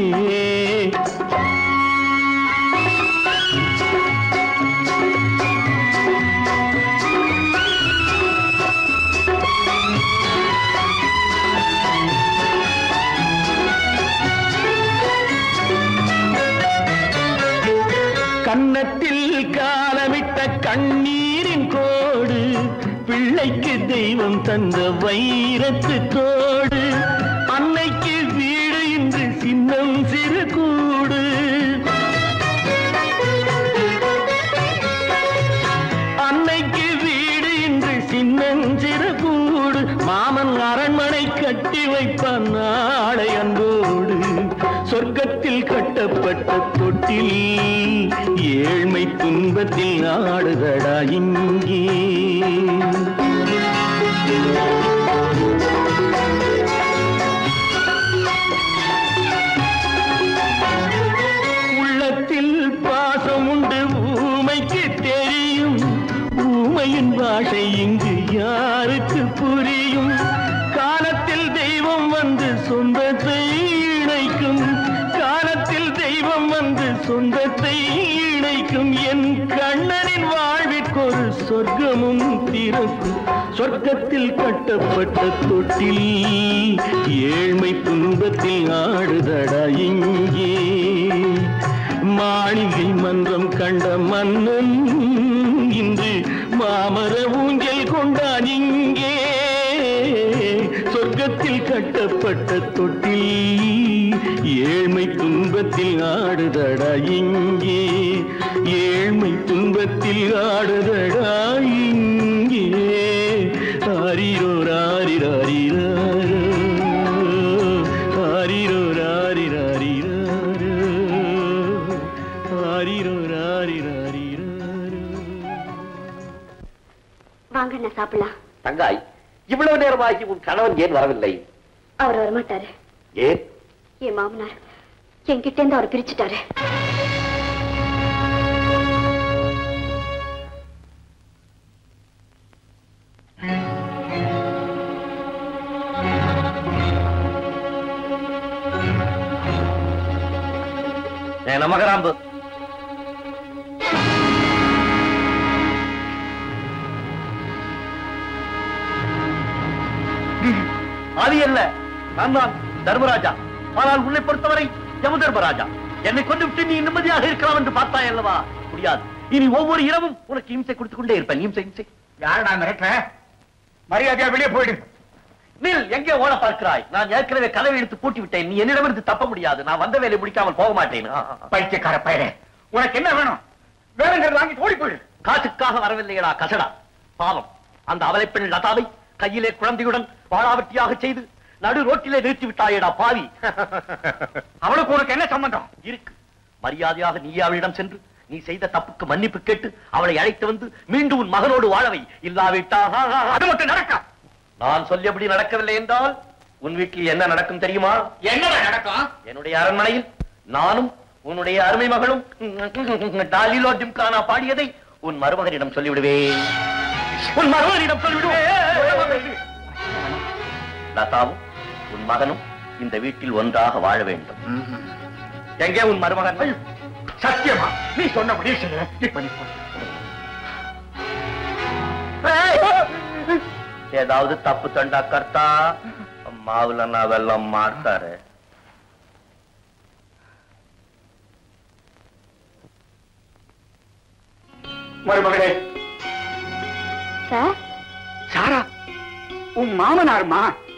கன்னத்தில் காலமிட்ட கண்ணீரின் கோடு பிள்ளை பிள்ளைக்கு தெய்வம் தந்த வைரத்து தோடு, அன்னைக்கு வீடு இன்று சின்னம் சிறு கூடு. அன்னைக்கு வீடு இன்று சின்னஞ்சிறு கூடு, மாமன் அரண்மனை கட்டி வைப்பான் நாளை அன்போடு. சொர்க்கத்தில் கட்டப்பட்ட தொட்டில் ஏழ்மை துன்பத்தில் ஆடுதடா இங்கே. உள்ளத்தில் பாசம் உண்டு ஊமைக்கு தெரியும், ஊமையின் பாஷை இங்கு யாருக்கு புரியும். காலத்தில் தெய்வம் வந்து சொந்தத்தை இணைக்கும், காலத்தில் தெய்வம் வந்து சொந்தத்தை இணைக்கும். என் கண்ணனின் வாழ்விற்கொரு சொர்க்கமும் திறக்கும். சொர்க்கத்தில் கட்டப்பட்ட தொட்டில் ஏழ்மை துன்பத்தில் ஆடுதடா இங்கே. மாளிகை மன்றம் கண்ட மன்னன் இன்று மாமர ஊஞ்சல் கொண்டான் இங்கே. சொர்க்கத்தில் கட்டப்பட்ட தொட்டில் ஏழ்மை துன்பத்தில் ஆடுதடா இங்கே. ஏழ்மை துன்பத்தில் ஆடுதடா இங்கே. ஆரிரோ ராரிராரிரோ, ஆரிரோ ராரிராரிரோ, ஆரிரோ ராரிராரிரோ. வாங்க அண்ணா சாப்பிடலாம். தங்காய், இவ்வளவு நேரமாகி உன் கணவன் ஏன் வரவில்லை? அவர் வரமாட்டாரு. ஏன்? என் மாமனார் என்கிட்ட இருந்து அவர் பிரிச்சுட்டாரு. நமகராம்பு, அது என்ன? நான் தான் தர்மராஜா. ஆனால் உன்னை பொறுத்தவரை யம தர்மராஜா. என்னை கொண்டு விட்டு நீ நிம்மதியாக இருக்கலாம் என்று பார்த்தாய் அல்லவா? முடியாது. இனி ஒவ்வொரு இரவும் உனக்கு இம்சை கொடுத்துக் கொண்டே இருப்பேன். இம்சை இம்சை. யாரடா மிரட்ட? மரியாதையா வெளியே போயிடு. நில், எங்கே ஓட பார்க்கிறாய்? நான் ஏற்கனவே கதவை எடுத்து பூட்டி விட்டேன். நீ என்னிடமிருந்து தப்ப முடியாது. நான் வந்த வேலை முடிக்காமல் போக மாட்டேன். பைத்தியக்கார பையனே, உனக்கு என்ன வேணும்? வேணுங்கிறது வாங்கி ஓடி போயிடு. காசுக்காக வரவில்லையடா கசடா. பாவம், அந்த அவலை பெண் லதாவை கையிலே குழந்தையுடன் வாழாவட்டியாக செய்து நடு ரோட்டிலே நிறுத்தி விட்டாயேடா பாவி. அவளுக்கு உனக்கு என்ன சம்பந்தம் இருக்கு? மரியாதையாக நீ அவளிடம் சென்று நீ செய்த தப்புக்கு மன்னிப்பு கேட்டு அவளை அழைத்து வந்து மீண்டும் உன் மகனோடு வாழவை. இல்லாவிட்டால் அது மட்டும் நடக்க. நான் சொல்லியபடி நடக்கவில்லை என்றால் உன் வீட்டில் என்ன நடக்கும் தெரியுமா? என்ன நடக்கும்? என்னுடைய அரண்மனையில் நானும் உன்னுடைய அருமை மகளும் டாலிலோ ஜிம்கானா பாடியதை உன் மருமகனிடம் சொல்லிவிடுவேன். உன் மருமகனிடம் சொல்லிவிடுவேன். லதாவும் உன் மகனும் இந்த வீட்டில் ஒன்றாக வாழ வேண்டும். எங்கே உன் மருமகன்? சத்தியமா நீ சொன்னபடி ஏதாவது தப்பு தண்டா கர்த்தா மாவுல நான் வெள்ளம் மாட்டாரு. மருமகளே. சார்? சாரா, உன் மாமனாருமா?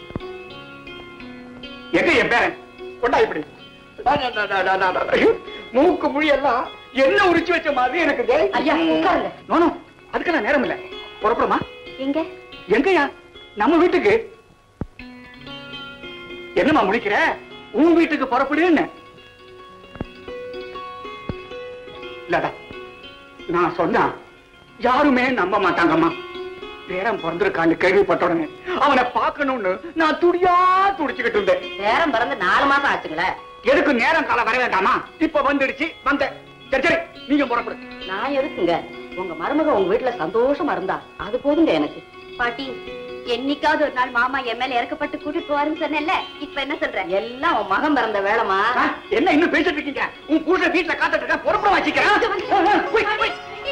எங்க என் பேரன்? கொண்டா இப்படி. மூக்கு மொழி எல்லாம் என்ன உரிச்சு வச்ச மாதிரி எனக்கு. ஐயா உட்காருங்க. நோனோ, அதுக்கெல்லாம் நேரம் இல்ல. புறப்படுமா? எங்க? எங்கயா? நம்ம வீட்டுக்கு. என்னமா முடிக்கிற? உன் வீட்டுக்கு புறப்படுன்னு. இல்லடா, நான் சொன்னா யாருமே நம்ப மாட்டாங்கம்மா. பேரம் பிறந்திருக்கான்னு கேள்விப்பட்ட உடனே அவனை பார்க்கணும்னு நான் துடியா துடிச்சுக்கிட்டு இருந்தேன். பேரம் பிறந்து நாலு மாசம் ஆச்சுங்களே. எதுக்கு நேரம் காலம் வர வேண்டாமா? இப்ப வந்துடுச்சு, வந்த. சரி சரி, நீங்க புறப்படு. நான் எதுக்குங்க? உங்க மருமக உங்க வீட்டுல சந்தோஷமா இருந்தா அது போதுங்க எனக்கு. பாட்டி, என்னைக்காவது ஒரு நாள் மாமா என் மேல இறக்கப்பட்டு கூட்டிட்டு போவாருன்னு சொன்னேன்ல, இப்ப என்ன சொல்ற? எல்லாம் உன் மகன் பிறந்த வேலைமா. என்ன இன்னும் பேசிட்டு இருக்கீங்க? உன் கூட வீட்டுல காத்துட்டு இருக்க, புறப்பட வச்சுக்கிறேன்.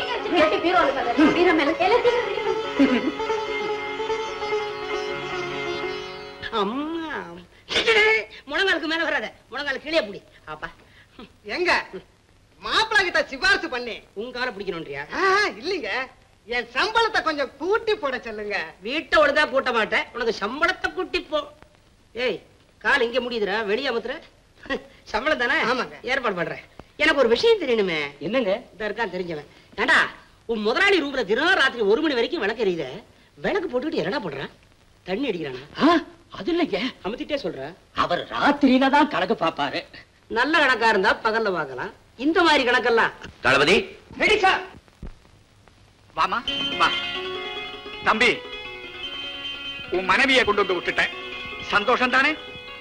முழங்காலுக்கு மேல வராத, முழங்கால கீழே பிடி. அப்பா எங்க மாப்பிள்ளை கிட்ட சிபாரிசு பண்ணி உங்க காரை பிடிக்கணும்ன்றியா? இல்லீங்க, என் சம்பளத்தை கொஞ்சம் கூட்டி போட சொல்லுங்க. வீட்டை ஒழுதா கூட்ட மாட்டேன், உனக்கு சம்பளத்தை கூட்டி போ. ஏய், கால் இங்க முடியுதுடா, வெளியே அமுத்துற. சம்பளம் தானே? ஆமாங்க. ஏற்பாடு பண்றேன். எனக்கு ஒரு விஷயம் தெரியணுமே. என்னங்க? இந்த இருக்கான் தெரிஞ்சவன். ஏண்டா, உன் முதலாளி ரூம்ல தினம் ராத்திரி ஒரு மணி வரைக்கும் விளக்கு எரியுத. விளக்கு போட்டுக்கிட்டு என்னடா பண்றான்? தண்ணி அடிக்கிறானா? அது இல்லைங்க, அமுத்திட்டே சொல்ற. அவர் ராத்திரியில தான் கணக்கு பாப்பாரு. நல்ல கணக்கா இருந்தா பகல்ல பார்க்கலாம். இந்த மாதிரி கணக்கெல்லாம் தளபதி ரெடி சார். வாமா வா. தம்பி, உன் மனைவியை கொண்டு வந்து விட்டுட்டேன். சந்தோஷம் தானே?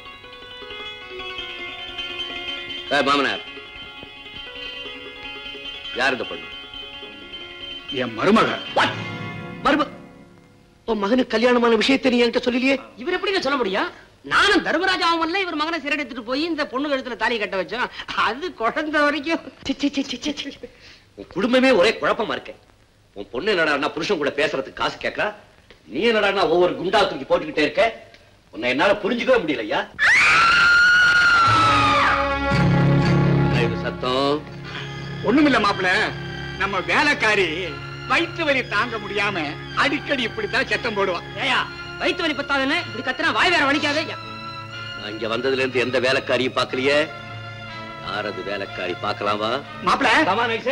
மாமனார், யார் இந்த பொண்ணு? என் மருமக. மருமக? உன் மகனுக்கு கல்யாணமான விஷயத்தை நீ என்கிட்ட சொல்லலையே. இவர் எப்படிங்க சொல்ல முடியும்? நானும் தர்மராஜாவும் இல்ல, இவர் மகனை சிறை எடுத்துட்டு போய் இந்த பொண்ணு கழுத்துல தாலி கட்ட வச்சோம். அது குழந்தை வரைக்கும். உன் குடும்பமே ஒரே குழப்பமா இருக்கு. உன் பொண்ணு என்னடா புருஷன் கூட பேசுறதுக்கு காசு கேட்கறா, நீ என்னடா ஒவ்வொரு குண்டா தூக்கி போட்டுக்கிட்டே இருக்க. உன்னை என்னால புரிஞ்சுக்கவே முடியலையா? சத்தம் ஒண்ணுமில்ல மாப்பிள்ள, நம்ம வேலைக்காரி வயிற்று வலி தாங்க முடியாம அடிக்கடி இப்படித்தான் சத்தம் போடுவான். ஏயா, வயிற்று வலி பத்தாதுன்னு இப்படி கத்துனா வாய் வேற வலிக்காதே. நான் இங்க வந்ததுல இருந்து எந்த வேலைக்காரியும் பாக்கலையே. யாரது வேலைக்காரி பாக்கலாமா? மாப்பிள்ள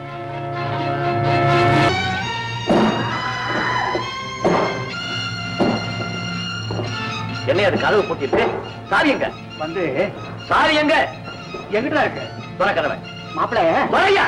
என்ன அது கதவு போட்டிருக்கு? சாரி எங்க? வந்து சாரி எங்க? எங்கிட்ட இருக்கு? தொலை கதவை. மாப்பிள்ள வரையா?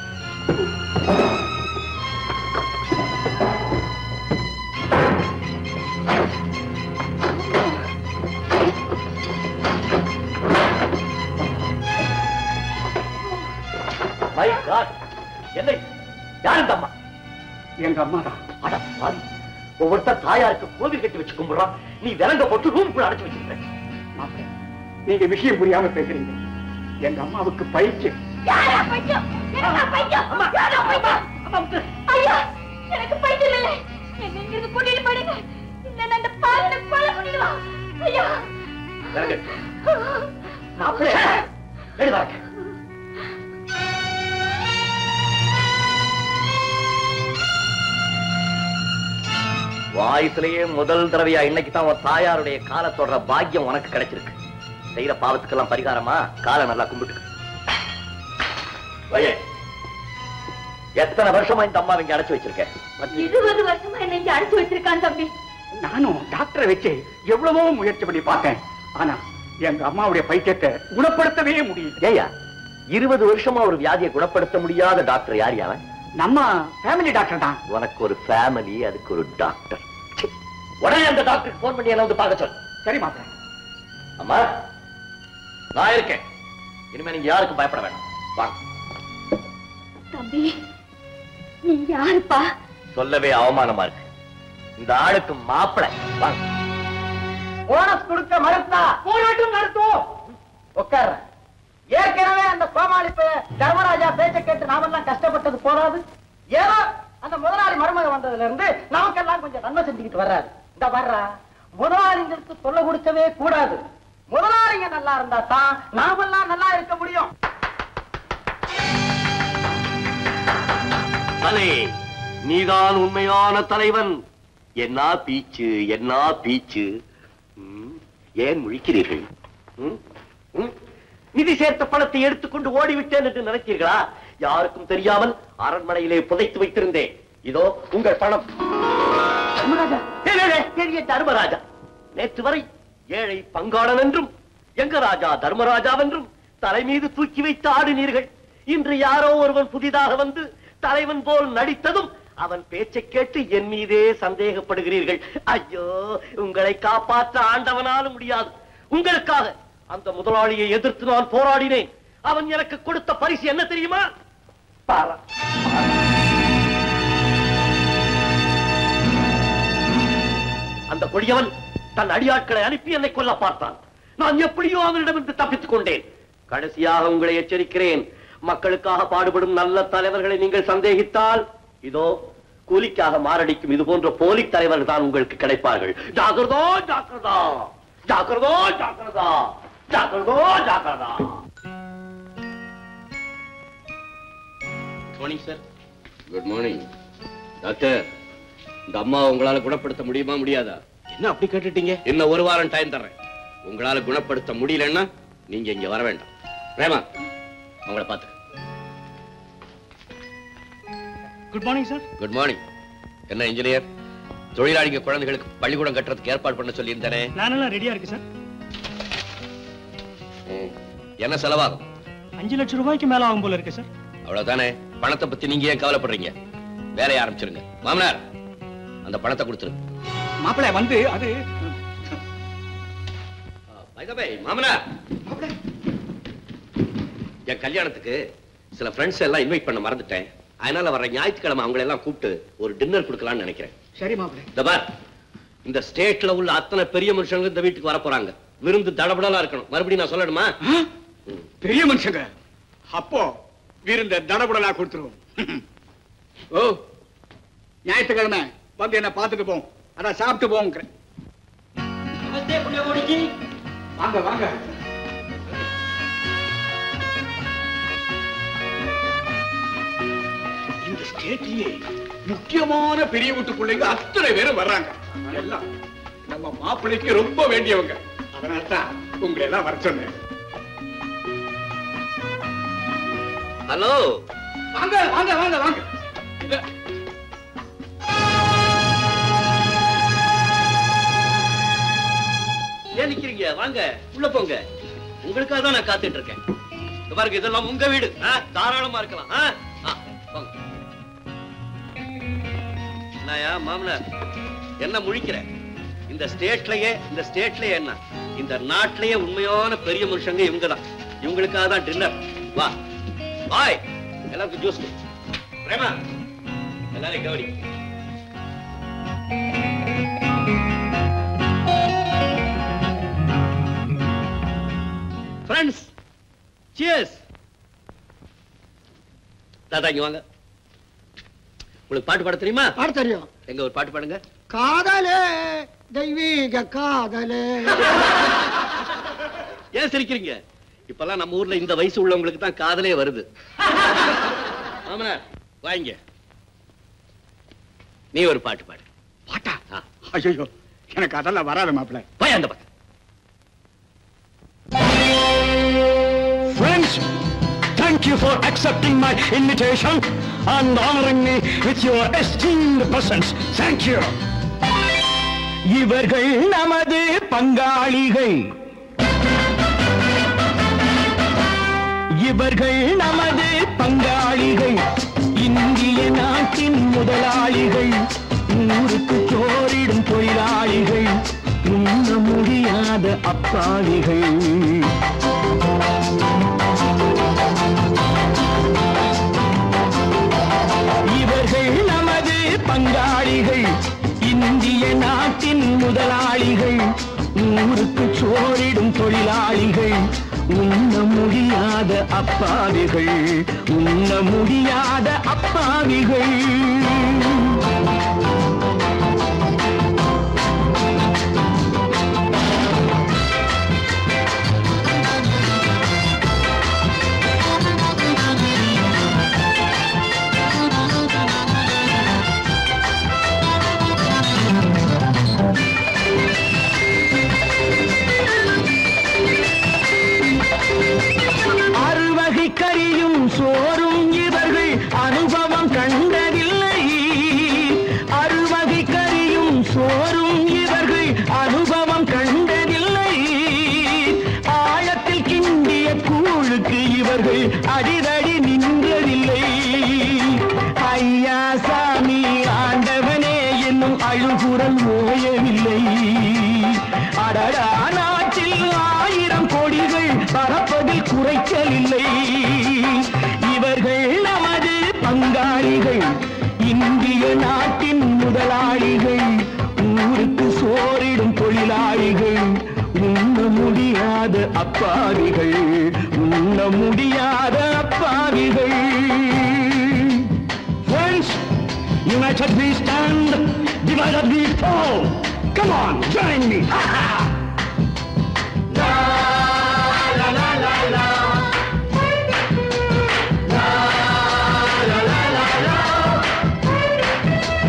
மை காட், என்ன யார் இந்த அம்மா? எங்க அம்மா தான். அட பாவி, ஒவ்வொருத்தர் தாயாருக்கு கோவில் கட்டி வச்சு கும்பிடுறான், நீ விலங்க போட்டு ரூம்குள்ள அடைச்சு வச்சிருக்க. மாப்பிள்ள, நீங்க விஷயம் புரியாம பேசுறீங்க. எங்க அம்மாவுக்கு பயிற்சி. எனக்கு பைத்தியம் இல்லை. என்ன இங்கிருந்து கூட்டிட்டு போயிடுங்க. இல்ல அந்த பாலனை கொலை பண்ணிடுவான். ஐயா மாப்பிள்ள எடுவாங்க. வாய்ஸ்லயே முதல் தடவையா இன்னைக்கு தான் உன் தாயாருடைய காலை தொடர பாக்கியம் உனக்கு கிடைச்சிருக்கு. செய்யற பாவத்துக்கெல்லாம் பரிகாரமா காலை நல்லா கும்பிட்டு. எத்தனை வருஷமா இந்த அம்மா இங்க அடைச்சு வச்சிருக்கேன்? இருபது வருஷமா என்ன இங்க அடைச்சு வச்சிருக்கான் தம்பி. நானும் டாக்டரை வச்சு எவ்வளவோ முயற்சி பண்ணி பார்த்தேன். ஆனா எங்க அம்மாவுடைய பைத்தியத்தை குணப்படுத்தவே முடியும். ஏயா, இருபது வருஷமா ஒரு வியாதியை குணப்படுத்த முடியாத டாக்டர் யார் யாவன்? நம்ம ஃபேமிலி டாக்டர் தான். உனக்கு ஒரு ஃபேமிலி, அதுக்கு ஒரு டாக்டர். உடனே அந்த டாக்டருக்கு போன் பண்ணி என்ன வந்து பார்க்க சொல். சரி மாப்பிள்ள. அம்மா, நான் இருக்கேன். இனிமே நீங்க யாருக்கும் பயப்பட வேண்டாம். வாங்க. தம்பி, நீ யாருப்பா? சொல்லவே அவமானமா இருக்கு. இந்த ஆளுக்கு மாப்பிளை. வாங்க. போனஸ் கொடுக்க மறுத்தா போராட்டம் நடத்தும். உட்கார. ஏற்கனவே அந்த கோமாளிப்பு தர்மராஜா பேச்ச கேட்டு நாமெல்லாம் கஷ்டப்பட்டது போதாது, ஏதோ அந்த முதலாளி மருமக வந்ததுல இருந்து நமக்கெல்லாம் கொஞ்சம் நன்மை செஞ்சுக்கிட்டு வர்றாரு. இந்த வர்றா முதலாளிங்களுக்கு சொல்ல கொடுக்கவே கூடாது. முதலாளிங்க நல்லா இருந்தா தான் நாமெல்லாம் நல்லா இருக்க முடியும். தலை, நீதான் உண்மையான தலைவன். என்ன பீச்சு, என்ன பீச்சு. ஏன் முழிக்கிறீர்கள்? நிதி சேர்த்த பணத்தை எடுத்துக்கொண்டு ஓடிவிட்டேன் என்று நினைத்தீர்களா? யாருக்கும் தெரியாமல் அரண்மனையிலே புதைத்து வைத்திருந்தேன். இதோ உங்கள் பணம். பெரிய தர்மராஜா, நேற்று வரை ஏழை பங்காளன் என்றும் எங்க ராஜா தர்மராஜாவென்றும் தலை மீது தூக்கி வைத்து ஆடினீர்கள். இன்று யாரோ ஒருவன் புதிதாக வந்து தலைவன் போல் நடித்ததும் அவன் பேச்சை கேட்டு என் மீதே சந்தேகப்படுகிறீர்கள். ஐயோ, உங்களை காப்பாற்ற ஆண்டவனாலும் முடியாது. உங்களுக்காக அந்த முதலாளியை எதிர்த்து நான் போராடினேன். அவன் எனக்கு கொடுத்த பரிசு என்ன தெரியுமா? பாரா. அந்த கொடியவன் தன் அடியாட்களை அனுப்பி என்னை கொல்ல பார்த்தான். நான் எப்படியோ அவனிடமிருந்து தப்பித்துக் கொண்டேன். கடைசியாக உங்களை எச்சரிக்கிறேன், மக்களுக்காக பாடுபடும் நல்ல தலைவர்களை நீங்கள் சந்தேகித்தால் இதோ கூலிக்காக மாரடிக்கும் இது போன்ற போலி தலைவர்கள் தான் உங்களுக்கு கிடைப்பார்கள். ஜாக்கிரதா, ஜாக்கிரதா, ஜாக்கிரதா, ஜாக்கிரதா, ஜாக்கிரதா, ஜாக்கிரதா. Morning sir. Good morning. Doctor, இந்த அம்மா உங்களால குணப்படுத்த முடியுமா முடியாதா? என்ன அப்படி கேட்டுட்டீங்க? இன்னும் ஒரு வாரம் டைம் தர்றேன். உங்களால குணப்படுத்த முடியலன்னா நீங்க இங்க வர வேண்டாம். பிரேமா, அவங்கள பாத்து. Good morning sir. Good morning. என்ன இன்ஜினியர், தொழிலாளிங்க குழந்தைகளுக்கு பள்ளிக்கூடம் கட்டுறதுக்கு ஏற்பாடு பண்ண சொல்லி இருந்தேனே? பிளான் எல்லாம் ரெடியா இருக்கு சார். என்ன செலவாகும்? அஞ்சு லட்சம் ரூபாய்க்கு மேல ஆகும் போல இருக்கு சார். அவ்வளவுதானே. பணத்தை பத்தி நீங்க ஏன் கவலைப்படுறீங்க? வேலையை ஆரம்பிச்சிருங்க. மாமனார், அந்த பணத்தை கொடுத்துருங்க. மாப்பிள்ளை வந்து அது மாமனார், என் கல்யாணத்துக்கு சில ஃப்ரெண்ட்ஸ் எல்லாம் இன்வைட் பண்ண மறந்துட்டேன். அதனால வர ஞாயிற்றுக்கிழமை அவங்களை எல்லாம் கூப்பிட்டு ஒரு டின்னர் கொடுக்கலாம்னு நினைக்கிறேன். சரி மாப்பிள்ளை. இந்த பார், இந்த ஸ்டேட்ல உள்ள அத்தனை பெரிய மனுஷங்க இந்த வீட்டுக்கு வர போறாங்க. விருந்து தடபடலா இருக்கணும். மறுபடியும் நான் சொல்லணுமா? பெரிய மனுஷங்க அப்போ விருந்த தடபடலா கொடுத்துருவோம். ஓ, ஞாயிற்றுக்கிழமை வந்து என்ன பார்த்துட்டு போவோம். அதான் சாப்பிட்டு போவோம். வாங்க வாங்க. இந்த ஸ்டேட்லயே முக்கியமான பெரிய வீட்டு பிள்ளைங்க அத்தனை பேரும் வர்றாங்க. எல்லாம் நம்ம மாப்பிள்ளைக்கு ரொம்ப வேண்டியவங்க. அதனால்தான் உங்களை எல்லாம் வர சொன்னேன். ஹலோ, வாங்க வாங்க வாங்க வாங்க. ஏன் நிக்கிறீங்க? வாங்க, உள்ள போங்க. உங்களுக்காக தான் நான் காத்துட்டு இருக்கேன். பாருங்க, இதெல்லாம் உங்க வீடு. தாராளமா இருக்கலாம். என்னயா மாமனார், என்ன முழிக்கிற? இந்த ஸ்டேட்லயே இந்த ஸ்டேட்லயே என்ன, இந்த நாட்டிலேயே உண்மையான பெரிய மனுஷங்க இவங்க தான். இவங்களுக்காக தான் டின்னர். வா பாய், எல்லாருக்கும் ஜூஸ். பிரேமா, எல்லாரையும் கவனி. Friends, cheers. தாத்தா இங்க வாங்க. உங்களுக்கு பாட்டு பாட தெரியுமா? பாட தெரியும். எங்க ஒரு பாட்டு பாடுங்க. காதலே தெய்வீக காதலே. ஏன் சிரிக்கிறீங்க? இப்பெல்லாம் நம்ம ஊர்ல இந்த வயசு உள்ளவங்களுக்கு தான் காதலே வருது. மாமனார் வாங்க, நீ ஒரு பாட்டு பாடு. பாட்டா? ஐயோ, எனக்கு அதெல்லாம் வராது மாப்பிள்ளை. போய் அந்த பக்கம். Friends, thank you for accepting my invitation and honoring me with your esteemed presence. Thank you. இவர்கள் நமது பங்காளிகள், இவர்கள் நமது பங்காளிகள், இந்திய நாட்டின் முதலாளிகள், ஊருக்கு சோறிடும் தொழிலாளிகள், உண்ண முடியாத அப்பாவிகள். இவர்கள் நமது பங்காளிகள், இந்திய நாட்டின் முதலாளிகள், ஊருக்கு சோறிடும் தொழிலாளிகள், உண்ண முடியாத அப்பாவிகள், உண்ண முடியாத அப்பாவிகள். அறுவகை கறியும் சோறும் இவர்கள் அனுபவம் கண்டதில்லை. அறுவகை கறியும் சோறும் இவர்கள் அனுபவம் கண்டதில்லை. ஆழத்தில் கிண்டிய கூழுக்கு இவர்கள் அடிதடி நின்றதில்லை. ஐயா சாமி ஆண்டவனே என்னும் அழுகுரல் ஓயவில்லை. அடடா, நாட்டில் ஆயிரம் கோடிகள் பறப்பதில் குறைச்சல் இல்லை. இவர்கள் நமது பங்காளிகள், இந்திய நாட்டின் முதலாளிகள், ஊருக்கு சோறிடும் தொழிலாளிகள், உண்ண முடியாத அப்பாவிகள், உண்ண முடியாத அப்பாவிகள். Friends, united we stand, divided we fall. Come on, join me. La la la la la. La la la la la.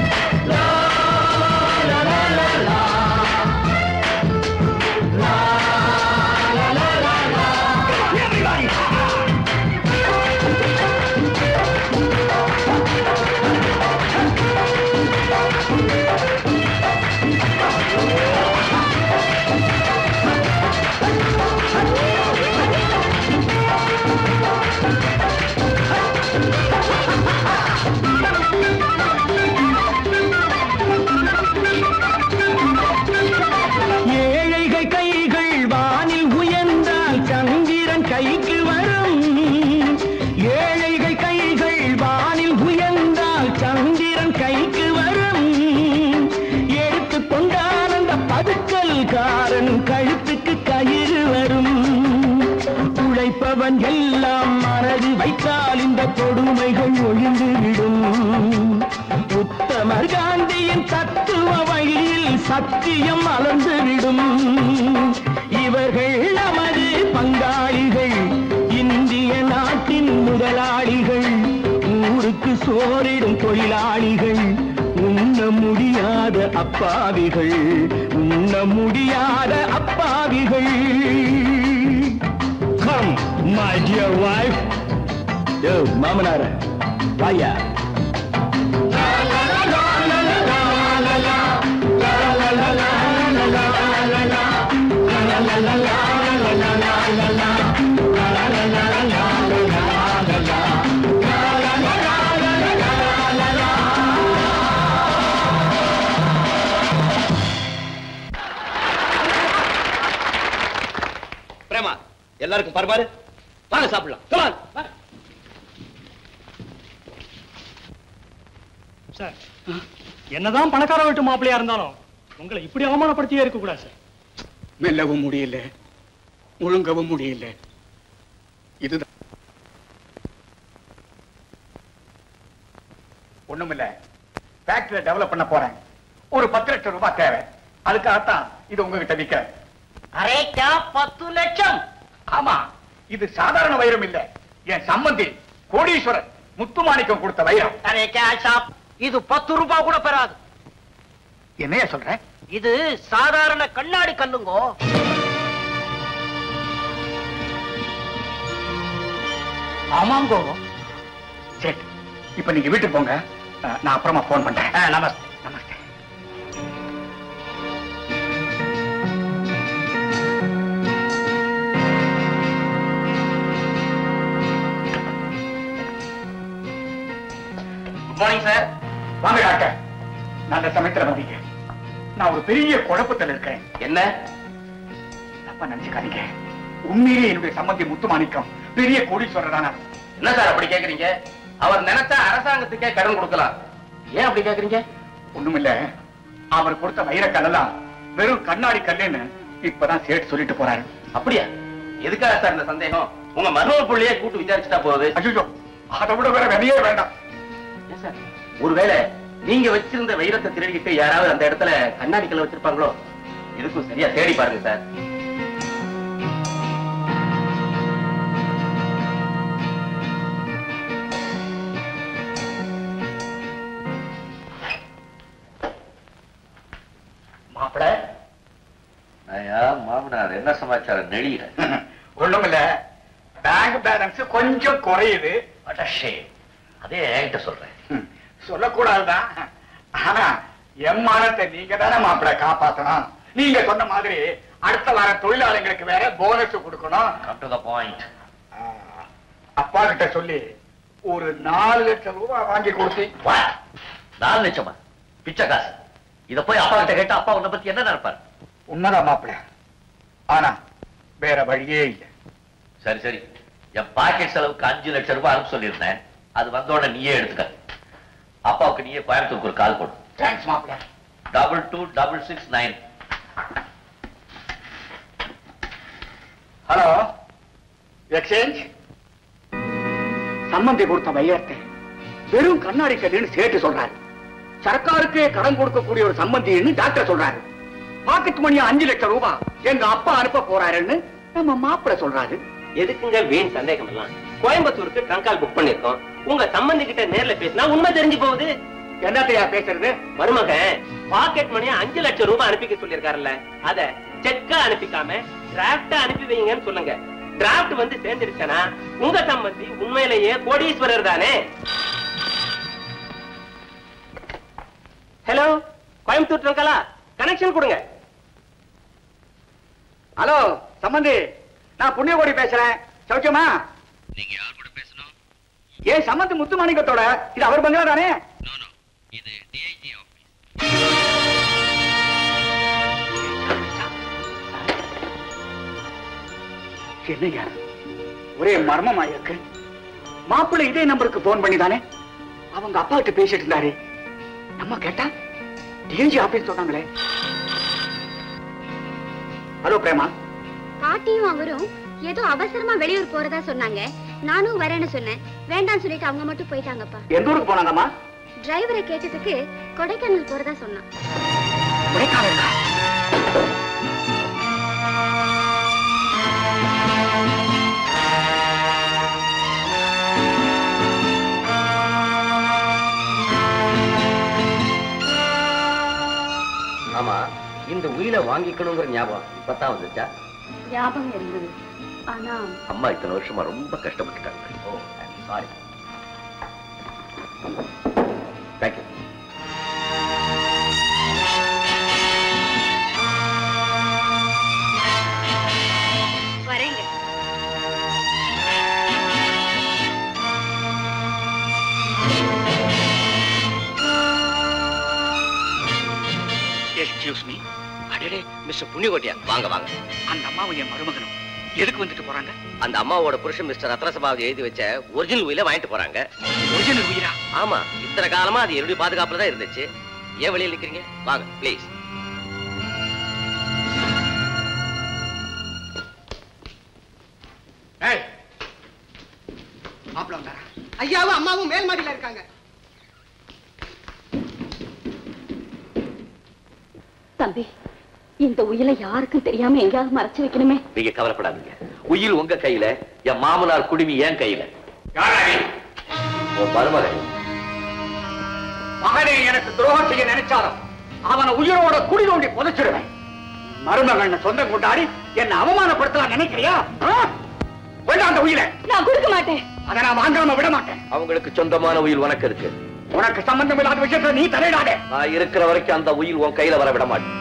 அப்பாவிகள், உண்ண முடியாத அப்பாவிகள். Come, my dear wife. Yo, மாமனார வாயா. பிரேமா, எல்லாருக்கும் பரமாறு. வாங்க சாப்பிடலாம். Come on. சார், என்னதான் பணக்கார வீட்டு மாப்பிள்ளையா இருந்தாலும் உங்களை இப்படி அவமானப்படுத்தியே இருக்க கூடாது சார். மெல்லவும் முடியல, முழுங்கவும் முடியல. இதுதான் ஒண்ணுமில்ல. ஃபேக்டரி டெவலப் பண்ண போறேன். ஒரு பத்து லட்சம் ரூபாய் தேவை. அதுக்காகத்தான் இது உங்ககிட்ட விற்கிறேன். அரேக்கா பத்து லட்சம்? ஆமா, இது சாதாரண வைரம் இல்ல. என் சம்பந்தி கோடீஸ்வரர் முத்துமாணிக்கம் கொடுத்த வைரம். அரேக்கா ஷாப், இது பத்து ரூபாய் கூட பெறாது. என்னைய சொல்றேன்? இது சாதாரண கண்ணாடி கல்லுங்கோ. ஆமாங்கோ. சரி, இப்ப நீங்க வீட்டுக்கு போங்க. நான் அப்புறமா போன் பண்றேன். நமஸ்தே. நமஸ்தே. Good morning sir. வாங்க டாக்டர். நல்ல சமயத்துல வந்தீங்க. நான் ஒரு பெரிய குழப்பத்தில் இருக்கேன். என்ன? தப்பா நினைச்சுக்காதீங்க. உண்மையிலே என்னுடைய சம்பந்தி முத்துமாணிக்கம் பெரிய கோடீஸ்வரர் தானா? என்ன சார் அப்படி கேக்குறீங்க? அவர் நினைச்சா அரசாங்கத்துக்கே கடன் கொடுக்கலாம். ஏன் அப்படி கேக்குறீங்க? ஒண்ணுமில்ல, அவர் கொடுத்த வைரக்கல்லாம் வெறும் கண்ணாடி கல்லுன்னு இப்பதான் சேட்டு சொல்லிட்டு போறாரு. அப்படியா? எதுக்காக சார் இந்த சந்தேகம்? உங்க மருமக புள்ளையே கூட்டு விசாரிச்சுட்டா போகுது. ஐயோ, அதை விட வேற வெளியே வேண்டாம். ஒருவேளை நீங்க வச்சிருந்த வைரத்தை திருடிக்கிட்டு யாராவது அந்த இடத்துல கண்ணாடி கல்ல வச்சிருப்பாங்களோ? இதுக்கும் சரியா தேடி பாருங்க சார். மாப்பிள, மாமனார் என்ன சமாச்சாரம்? நெளியில ஒண்ணுமில்ல, பேங்க் பேலன்ஸ் கொஞ்சம் குறையுது. அதே என்கிட்ட சொல்றேன். சொல்லக்கூடாதுதான். ஆனா என் மானத்தை நீங்க தானே மாப்பிள காப்பாத்தணும். நீங்க சொன்ன மாதிரி அடுத்த வாரம் தொழிலாளர்களுக்கு வேற போனஸ் கொடுக்கணும். அப்பா கிட்ட சொல்லி ஒரு நாலு லட்சம் ரூபாய் வாங்கி கொடுத்து. நாலு லட்சமா? பிச்சை காசு. இத போய் அப்பா கிட்ட கேட்டா அப்பா உன்னை பத்தி என்ன நினைப்பாரு? உண்மைதான் மாப்பிள, ஆனா வேற வழியே இல்லை. சரி சரி, என் பாக்கெட் செலவுக்கு அஞ்சு லட்சம் ரூபாய் அனுப்ப சொல்லியிருந்தேன். அது வந்தோட நீயே எடுத்துக்க. அப்பாவுக்கு நீயே கோயம்புத்தூருக்கு ஒரு கால் போடு. தேங்க்ஸ் மாப்பிள. Double two double six nine. Hello, exchange. சம்பந்தி கொடுத்த வைரத்தை வெறும் கண்ணாடி கல்லுன்னு சேட்டு சொல்றாரு. சர்க்காருக்கே கடன் கொடுக்கக்கூடிய ஒரு சம்பந்தின்னு டாக்டர் சொல்றாரு. பாக்கெட் மணியா அஞ்சு லட்சம் ரூபாய் எங்க அப்பா அனுப்ப போறாருன்னு நம்ம மாப்பிள சொல்றாரு. எதுக்குங்க வீண் சந்தேகம் எல்லாம்? கோயம்புத்தூருக்கு ட்ரங்கால் புக் பண்ணிருக்கோம். உங்க சம்பந்தி கிட்ட நேர்ல பேசினா உண்மை தெரிஞ்சு போகுது. என்னத்தையா பேசுறது? மருமகன் பாக்கெட் மணியா அஞ்சு லட்சம் ரூபாய் அனுப்பிக்க சொல்லிருக்காருல்ல, அத செக்கா அனுப்பிக்காம டிராப்டா அனுப்பி வைங்கன்னு சொல்லுங்க. டிராப்ட் வந்து சேர்ந்துருச்சனா உங்க சம்பந்தி உண்மையிலேயே கோடீஸ்வரர் தானே. ஹலோ, கோயம்புத்தூர் ட்ரங்காலா, கனெக்ஷன் கொடுங்க. ஹலோ சம்பந்தி, நான் புண்ணியகோடி பேசுறேன். சௌக்கியமா? நீங்க யார் கூட பேசணும்? ஏ சம்பந்தி முத்துமாணிக்கத்தோட. இது அவர் பங்களா தானே? இது டிஐஜி ஆபீஸ். என்னையா ஒரே மர்மமா இருக்கு. மாப்பிள்ளை இதே நம்பருக்கு போன் பண்ணி தானே அவங்க அப்பா கிட்ட பேசிட்டு இருந்தாரு. நம்ம கேட்டா டிஐஜி ஆபீஸ் சொன்னாங்களே. ஹலோ பிரேமா. பாட்டியும் அவரும் ஏதோ அவசரமா வெளியூர் போறதா சொன்னாங்க. நானும் வரேன்னு சொன்னேன். வேண்டாம்னு சொல்லிட்டு அவங்க மட்டும் போயிட்டாங்கப்பா. எந்த ஊருக்கு போனாங்கம்மா? டிரைவரை கேட்டதுக்கு கொடைக்கானல் போறதா சொன்னான். கொடைக்கானல்? உயிரை வாங்கிக்கணுங்கிற ஞாபகம் இப்பதான் வந்துச்சா? ஞாபகம் இருந்தது, ஆனா அம்மா இத்தனை வருஷமா ரொம்ப கஷ்டப்பட்டுட்டாங்க. Oh sorry. தேங்க்யூ. வரேங்க. Excuse me. அடடே மிஸ்டர் புண்ணியகோட்டியா, வாங்க வாங்க. அந்த அம்மாவும் என் மருமகனும் எதுக்கு வந்துட்டு போறாங்க? அந்த அம்மாவோட புருஷன் மிஸ்டர் ரத்னசபாவதி எழுதி வச்ச ஒரிஜினல் உயில வாங்கிட்டு போறாங்க. ஒரிஜினல் உயிரா? ஆமா, இத்தனை காலமா அது என்னுடைய பாதுகாப்புல தான் இருந்துச்சு. ஏன் வெளியில் நிக்கிறீங்க? வாங்க ப்ளீஸ். மாப்பிள்ள வந்தாரா? ஐயாவும் அம்மாவும் மேல் மாடியில இருக்காங்க. தம்பி, இந்த உயிரை யாருக்கும் தெரியாம எங்கேயாவது மறைச்சு வைக்கணுமே. நீங்க கவலைப்படாதீங்க, உயிர் உங்க கையில, என் மாமனார் குடுமி என் கையில. மருமகன் மகனே எனக்கு துரோகம் செய்ய நினைச்சாலும் அவனை உயிரோட குடி தோண்டி புதைச்சிடுவேன். மருமகன் சொந்தம் கொண்டாடி என்ன அவமானப்படுத்தலாம் நினைக்கிறியா? வேண்டாம் அந்த உயிரை. நான் கொடுக்க மாட்டேன். அதை நான் வாங்காம விட மாட்டேன். அவங்களுக்கு சொந்தமான உயிர் உனக்கு இருக்கு. உனக்கு சம்பந்தம் இல்லாத விஷயத்துல நீ தலையிடாதே. நான் இருக்கிற வரைக்கும் அந்த உயிர் உன் கையில வர விட மாட்டேன்.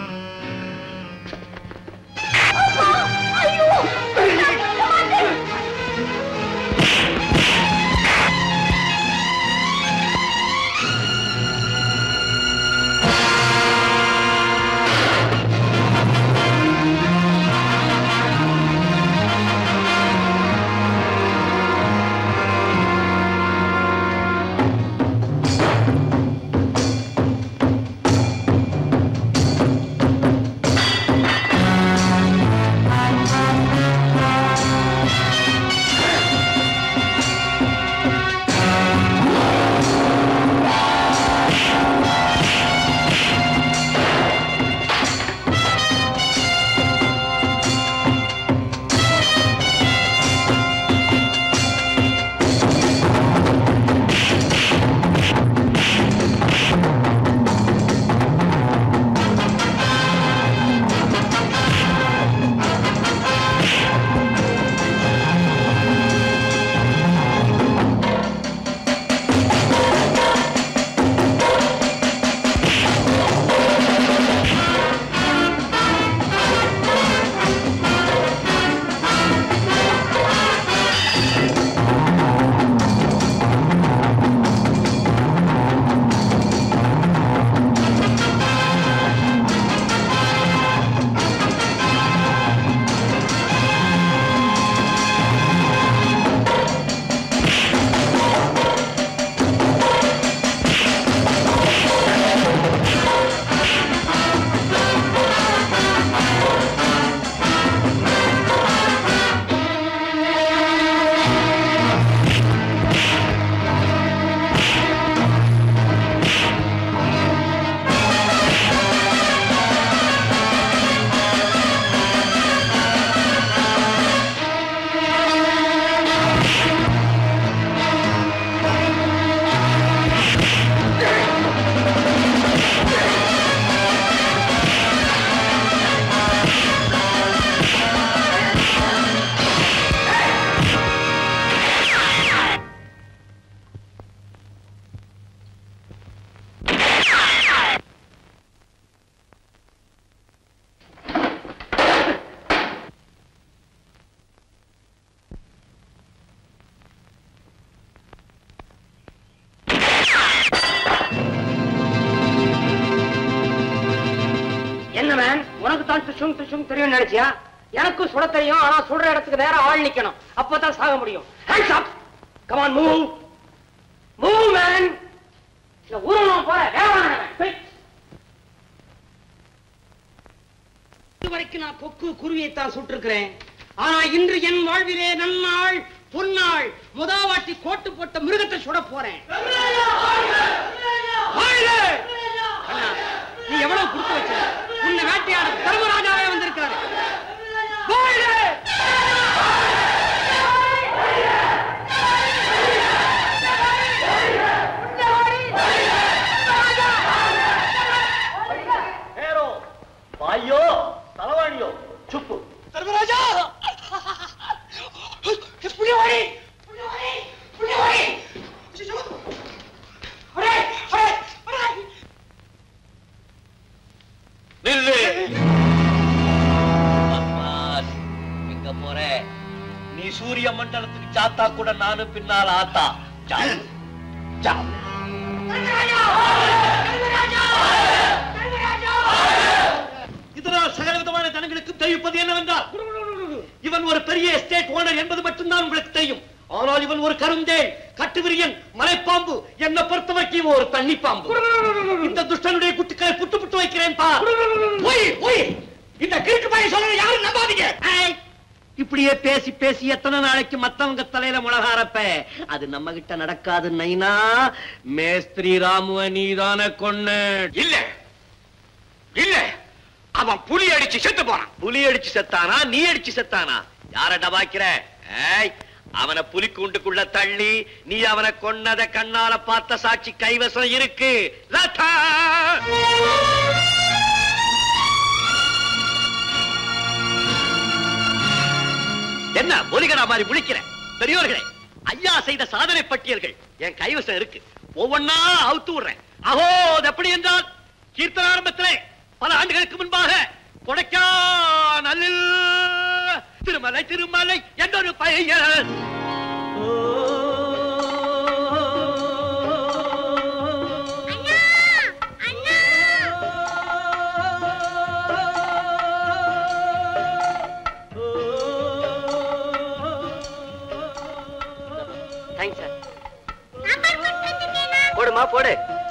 துஷும் துஷும் தெரியும் நினைச்சியா? எனக்கும் சுட தெரியும், ஆனா சுடுற இடத்துக்கு வேற ஆள் நிக்கணும், அப்பதான் சாக முடியும். Hands up! Come on, move! Move, man! இந்த ஊரணும் போற இதுவரைக்கும் நான் கொக்கு குருவியைத்தான் சுட்டிருக்கிறேன். ஆனா இன்று என் வாழ்விலே நன்னாள் பொன்னாள் முதாவாட்டி கோட்டு போட்ட மிருகத்தை சுட போறேன். நீ எவ்வளவு கொடுத்து வச்ச? உன்னை வேட்டையாட தர்மராஜாவே வந்திருக்காரு. ஐயோ புண்ணியவாடி புண்ணியவாடி புண்ணியவாடி ஒரே ஒரே ஒரே நில்லு. எங்க போற? நீ சூரிய மண்டலத்துக்கு சாத்தா கூட நானும் பின்னால் ஆத்தா. ஜா ஜா. இதனால் சகல விதமான ஜனங்களுக்கு தெரிவிப்பது என்னவென்றால் இவன் ஒரு பெரிய எஸ்டேட் ஓனர் என்பது மட்டும்தான் உங்களுக்கு தெரியும். ஆனால் இவன் ஒரு கருந்தேன், கட்டுவிரியன், மலைப்பாம்பு, என்னை பொறுத்தவரைக்கும் ஒரு தண்ணி பாம்பு. இந்த துஷ்டனுடைய குட்டுக்களை புட்டு புட்டு வைக்கிறேன் பா. இந்த கிழக்கு பையன் சொல்ல யாரும் நம்பாதீங்க. இப்படியே பேசி பேசி எத்தனை நாளைக்கு மத்தவங்க தலையில முளகாரப்ப? அது நம்ம கிட்ட நடக்காது நைனா. மேஸ்திரி ராமுவ நீதான கொன்னு. இல்ல இல்ல, அவன் புலி அடிச்சு செத்து போறான். புலி அடிச்சு செத்தானா நீ அடிச்சு செத்தானா? யாரடா பாக்கிற? அவனை புலி கூண்டுக்குள்ள தள்ளி நீ அவனை கொன்னத கண்ணால பார்த்த சாட்சி கைவசம் இருக்கு. லதா என்ன ஒலிகரா மாதிரி முழிக்கிற? பெரியோர்களே, ஐயா செய்த சாதனை பட்டியல்கள் என் கைவசம் இருக்கு. ஒவ்வொன்னா அவுத்து விடுறேன். அஹோ, அது எப்படி என்றால் கீர்த்தன ஆரம்பத்திலே பல ஆண்டுகளுக்கு முன்பாக கொடைக்கானலில் திருமலை திருமலை என்றொரு பையன் போடுமா போடு.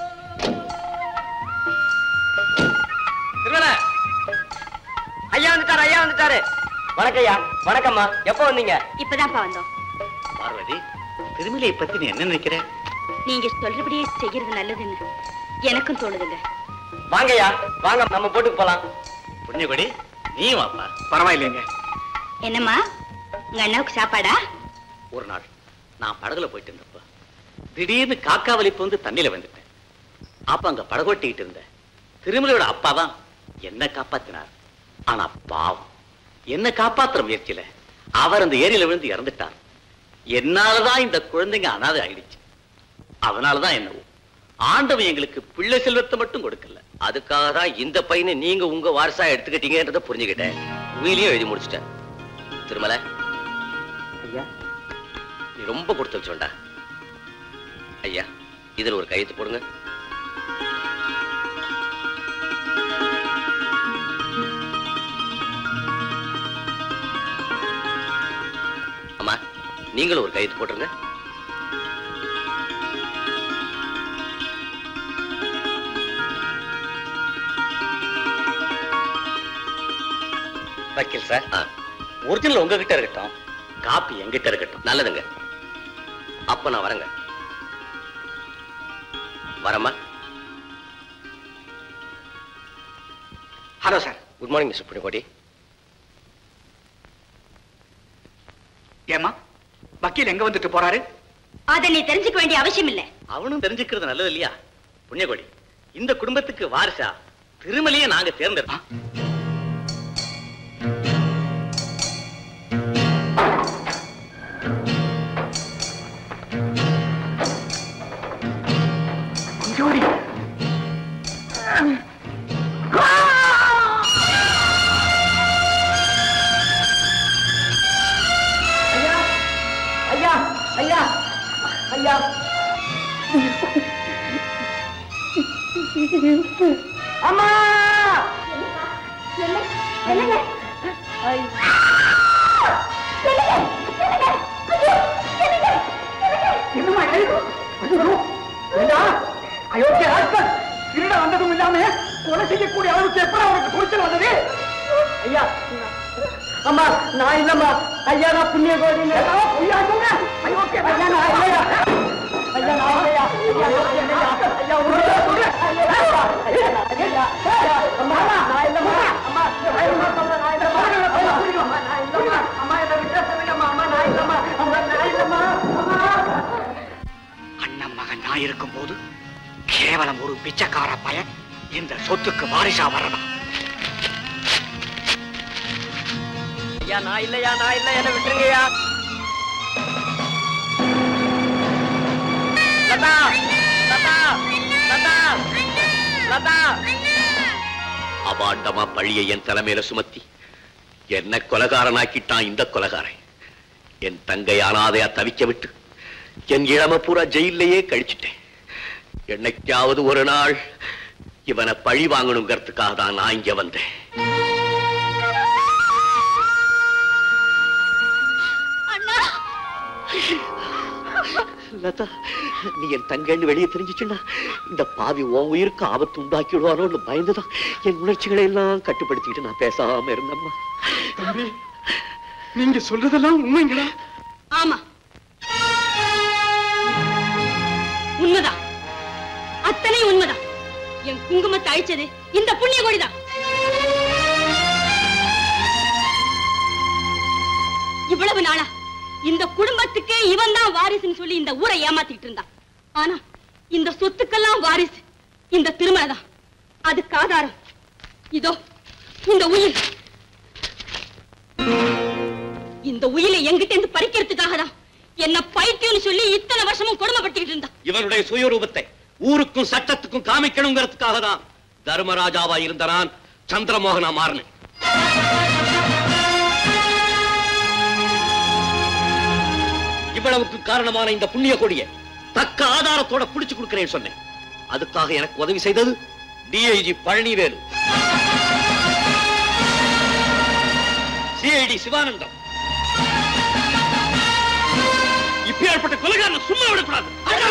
ஐயா வந்துட்டாரு ஐயா வந்துட்டாரு. வணக்கம்யா. வணக்கம்மா. எப்ப வந்தீங்க? இப்பதான்ப்பா வந்தோம். பார்வதி, திருமலையை பத்தி நீ என்ன நினைக்கிற? நீங்க சொல்றபடியே செய்யறது நல்லதுன்னு எனக்கும் தோணுதுங்க. வாங்கய்யா வாங்க, நம்ம போட்டுக்கு போலாம். புண்ணியபடி நீ வாப்பா. பரவாயில்லைங்க. என்னம்மா, உங்க அண்ணாவுக்கு சாப்பாடா? ஒரு நாள் நான் படகுல போயிட்டு இருந்தப்ப திடீர்னு காக்கா வலிப்பு வந்து தண்ணியில வந்துட்டேன். அப்ப அங்க படகோட்டிக்கிட்டு இருந்த திருமலையோட அப்பா தான் என்ன காப்பாத்தினார். ஆனா பாவம், என்ன காப்பாத்துற முயற்சியில அவர் அந்த ஏரியில விழுந்து இறந்துட்டார். என்னாலதான் இந்த குழந்தைங்க அனாதை ஆயிடுச்சு. அதனாலதான் என்னவோ ஆண்டவன் எங்களுக்கு பிள்ளை செல்வத்தை மட்டும் கொடுக்கல. அதுக்காக தான் இந்த பையனை நீங்க உங்க வாரிசா எடுத்துக்கிட்டீங்கன்றத புரிஞ்சுக்கிட்டேன். உயிலையும் எழுதி முடிச்சிட்டேன். திருமலை ஐயா, நீ ரொம்ப கொடுத்து வச்சோண்டா. ஐயா, இதுல ஒரு கையெழுத்து போடுங்க. அம்மா, நீங்களும் ஒரு கையெழுத்து போட்டுருங்க. வக்கீல் சார், ஒரிஜினல் உங்ககிட்ட இருக்கட்டும், காப்பி எங்கிட்ட இருக்கட்டும். நல்லதுங்க. அப்ப நான் வரேங்க. வரமா? Hello sir. Good morning mister Punniyakodi. ஏமா வக்கீல் எங்க வந்துட்டு போறாரு? அதை நீ தெரிஞ்சுக்க வேண்டிய அவசியம் இல்ல. அவனும் தெரிஞ்சுக்கிறது நல்லது இல்லையா? புண்ணியகோடி, இந்த குடும்பத்துக்கு வாரிசா திருமலையே நாங்க தேர்ந்தெடுத்தோம். ஐயா ஐயா ஐயா அம்மா என்னங்க? என்னமா அயோக்கிய ராஜ்பன் திருட வந்ததும் இல்லாம கொலை செய்யக்கூடிய அளவுக்கு எப்ப அவருக்கு துணிச்சல் வந்தது? ஐயா அம்மா, நான் இல்லம்மா. ஐயா, நான் புண்ணிய கோடி. ஐயா அயோக்கிய ஐயா, நான் இல்லையா. ஐயா, நான் இல்லையா. ஐயா, யோக்கியம் இல்லையா. ஐயா, உண்மையா சொல்றேன். ஐயா, ஐயா, ஐயா, அம்மா, நான் இல்லம்மா. அம்மா, ஐயா, சொல்றேன், நான் இல்லம்மா. அம்மா, நான் இல்லம்மா. அம்மா, என்னை விட்டு சொல்லுங்கம்மா. அம்மா, நான் இல்லம்மா. அம்மா, நான் இல்லம்மா. அம்மா. அண்ணன் மகன் நான் இருக்கும் போது கேவலம் ஒரு பிச்சைக்கார பையன் இந்த சொத்துக்கு வாரிசா வரதா? ஐயா, நான் இல்லையா, நான் இல்லை, என்னை விட்டுருங்கய்யா. லதா லதா லதா லதா அபாண்டமா பழியை என் தலைமையில சுமத்தி என்ன கொலகாரனாக்கிட்டான் இந்த கொலகாரன். என் தங்கை அனாதையா தவிக்க விட்டு என் இளம பூரா ஜெயிலேயே கழிச்சிட்டேன். என்னைக்காவது ஒரு நாள் இவனை பழி வாங்கணுங்கிறதுக்காக தான் நான் இங்க வந்தேன். லதா, நீ என் தங்கன்னு வெளியே தெரிஞ்சிச்சுன்னா இந்த பாவி உன் உயிருக்கு ஆபத்து உண்டாக்கிடுவானோன்னு பயந்துதான் என் உணர்ச்சிகளை எல்லாம் கட்டுப்படுத்திட்டு நான் பேசாம இருந்தம்மா. தம்பி, நீங்க சொல்றதெல்லாம் உண்மைங்களா? ஆமா, உண்மைதான். அத்தனை உண்மைதான். என் குங்குமத்தை அழிச்சது இந்த புண்ணிய கோடிதான். இவ்வளவு நாளா இந்த குடும்பத்துக்கே இவன் தான் வாரிசுன்னு சொல்லி இந்த ஊரை ஏமாத்திட்டு இருந்தான். ஆனா இந்த சொத்துக்கெல்லாம் வாரிசு இந்த திருமலை தான். அதுக்கு ஆதாரம் இதோ இந்த உயிர். இந்த உயிரை எங்கிட்ட இருந்து பறிக்கிறதுக்காக தான் என்ன பைத்தியம்னு சொல்லி இத்தனை வருஷமும் கொடுமைப்படுத்திட்டு இருந்தா. இவனுடைய சுயரூபத்தை ஊருக்கும் சட்டத்துக்கும் காமிக்கணுங்கிறதுக்காக தான் தர்மராஜாவா இருந்த நான் சந்திரமோகனா மாறினேன். இவ்வளவுக்கு காரணமான இந்த புண்ணிய கொடியை தக்க ஆதாரத்தோட புடிச்சு கொடுக்கிறேன்னு சொன்னேன். அதுக்காக எனக்கு உதவி செய்தது டிஐஜி பழனிவேலு, சிஐடி சிவானந்தம். இப்பேற்பட்ட கொலைகாரனை சும்மா விடக்கூடாது.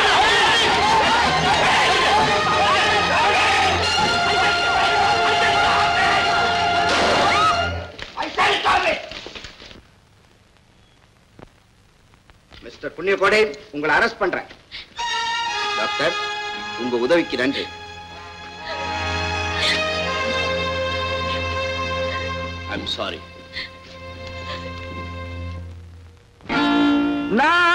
மிஸ்டர் புண்ணியகோடை, உங்களை அரெஸ்ட் பண்றேன். டாக்டர், உங்க உதவிக்கு நன்றி. I'm sorry. நான்